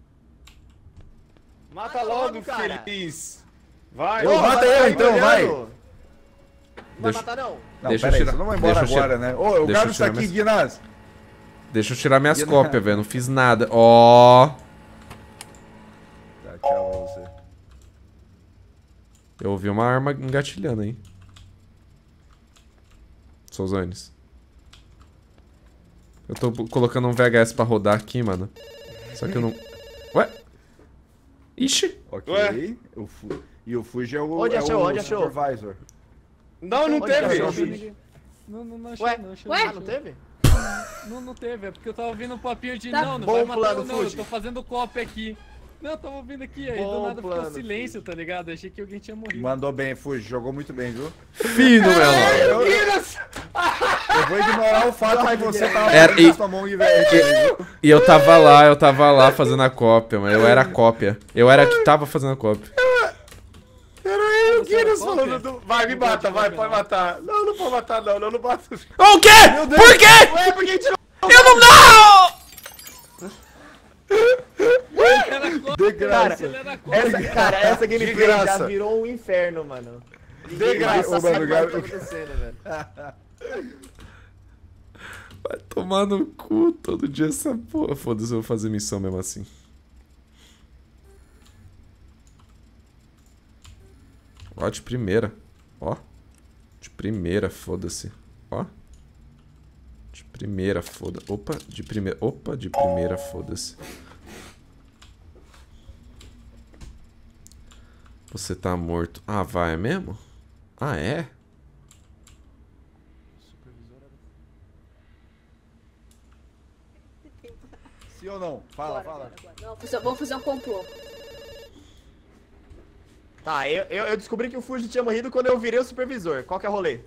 Mata logo, cara. feliz. Vai. Ô, Ô, mata vai, eu, vai então, vai. olhando. Não vai Deixa- matar, não. Não, Deixa eu pera aí, tirar- você não vai embora deixa eu agora, tirar- né? Ô, o deixa eu Gabs tá tirar aqui, minhas- Guinness. Deixa eu tirar minhas E cópias, nada. velho. Não fiz nada. Ó. Tá, tchau pra você. Eu ouvi uma arma engatilhando aí. Souzanes. Eu tô colocando um V H S pra rodar aqui, mano. Só que eu não... Ué? Ixi. Ok. Ué? Eu fui. E o Fuji é o, Onde é achou? o Onde achou? supervisor. Não, não Onde teve. achou? Fuji. Não, não, não achei, Ué? não achei. Ué? não Ah, não achei. teve? Não, não teve, é porque eu tava ouvindo um papinho de Tá não, não bom vai matar plano, eu, não, eu Fuji. tô fazendo copy aqui. Não, eu tava ouvindo aqui, aí do Bom nada ficou plano, silêncio, tá ligado? Eu achei que alguém tinha morrido. Mandou bem, Fuji. Jogou muito bem, viu? Fino, meu irmão. Eu, eu vou ignorar o fato de que você tava Era- fazendo e- isso com a mão invertida. E eu tava lá, eu tava lá fazendo a cópia, mas eu era a cópia. Eu era que tava fazendo a cópia. Era eu, Você era Guinness qual falando que é? do... Vai, me Não mata, pode vai, cópia, pode não. matar. Não, não pode matar, não, não, não mata. O quê? Por quê? Ué, por que tirou? Eu não... Não! Era copy, De graça. ele era copy. Essa, cara, essa gameplay já graça. virou um inferno, mano. De Ninguém graça, mais ô, sabe mano, o que tá Gabi. acontecendo, velho. Vai tomar no cu todo dia essa porra. Foda-se, eu vou fazer missão mesmo assim. Ó, de primeira. Ó. De primeira, foda-se. Ó. De primeira, foda. Opa, de primeira. Opa, de primeira, foda-se. Você tá morto. Ah, vai, é mesmo? Ah, é? Sim ou não? Fala, Bora, fala. bora, bora. Não, fazer- vamos fazer um complô. Tá, eu, eu eu descobri que o Fuji tinha morrido quando eu virei o supervisor. Qual que é o rolê?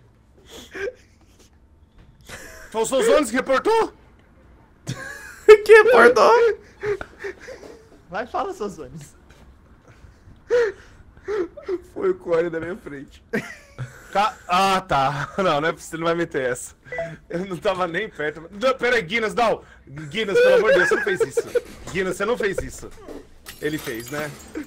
Foi o Souzones que reportou? Que que, Porto? Vai, fala, Sozones. Foi o Core da minha frente. Ca- Ah, tá. Não, não é possível, não vai meter essa. Eu não tava nem perto. Não, pera aí, Guinness, não. Guinness, pelo amor de Deus, você não fez isso. Guinness, você não fez isso. Ele fez, né?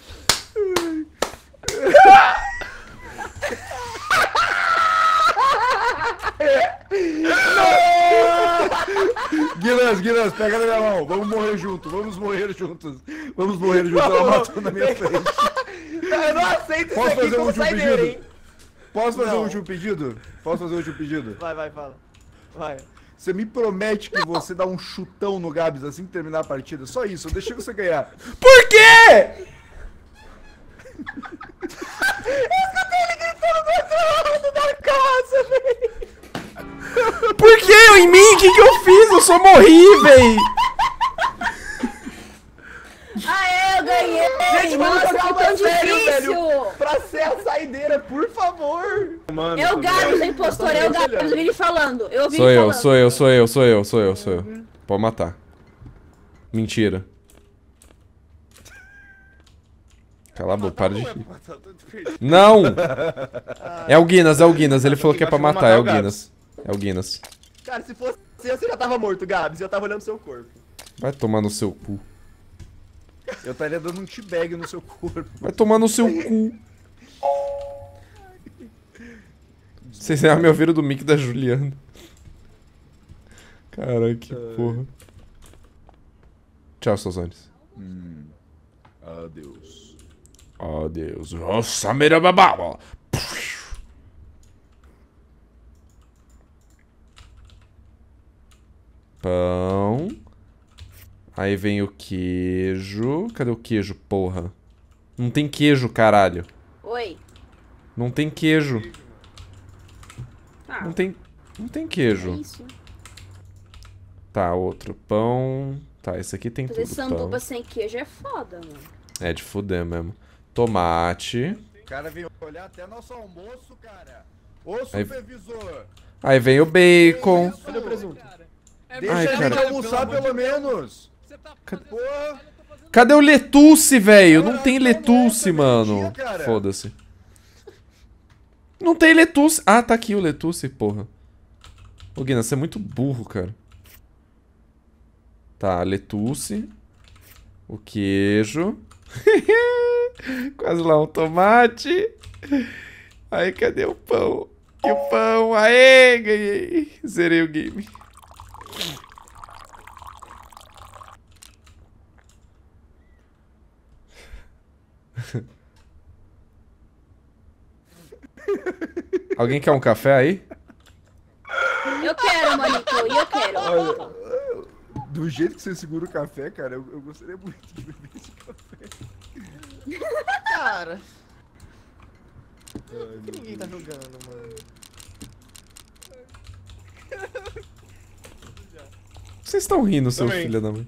Guinness, Guinness, pega na minha mão. Vamos morrer junto, vamos morrer juntos. Vamos morrer juntos. Ela matou na minha frente. Eu não aceito isso Posso aqui fazer um como último saideira, pedido? hein? Posso fazer Não. um último pedido? Posso fazer um último pedido? Vai, vai, fala. Vai. Você me promete que você dá um chutão no Gabs assim que terminar a partida? Só isso, eu deixei você ganhar. Por quê? Da casa, velho. Por que eu em mim? O que, que eu fiz? Eu só morri, véi. Aê, eu ganhei! Gente, vamos Nossa, jogar que uma tão sério, difícil! velho. Pra ser a saideira, por favor. Mano, Eu Gabs, o impostor, eu Gabs, eu vi ele falando. Eu ouvi Sou ele eu, falando. sou eu, sou eu, sou eu, sou eu, sou eu. Pode matar. Mentira. Cala a boca, para de... Não! É o Guinness, é o Guinness. Ele falou que é pra matar, é o Guinness. É o Guinness. Cara, se fosse eu, você já tava morto, Gabs. Eu tava olhando seu corpo. Vai tomar no seu cu. Eu estaria dando um teabag no seu corpo. Vai tomar no seu cu. Vocês já me ouviram do mic da Juliana. Caralho, que porra. Tchau, Sozones. Adeus. Adeus. Nossa, mira bababa. Pão. Aí vem o queijo. Cadê o queijo, porra? Não tem queijo, caralho. Oi. Não tem queijo. Ah, Não tem, não tem é queijo. isso. Tá, outro pão. Tá, esse aqui tem Fazer tudo. sanduba Pão. sem queijo é foda, mano. É de fuder mesmo. Tomate. O cara veio olhar até nosso almoço, cara. Ô, Aí- supervisor. Aí vem o bacon. Cadê o presunto? É Deixa Ai, a gente cara. almoçar pelo menos. Você tá Pô, Cadê o letuce, velho? Não Cara, tem não letuce, é, mano. meio-dia, cara. Foda-se. Não tem letuce. Ah, tá aqui o letuce, porra. Ô, Guina, você é muito burro, cara. Tá, letuce. O queijo. Quase lá um tomate. Aí, cadê o pão? E o pão? Aê, ganhei. Zerei o game. Alguém quer um café aí? Eu quero, Manico, e eu quero. do jeito que você segura o café, cara, eu, eu gostaria muito de beber esse café. Cara. Por que ninguém tá jogando, mano? Vocês estão rindo, seu Também. filho da mãe.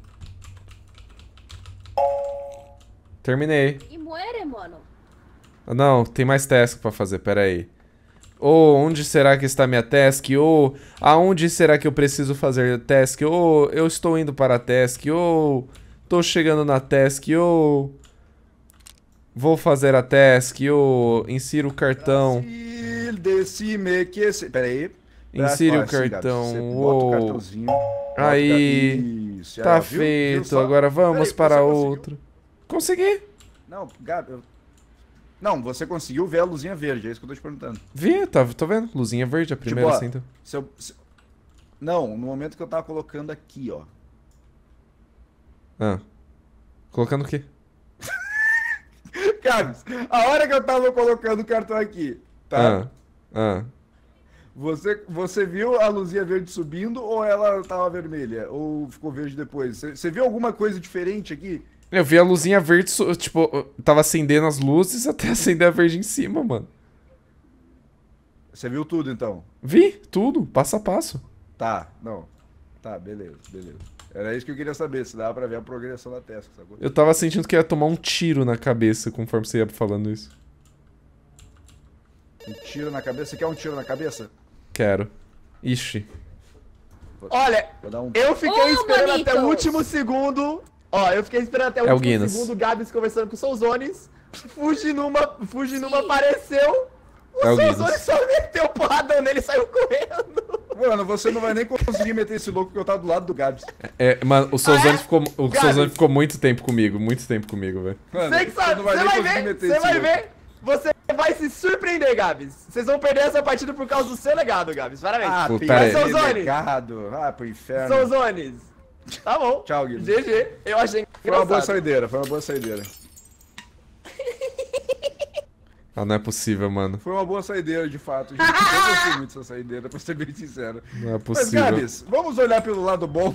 Terminei. E muere, mano. Ah, não, tem mais task pra fazer, pera aí. Ou onde será que está minha task? Ou aonde será que eu preciso fazer task? Ou eu estou indo para a task? Ou tô chegando na task? Ou vou fazer a task? Ou insira o cartão? Brasil, decime que se... Pera aí. Insira o Ah, sim, Gabi, cartão. Você bota o Uou. cartãozinho. bota o Aí, ca- Isso, tá aí, ó, viu? Viu feito. só? Agora vamos Peraí, para você conseguiu? outro. Consegui. Não, Gabi, eu... Não, você conseguiu ver a luzinha verde, é isso que eu tô te perguntando. Vi, tá, tô vendo. Luzinha verde, a primeira Tipo, ó, assim. Então. Se eu- se- Não, no momento que eu tava colocando aqui, ó. Ah. Colocando o quê? Gabs, a hora que eu tava colocando o cartão aqui, tá? Ah. Ah. Você, você viu a luzinha verde subindo ou ela tava vermelha? Ou ficou verde depois? Você, você viu alguma coisa diferente aqui? Eu vi a luzinha verde, su- tipo, tava acendendo as luzes até acender a verde em cima, mano. Você viu tudo então? Vi, tudo, passo a passo. Tá, não. Tá, beleza, beleza. Era isso que eu queria saber, se dava pra ver a progressão da testa, sacou? Eu tava sentindo que ia tomar um tiro na cabeça conforme você ia falando isso. Um tiro na cabeça? Você quer um tiro na cabeça? Quero. Ixi. Olha, Vou dar um... eu fiquei Ô, esperando Manitos! até o último segundo. Ó, eu fiquei esperando até o É o último Guinness. segundo, o Gabs conversando com o Souzones. Fujinuma, Fujinuma apareceu. O É o Souzones Guinness. só meteu porrada nele e saiu correndo. Mano, você não vai nem conseguir meter esse louco porque eu tava do lado do Gabs. É, mano, o Souzone Ah, é? ficou, o Gabs. Souzone ficou muito tempo comigo, muito tempo comigo, velho. Mano, Você que sabe, não você nem vai conseguir ver, meter você esse vai louco. ver. Você vai se surpreender, Gabs. Vocês vão perder essa partida por causa do seu legado, Gabs. Parabéns. Ah, Pô, tem pera aí. esse legado. Ah, pro inferno. Souzones. Tá bom. Tchau, Guilherme. G G. Eu achei Foi uma boa engraçado. saideira, foi uma boa saideira. Ah, não é possível, mano. Foi uma boa saideira, de fato, gente. Eu gostei muito dessa saideira, pra ser bem sincero. Não é Mas, possível. Gabs, vamos olhar pelo lado bom.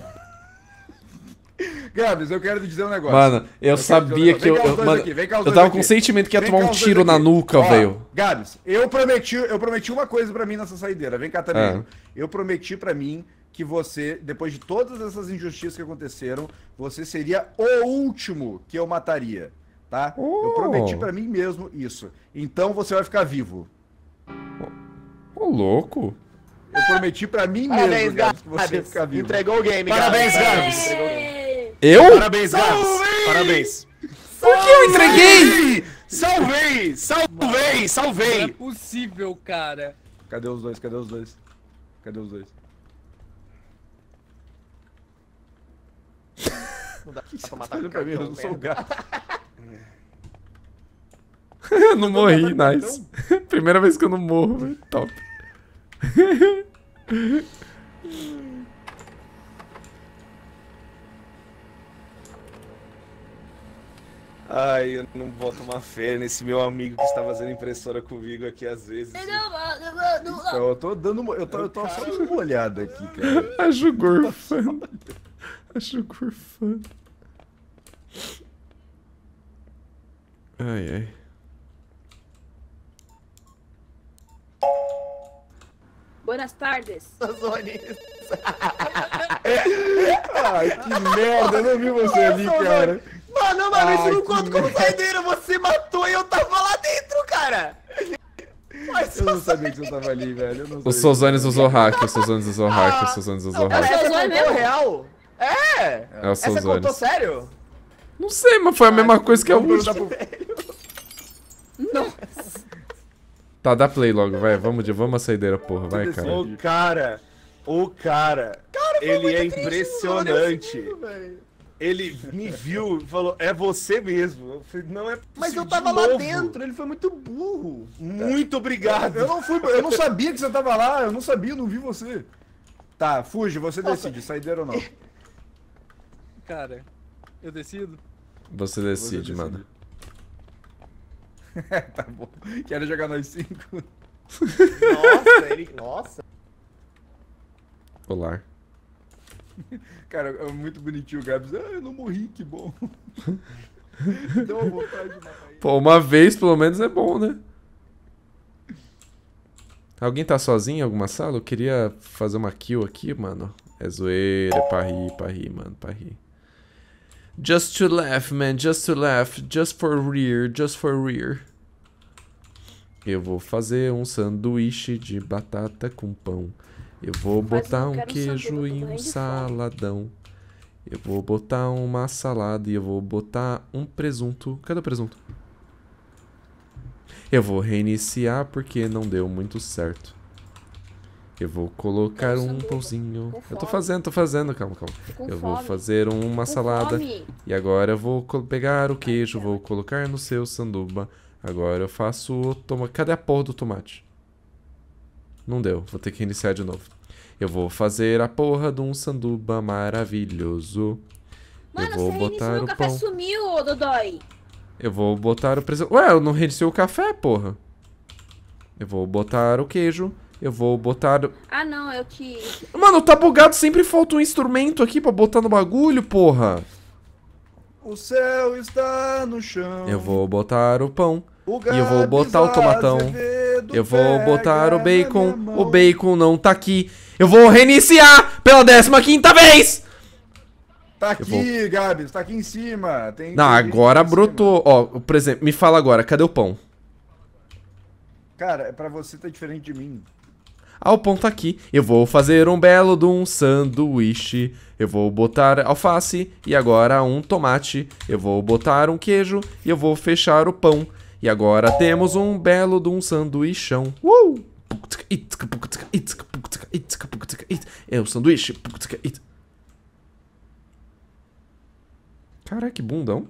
Gabs, eu quero te dizer um negócio. Mano, eu quero te sabia dizer um que eu. negócio. Vem cá os eu dois mano, aqui, vem cá os eu dois tava aqui. com o sentimento que ia Vem tomar cá um os tiro dois na aqui. nuca, Ó, velho. Gabs, eu prometi, eu prometi uma coisa pra mim nessa saideira. Vem cá também. Ah. Eu prometi pra mim que você, depois de todas essas injustiças que aconteceram, você seria o último que eu mataria, tá? Oh. Eu prometi pra mim mesmo isso. Então você vai ficar vivo. Ô, louco. Eu prometi pra mim Parabéns, mesmo, Gabs, que você ia Gabs. ficar vivo. Entregou o game, Parabéns, Gabs. Gabs. Ê, Eu? Parabéns, Gabs. Parabéns. Por que eu entreguei? Salvei! Salvei! Não é Salvei! possível, cara. Cadê os dois? Cadê os dois? Cadê os dois? Não dá pra matar Olha com pra mim, eu cartão, não sou o velho. gato. Eu não morri, nice. Primeira vez que eu não morro, velho. Top. Ai, eu não vou tomar fé nesse meu amigo que está fazendo impressora comigo aqui às vezes. não, não, não, não, não. Eu tô dando uma, eu tô, eu tô só dando uma olhada aqui, cara. Acho gorfando. Acho gorfando. Ai, ai. Buenas tardes. Souzones. Ai, que merda, eu não vi você ali, cara. Mano, mano, isso Ai, não que conta como merda. saideira. Você matou e eu tava lá dentro, cara. Mas Eu não sabia que você tava ali, velho. Eu não O sabia. Souzones usou hack, o Souzones usou hack, o Souzones usou Cara, hack. essa Souzones contou mesmo? real? É. É o Essa contou Souzones. sério? Não sei, mas foi a mesma coisa que a Vamos última. perguntar pro- Tá, dá play logo, vai. Vamos de vamos a saideira, porra. Vai, cara. O cara, o cara, ele é impressionante. Ele me viu e falou, é você mesmo. Eu falei, não é possível. Mas eu de tava lá novo. dentro, ele foi muito burro. Muito obrigado. Eu não fui, eu não sabia que você tava lá, eu não sabia, eu não vi você. Tá, Fuji, você decide, saideira ou não. Cara, eu decido. Você decide, mano. Tá bom. Quero jogar nós cinco. Nossa, ele... Nossa. Olá. Cara, é muito bonitinho o Gabs. Ah, eu não morri, que bom. Deu uma vontade de matar ele. Pô, uma vez pelo menos é bom, né? Alguém tá sozinho em alguma sala? Eu queria fazer uma kill aqui, mano. É zoeira, é pra rir, pra rir, mano, pra rir. Just to laugh, man, just to laugh, just for rear, just for rear. Eu vou fazer um sanduíche de batata com pão. Eu vou Mas botar eu um quero queijo saber, eu tô e um morrendo de fome. saladão. Eu vou botar uma salada e eu vou botar um presunto. Cadê o presunto? Eu vou reiniciar porque não deu muito certo. Eu vou colocar Quero um saber, pãozinho. com Eu tô fome. fazendo, tô fazendo, calma, calma. Tô com Eu vou fome. fazer uma Com salada. fome. E agora eu vou co- pegar o queijo, vou colocar no seu sanduba. Agora eu faço o tomate. Cadê a porra do tomate? Não deu, vou ter que iniciar de novo. Eu vou fazer a porra de um sanduba maravilhoso. Mano, eu vou você botar reiniciou, o o café pão. sumiu, ô Dodói. Eu vou botar o presunto. Ué, eu não reiniciei o café, porra. Eu vou botar o queijo. Eu vou botar. Ah, não, eu te... Mano, tá bugado, sempre falta um instrumento aqui pra botar no bagulho, porra. O céu está no chão. Eu vou botar o pão. O E eu vou botar o Gabs tomatão. Azevedo Eu vou pega botar o na bacon. minha mão. O bacon não tá aqui. Eu vou reiniciar pela décima quinta vez! Tá Eu vou- aqui, Gabs, tá aqui em cima. Tem, Não, tem gente agora aqui em cima. brotou. Ó, por exemplo, me fala agora, cadê o pão? Cara, é pra você tá diferente de mim. Ah, o pão tá aqui. Eu vou fazer um belo de um sanduíche. Eu vou botar alface e agora um tomate. Eu vou botar um queijo e eu vou fechar o pão. E agora temos um belo de um sanduíchão. Uh! É o sanduíche. Caraca, que bundão.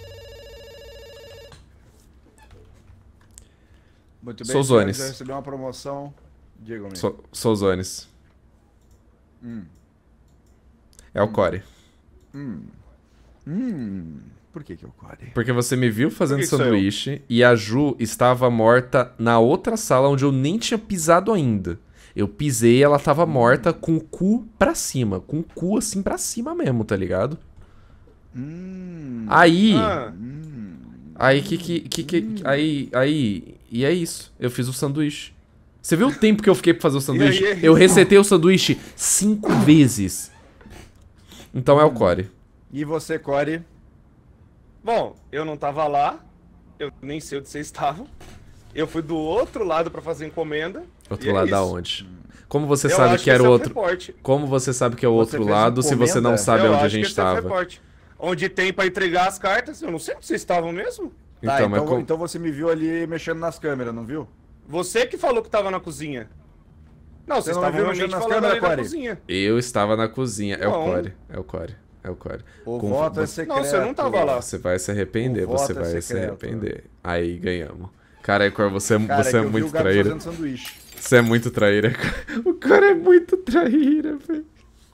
Muito bem, Souzones. já recebeu uma promoção. Diga-me. So, Souzones. Hum. É o Core. Hum. Hum. Por que que é o Core? Porque você me viu fazendo que sou eu? sanduíche e a Ju estava morta na outra sala onde eu nem tinha pisado ainda. Eu pisei e ela tava morta com o cu pra cima. Com o cu assim pra cima mesmo, tá ligado? Hum. Aí... Ah, Aí que que, que, que aí, aí, e é isso, eu fiz o sanduíche. Você viu o tempo que eu fiquei pra fazer o sanduíche? E aí, é Eu isso? resetei o sanduíche cinco vezes. Então é o Core. E você, Core? bom, eu não tava lá. Eu nem sei onde vocês estavam. Eu fui do outro lado pra fazer encomenda. Outro e é lado da isso. onde? Como você Eu sabe acho que era esse o é o outro... reporte. Como você sabe que é o Você outro fez lado se você não encomenda? sabe Eu onde a acho que gente esse é o tava? reporte. Onde tem pra entregar as cartas, eu não sei onde vocês estavam mesmo. Tá, Então, então, mas como... então você me viu ali mexendo nas câmeras, não viu? Você que falou que tava na cozinha. Não, vocês não me estavam viu realmente mexendo nas falando câmeras, ali na Core? cozinha. Eu estava na cozinha. É o Não. Core. É o Core. É o Core. O Com- voto é você- secreto. Não, você não tava lá. Você vai se arrepender, O voto você é vai se secreto. arrepender. Aí ganhamos. Cara, Core, você, é- Cara, você é é que eu vi muito o Gabi traíra. fazendo sanduíche. Você é muito traíra. O cara é muito traíra, velho.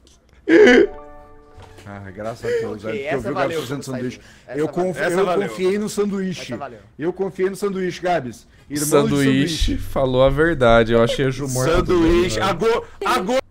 Ah, graças a Deus, Ok, é porque eu essa vi o Gabs valeu, fazendo essa sanduíche. valeu. Eu, Essa confi- valeu. eu Essa valeu. confiei no sanduíche. Essa valeu. Eu confiei no sanduíche, Gabs. Irmão de Sanduíche falou a verdade. Eu achei a Ju morta. do Sanduíche. bem, Agora. Agora.